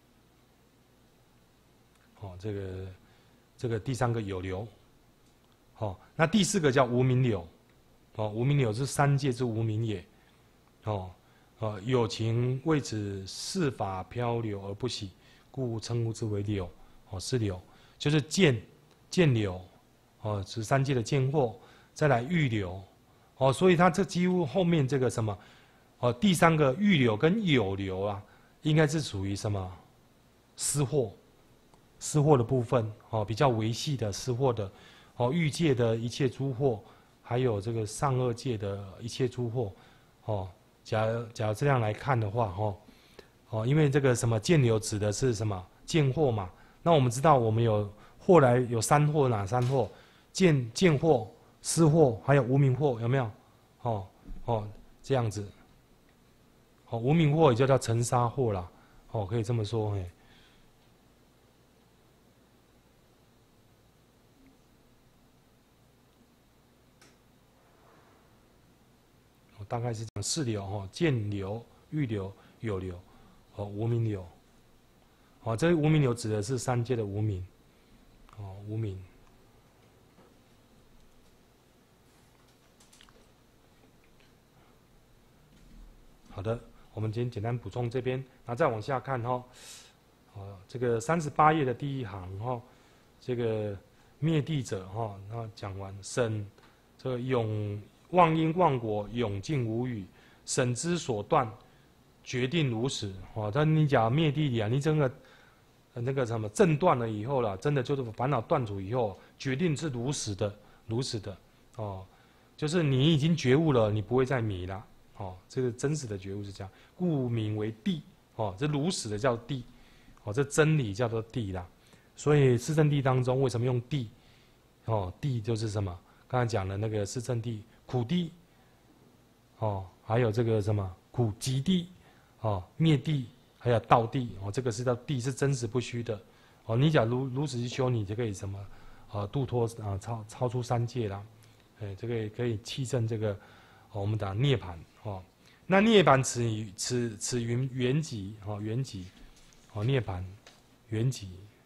这个第三个有流，那第四个叫无明流，无明流是三界之无明也，有情为此事法漂流而不喜，故称呼之为流，是流，就是见流，指三界的见惑，再来欲流，所以它这几乎后面这个什么，第三个欲流跟有流啊，应该是属于什么思惑的部分，比较维系的思惑的，欲界的一切诸惑，还有这个上二界的一切诸惑，假如这样来看的话，因为这个什么见流指的是什么见惑嘛？那我们知道我们有惑来有三惑，哪三惑？见惑、思惑，还有无明惑，有没有？这样子。无明惑也就叫尘沙惑啦，可以这么说，大概是讲四流，见流、欲流、有流，无明流。这个无明流指的是三界的无明，无明。好的，我们今天简单补充这边，那再往下看这个38页的第一行这个灭地者那讲完审这个妄因妄果永尽无语，审之所断，决定如实。但你讲灭地啊，你整个那个什么证断了以后了，真的就是烦恼断除以后，决定是如实的，就是你已经觉悟了，你不会再迷了。这个真实的觉悟是这样，故名为地。这如实的叫地。这真理叫做地啦。所以四圣谛当中为什么用地？地就是什么？刚才讲的那个四圣谛。苦地，还有这个什么苦集地，灭地，还有道地，这个是叫地，是真实不虚的，你假如此去修，你就可以什么，度脱超出三界啦，这个也可以契证这个，我们讲涅槃，那涅槃此云缘极，缘极，涅槃，缘极，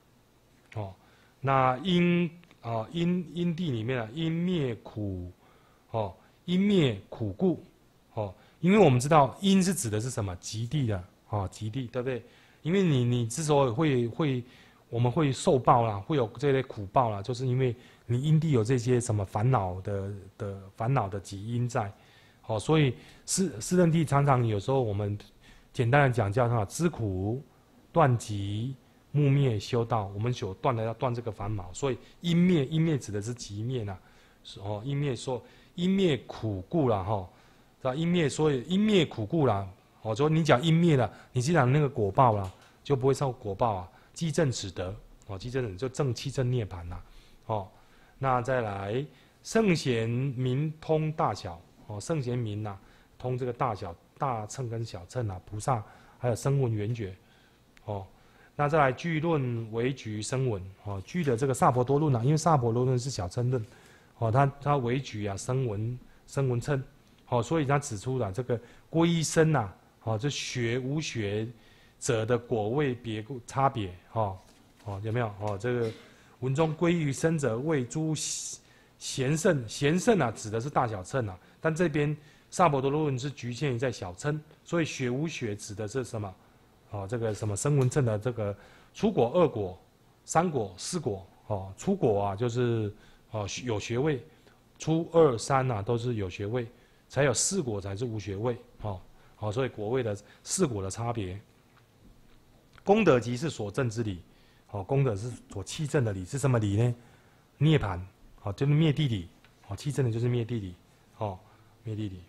那因地里面因灭苦。因灭苦故，因为我们知道因是指的是什么？极地的，极地，对不对？因为你之所以我们会受报啦，会有这类苦报啦，就是因为你因地有这些什么烦恼的极因在，所以四圣谛常常有时候我们简单的讲叫它知苦、断集、目灭、修道，我们所断的要断这个烦恼，所以因灭指的是极灭呐，因灭说。因灭苦故啦，是吧？因灭，所以因灭苦故啦。说你讲因灭了，你既然那个果报啦，就不会受果报啊。积正只得，积正就正七正涅槃啦。那再来圣贤明通大小，圣贤明呐，通这个大小大乘跟小乘啊，菩萨还有声闻缘觉，那再来俱论为局声闻，俱的这个萨婆多论啊，因为萨婆多论是小乘论。他为举啊，声闻称，所以他指出了这个皈依生呐，这学无学者的果位差别，有没有？这个文中皈依生者为诸贤圣啊，指的是大小乘啊，但这边萨婆多论是局限于在小乘，所以学无学指的是什么？这个什么声闻称的这个初果、二果、三果、四果，初果啊就是。有学位，初二三啊都是有学位，才有四果才是无学位，所以果位的四果的差别。功德即是所证之理，功德是所契证的理，是什么理呢？涅槃，就是灭地理，契证的就是灭地理，灭地理，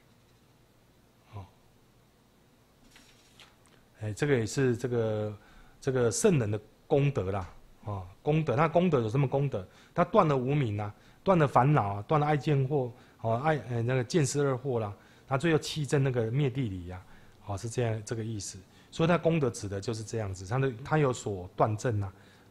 这个也是这个圣人的功德啦。功德，那功德有什么功德？他断了无明啊，断了烦恼啊，断了爱见惑，那个见思二惑啦，他最后契证那个灭地理呀，是这样这个意思。所以他功德指的就是这样子，他有所断证呐，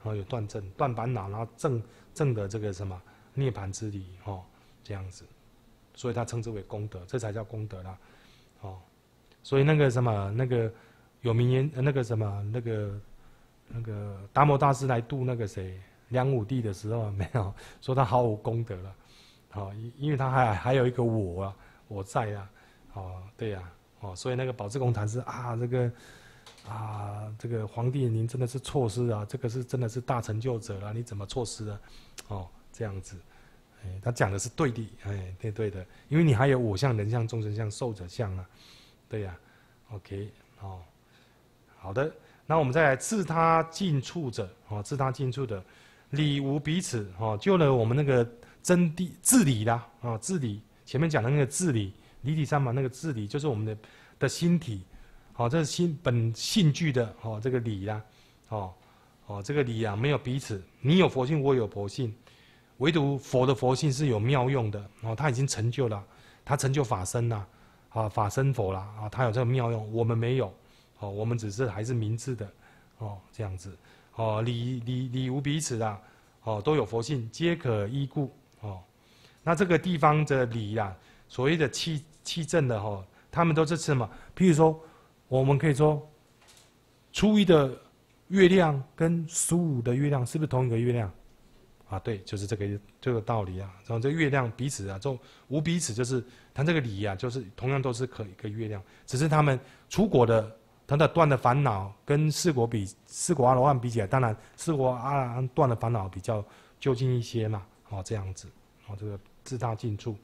有断正，断烦恼，然后正的这个什么涅槃之理，这样子，所以他称之为功德，这才叫功德啦，所以那个什么那个有名言，那个什么那个达摩大师来度那个谁梁武帝的时候，没有说他毫无功德了，因为他还有一个我在啊，对呀，所以那个宝志公禅师啊，这个皇帝您真的是错失啊，这个是真的是大成就者了，你怎么错失了？这样子，他讲的是对的，对的，因为你还有我相、人相、众生相、寿者相啊，对呀，OK，好的，那我们再来自他近处者，自他近处的理无彼此，就了我们那个真谛治理啦，治理前面讲的那个治理，离体三法那个治理，就是我们的心体。这是心本性具的这个理啦，这个理啊没有彼此，你有佛性，我有佛性，唯独佛的佛性是有妙用的，他已经成就了，他成就法身啦，法身佛啦，他有这个妙用，我们没有，我们只是还是明智的，这样子，理无彼此啦，都有佛性，皆可依故，那这个地方的理啦，所谓的气正的他们都是什么？譬如说。我们可以说，初一的月亮跟15的月亮是不是同一个月亮？对，就是这个道理啊。然后这月亮彼此啊，就无彼此，就是它这个理啊，就是同样都是一个月亮，只是他们出国的他的断的烦恼跟四果阿罗汉比起来，当然四果阿罗汉断的烦恼比较就近一些嘛。这样子，这个自他近处，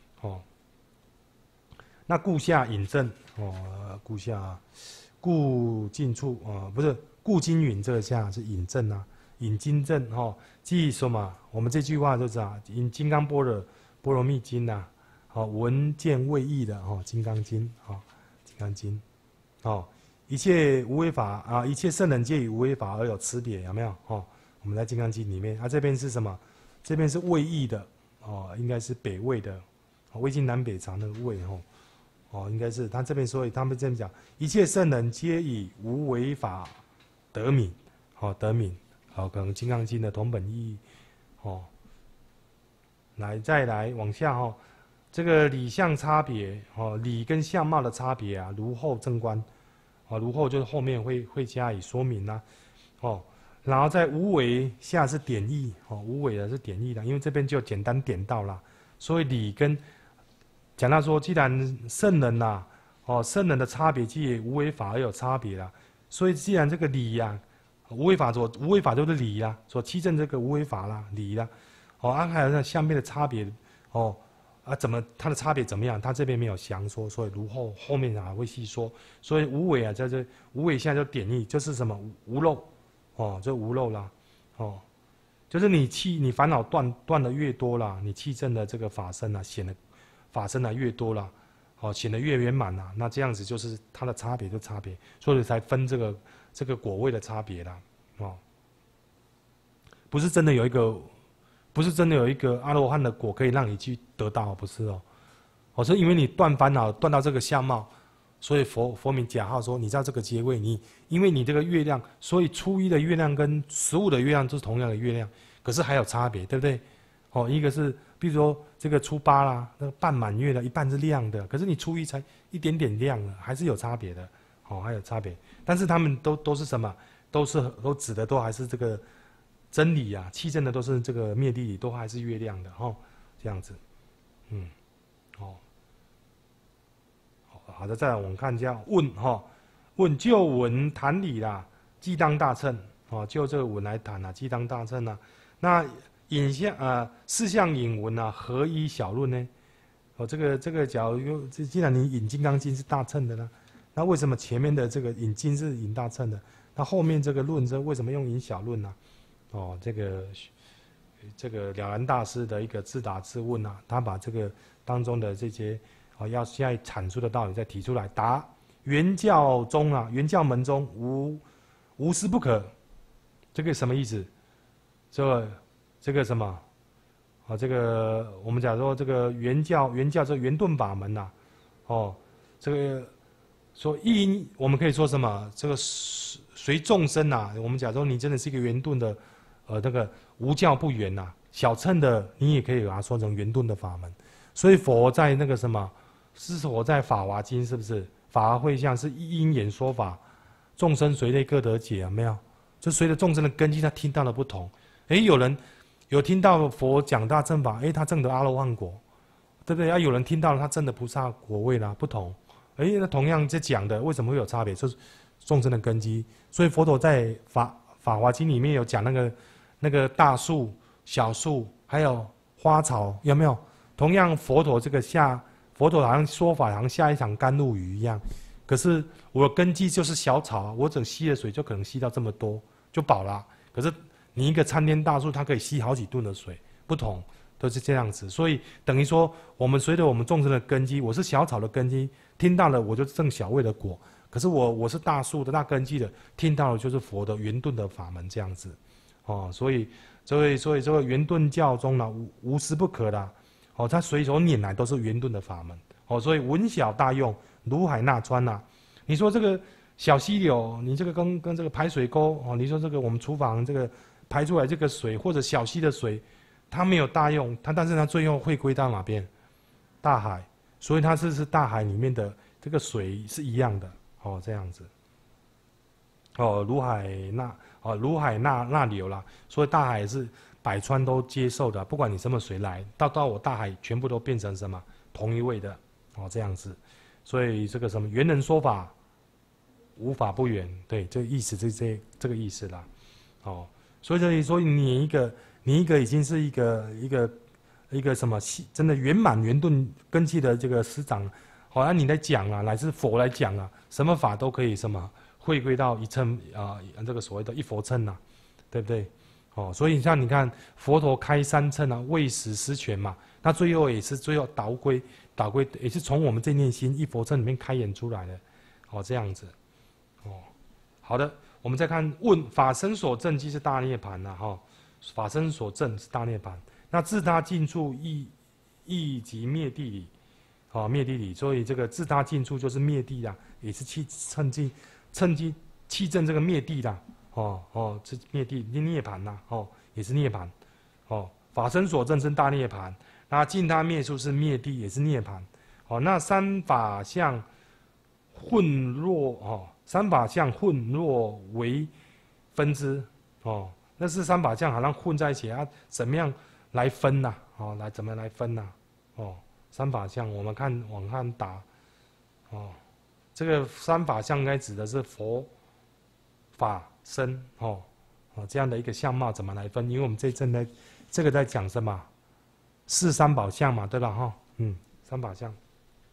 那故下引证，故近处不是故今允这个下是引证啊，引经证即什么？我们这句话就是引金刚般若蜜经呐，闻见为义的金刚经金刚经，一切无为法一切圣人皆以无为法而有差别，有没有？我们在金刚经里面这边是什么？这边是为义的应该是北魏的，魏晋南北朝那个魏应该是他这边，所以他们这样讲，一切圣人皆以无为法得名，得名，可能《金刚经》的同本意义，再来往下这个理相差别，理跟相貌的差别如后正观，如后就是后面会加以说明啦，然后在无为下是点义，无为的是点义的，因为这边就简单点到啦，所以理跟讲到说，既然圣人呐，圣人的差别即无为法而有差别啦，所以既然这个理呀，无为法就是理啦，所期证这个无为法啦，理啦，还有那下面的差别，怎么它的差别怎么样？他这边没有详说，所以如后面会细说。所以无为在这无为下就点义，就是什么无漏，就无漏啦，就是你烦恼断的越多啦，你气证的这个法身显得。法身越多了，显得越圆满啦。那这样子就是它的差别就差别，所以才分这个果位的差别啦，不是真的有一个阿罗汉的果可以让你去得到，不是是因为你断烦恼断到这个相貌，所以佛名假号说你知道这个阶位，因为你这个月亮，所以初一的月亮跟15的月亮都是同样的月亮，可是还有差别，对不对？一个是。比如说这个初8啦，那个半满月的一半是亮的，可是你初一才一点点亮了，还是有差别的，还有差别。但是他们都是什么？都指的都还是这个真理啊，气证的都是这个灭地理，都还是月亮的这样子，好的，再来我们看一下问就文谈理啦，既当大乘就这个文来谈既当大乘那。四项引文何以小论呢？这个假如既然你引《金刚经》是大乘的呢，那为什么前面的这个引经是引大乘的？那后面这个论为什么用引小论呢？这个了然大师的一个自答自问他把这个当中的这些要现在阐述的道理再提出来。答：原教中原教门中无师不可。这个什么意思？这个什么？这个我们讲说这个原教这圆顿法门这个说一因，我们可以说什么？这个随众生啊，我们假如你真的是一个圆顿的，那个无教不圆呐，小乘的你也可以把它说成圆顿的法门。所以佛在那个什么，是佛在法华经是不是？法华会相是一因缘说法，众生随类各得解，有没有？就随着众生的根基，他听到的不同。有人有听到佛讲大正法，他证得阿罗汉果，对不对？有人听到了他证得菩萨果位啦，不同。那同样在讲的，为什么会有差别？就是众生的根基。所以佛陀在法华经里面有讲那个大树、小树，还有花草，有没有？同样佛陀佛陀好像说法好像下一场甘露雨一样。可是我的根基就是小草，我只吸的水就可能吸到这么多就饱了。可是你一个参天大树，它可以吸好几吨的水，不同。都是这样子，所以等于说，我们随着我们众生的根基，我是小草的根基，听到了我就证小位的果。可是我是大树的大根基的，听到了就是佛的圆顿的法门这样子，所以这个圆顿教中呢，无时不可的，它随手拈来都是圆顿的法门，所以文小大用，如海纳川呐。你说这个小溪流，你这个跟这个排水沟，你说这个我们厨房这个排出来这个水，或者小溪的水。它没有大用，但是它最后会归到哪边？大海，所以它是大海里面的这个水是一样的，这样子。如海纳流啦，所以大海是百川都接受的，不管你什么水来，到我大海全部都变成什么同一位的，这样子。所以这个什么圆人说法，无法不圆，对，这个意思这个意思啦，所以你一个已经是一个什么真的圆满圆顿根基的这个师长，好像你来讲啊，乃至佛来讲啊，什么法都可以什么回归到一乘这个所谓的一佛乘啊，对不对？所以像你看佛陀开三乘啊，为实施权嘛，那最后导归也是从我们这念心一佛乘里面开演出来的，这样子，好的，我们再看问法身所证即是大涅槃呐，法身所证是大涅槃，那自他尽处亦即灭地理，灭地理，所以这个自他尽处就是灭地啦，也是趁机气证这个灭地啦，这灭地涅槃呐，也是涅槃，法身所证是大涅槃，那尽他灭处是灭地，也是涅槃，那三法相混若为分支，那是三法相好像混在一起啊，怎么样来分呐？怎么来分呐？三法相，我们往看打，这个三法相应该指的是佛法身，这样的一个相貌怎么来分？因为我们这个在讲什么？是三宝相嘛，对吧？三法相。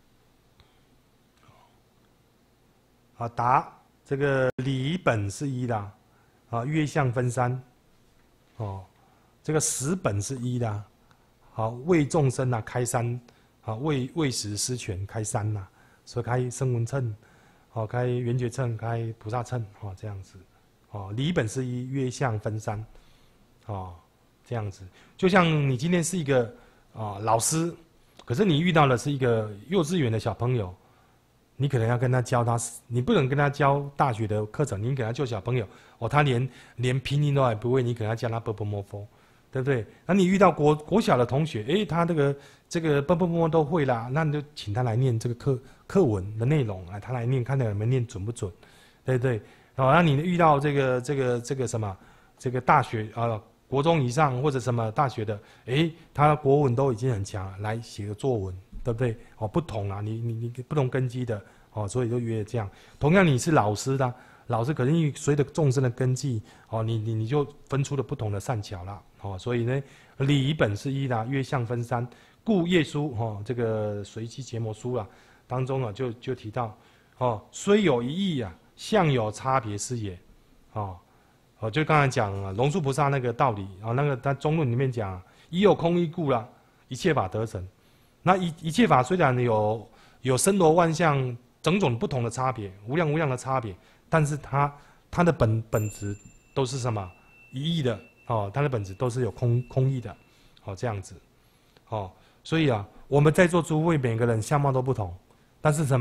答这个理本是一的，约相分三。这个实本是一的，为众生开三，为实施权开三呐，所以开声闻乘，开缘觉乘，开菩萨乘，这样子，理本是一，约相分三，这样子，就像你今天是一个老师，可是你遇到的是一个幼稚园的小朋友。你可能要跟他教他，你不能跟他教大学的课程，你给他教小朋友，他连拼音都还不会，你可能要教他 b b m f， 对不对？那你遇到国小的同学，他这个 b b m 都会啦，那你就请他来念这个课文的内容，他来念，看他有没有念准不准，对不对？那你遇到这个什么，这个大学国中以上或者什么大学的，他国文都已经很强了，来写个作文。对不对？不同啊，你不同根基的，所以就约这样。同样你是老师的，老师可能随着众生的根基，你就分出了不同的善巧了，所以呢，理本是一的，约相分三。故业书这个随机结魔书当中就提到，虽有一义相有差别是也，就刚才讲龙树菩萨那个道理，那个在中论里面讲，已有空义故啦，一切法得成。那一切法虽然有森罗万象种种不同的差别，无量无量的差别，但是它的本质都是什么？一义的，它的本质都是有空义的，这样子，所以我们在座诸位每个人相貌都不同，但是什么？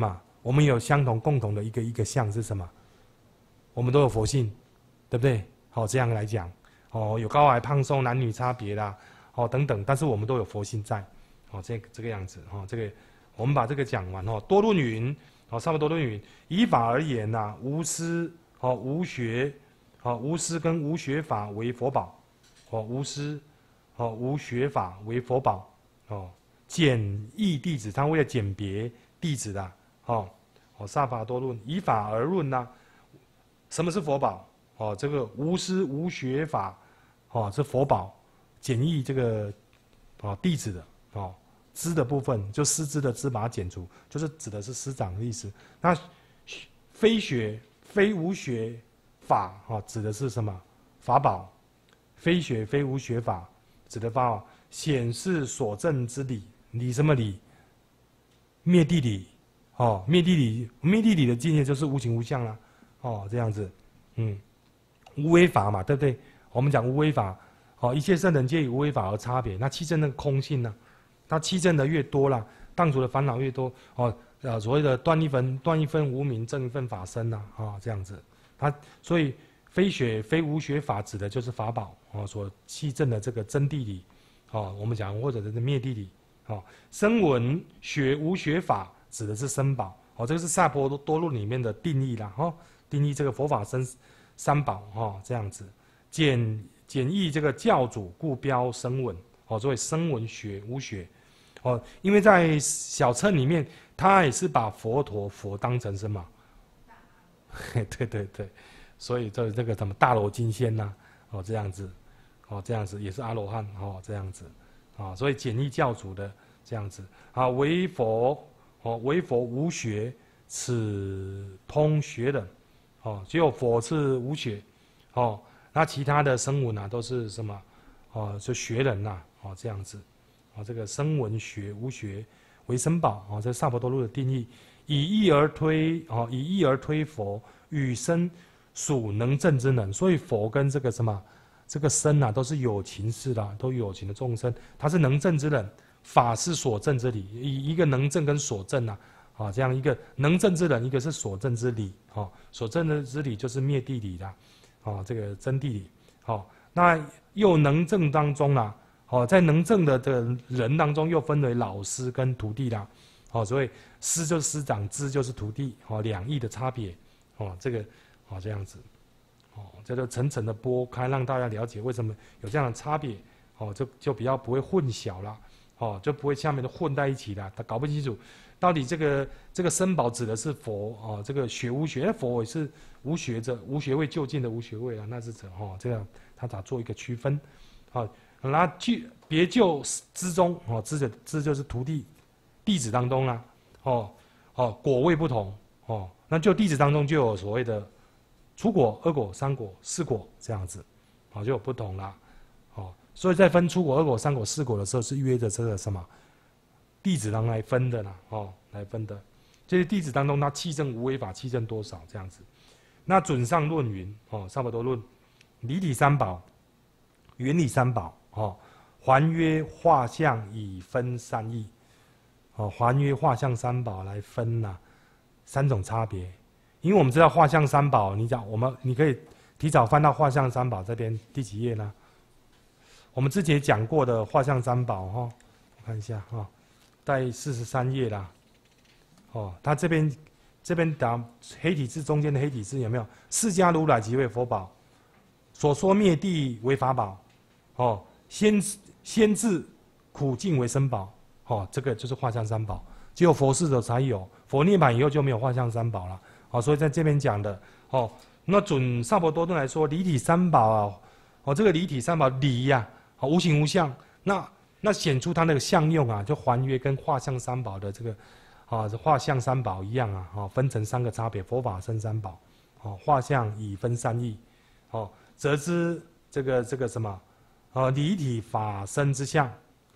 我们有相同共同的一个相是什么？我们都有佛性，对不对？好，这样来讲，哦，有高矮胖瘦男女差别啦，哦等等，但是我们都有佛性在，哦这个样子，哦这个我们把这个讲完哦。多论云，哦差不多论云，以法而言呐、无师哦无学，哦无师跟无学法为佛宝，哦无师，哦无学法为佛宝，哦简易弟子，他为了简别弟子的，哦萨法多论，以法而论呐、什么是佛宝？哦，这个无师无学法，哦，是佛宝，简易这个哦弟子的哦资的部分，就师资的资把它减除，就是指的是师长的意思。那非学非无学法，哦，指的是什么？法宝。非学非无学法，指的法宝显示所证之理，理什么理？灭地理，哦，灭地理，灭地理的境界就是无形无相啦，哦，这样子，无为法嘛，对不对？我们讲无为法，哦，一切圣人皆以无为法而差别。那七证那个空性呢？它七证的越多啦，荡除的烦恼越多，哦，所谓的断一分无明，正一分法身呐，这样子。它所以非学非无学法指的就是法宝，哦，所七证的这个真谛理，哦，我们讲或者是灭谛理，哦，声闻学无学法指的是身宝，哦，这个是萨婆多论里面的定义啦，哦，定义这个佛法三宝，哦，这样子，简易这个教主故标声闻，哦，所谓声闻学无学，哦，因为在小乘里面，他也是把佛当成什么？对对对，所以这个什么大罗金仙呐，哦这样子，哦这样子也是阿罗汉，哦这样子，啊，所以简易教主的这样子，啊为佛，哦为佛无学，此通学人。哦，只有佛是无学，哦，那其他的声闻啊都是什么？哦，就学人呐、哦这样子，哦这个声闻学无学为身宝，哦这萨婆多路的定义，以义而推，哦以义而推佛与身属能证之能，所以佛跟这个什么这个身啊都是有情事的，都有情的众生，他是能证之人，法是所证之理，以一个能证跟所证啊。啊，这样一个能证之人，一个是所证之理，哦，所证的之理就是灭地理啦，哦，这个真谛理，哦，那又能证当中啦，哦，在能证的人当中又分为老师跟徒弟啦，哦，所以师就是师长，知就是徒弟，哦，两义的差别，哦，这个，哦，这样子，哦，这就层层的剥开，让大家了解为什么有这样的差别，哦，就比较不会混淆啦，哦，就不会下面的混在一起啦，他搞不清楚。到底这个身宝指的是佛哦，这个学无学，佛也是无学者，无学位就近的无学位啊，那是指哦，这样他咋做一个区分？好，那别就之中哦，知就是徒弟弟子当中啦，果位不同哦，那就弟子当中就有所谓的初果、二果、三果、四果这样子，就有不同啦，哦，所以在分初果、二果、三果、四果的时候，是约着这个什么？弟子当来分的啦，哦，来分的，这些弟子当中，他契证无为法，契证多少这样子？那准上论云，哦，差不多论离体三宝、原理三宝，哦，还约画像以分三义，哦，还约画像三宝来分呐、三种差别。因为我们知道画像三宝，你可以提早翻到画像三宝这边第几页呢？我们之前讲过的画像三宝，哈，我看一下哈。在43页啦，哦，他这边打黑体字中间的黑体字有没有？释迦如来即为佛宝，所说灭地为法宝，哦，先治苦境为身宝，哦，这个就是画像三宝，只有佛世者才有，佛涅槃以后就没有画像三宝了，哦，所以在这边讲的，哦，那准萨婆多顿来说，离体三宝啊，哦，这个离体三宝离呀，哦，无形无相，那显出它那个相用啊，就还约跟画像三宝的这个，画像三宝一样啊，分成三个差别，佛法僧三宝，画像以分三义，则知这个什么，离体法身之相，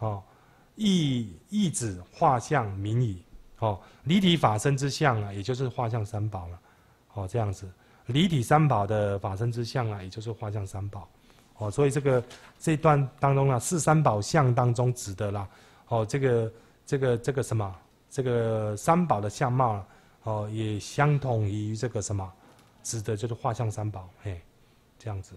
意指画像名矣，离体法身之相啊，也就是画像三宝了，这样子，离体三宝的法身之相啊，也就是画像三宝。所以这一段当中啊，四三宝相当中指的啦，这个什么，这个三宝的相貌哦，也相同于这个什么，指的就是画像三宝，嘿，这样子。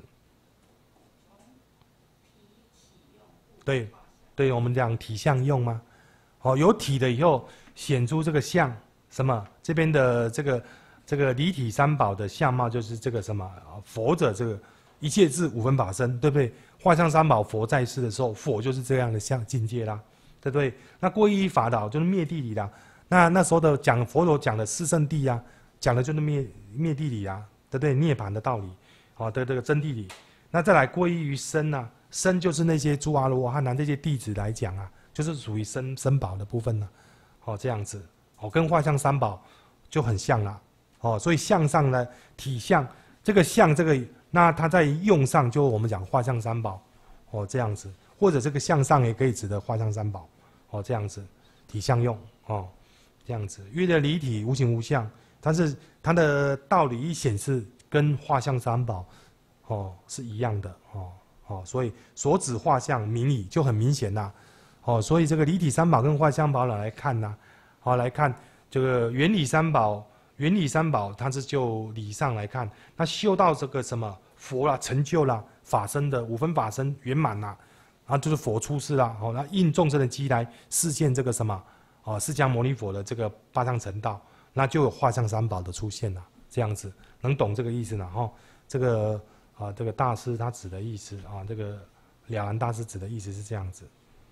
对，对，我们讲体相用吗？哦，有体的以后显出这个相，什么？这边的这个离体三宝的相貌就是这个什么？佛者这个一切智五分法身，对不对？画像三宝佛在世的时候，佛就是这样的相境界啦，对不对？那皈依法导就是灭地理啦。那时候的讲佛陀讲的四圣谛啊，讲的就是灭地理啊，对不对？涅槃的道理，好的这个真谛理。那再来皈依于身啊，身就是那些诸阿罗汉啊这些弟子来讲啊，就是属于身宝的部分了、啊，这样子，跟画像三宝就很像了，所以相上呢体相，这个相这个。那它在用上，就我们讲画像三宝，这样子，或者这个向上也可以指的画像三宝，这样子，体相用，这样子，约的离体无形无相，但是它的道理一显示跟画像三宝，是一样的，所以所指画像明理就很明显啦，所以这个离体三宝跟画像宝来看呢，来看这个原理三宝。原理三宝，它是就理上来看，那修到这个什么佛啦、成就啦、法身的五分法身圆满啦，然后就是佛出世啦，那应众生的机来示现这个什么，释迦牟尼佛的这个八相成道，那就有画像三宝的出现啦，这样子能懂这个意思呢？这个这个大师他指的意思啊，这个了然大师指的意思是这样子。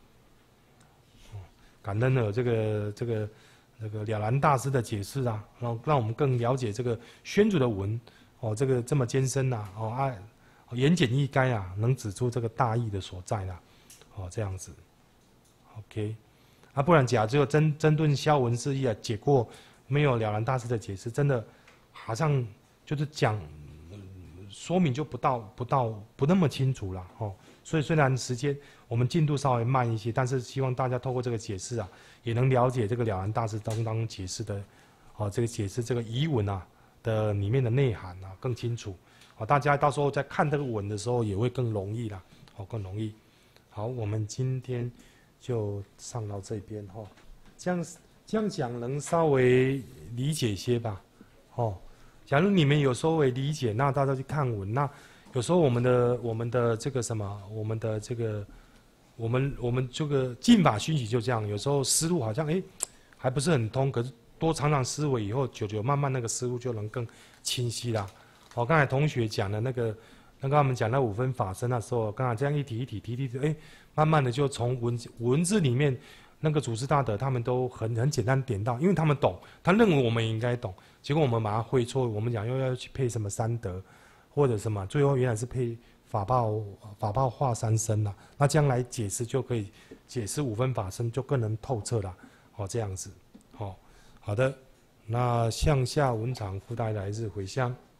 感恩了这个了然大师的解释啊，让我们更了解这个宣祖的文，这个这么艰深呐，言简意赅啊，能指出这个大义的所在啦，这样子 ，OK， 不然只有针对消文释义啊，解过没有了然大师的解释，真的好像就是讲说明就不那么清楚了，所以虽然时间我们进度稍微慢一些，但是希望大家透过这个解释啊。也能了解这个了然大师当中解释的，这个解释这个遗文啊的里面的内涵啊更清楚，大家到时候在看这个文的时候也会更容易啦，更容易。好，我们今天就上到这边哈，这样讲能稍微理解些吧，假如你们有稍微理解，那大家去看文，那有时候我们的这个什么，我们的这个。我们这个进法熏习就这样，有时候思路好像还不是很通，可是多常常思维以后，久慢慢那个思路就能更清晰啦。刚才同学讲的那个我们讲那五分法身那时候，刚才这样一提，慢慢的就从文字里面那个祖师大德他们都很简单点到，因为他们懂，他认为我们也应该懂，结果我们把它会错，我们讲又要去配什么三德或者什么，最后原来是配。法报化三身啦，那将来解释就可以解释五分法身，就更能透彻啦。这样子，好的，那向下文场附带来日回向。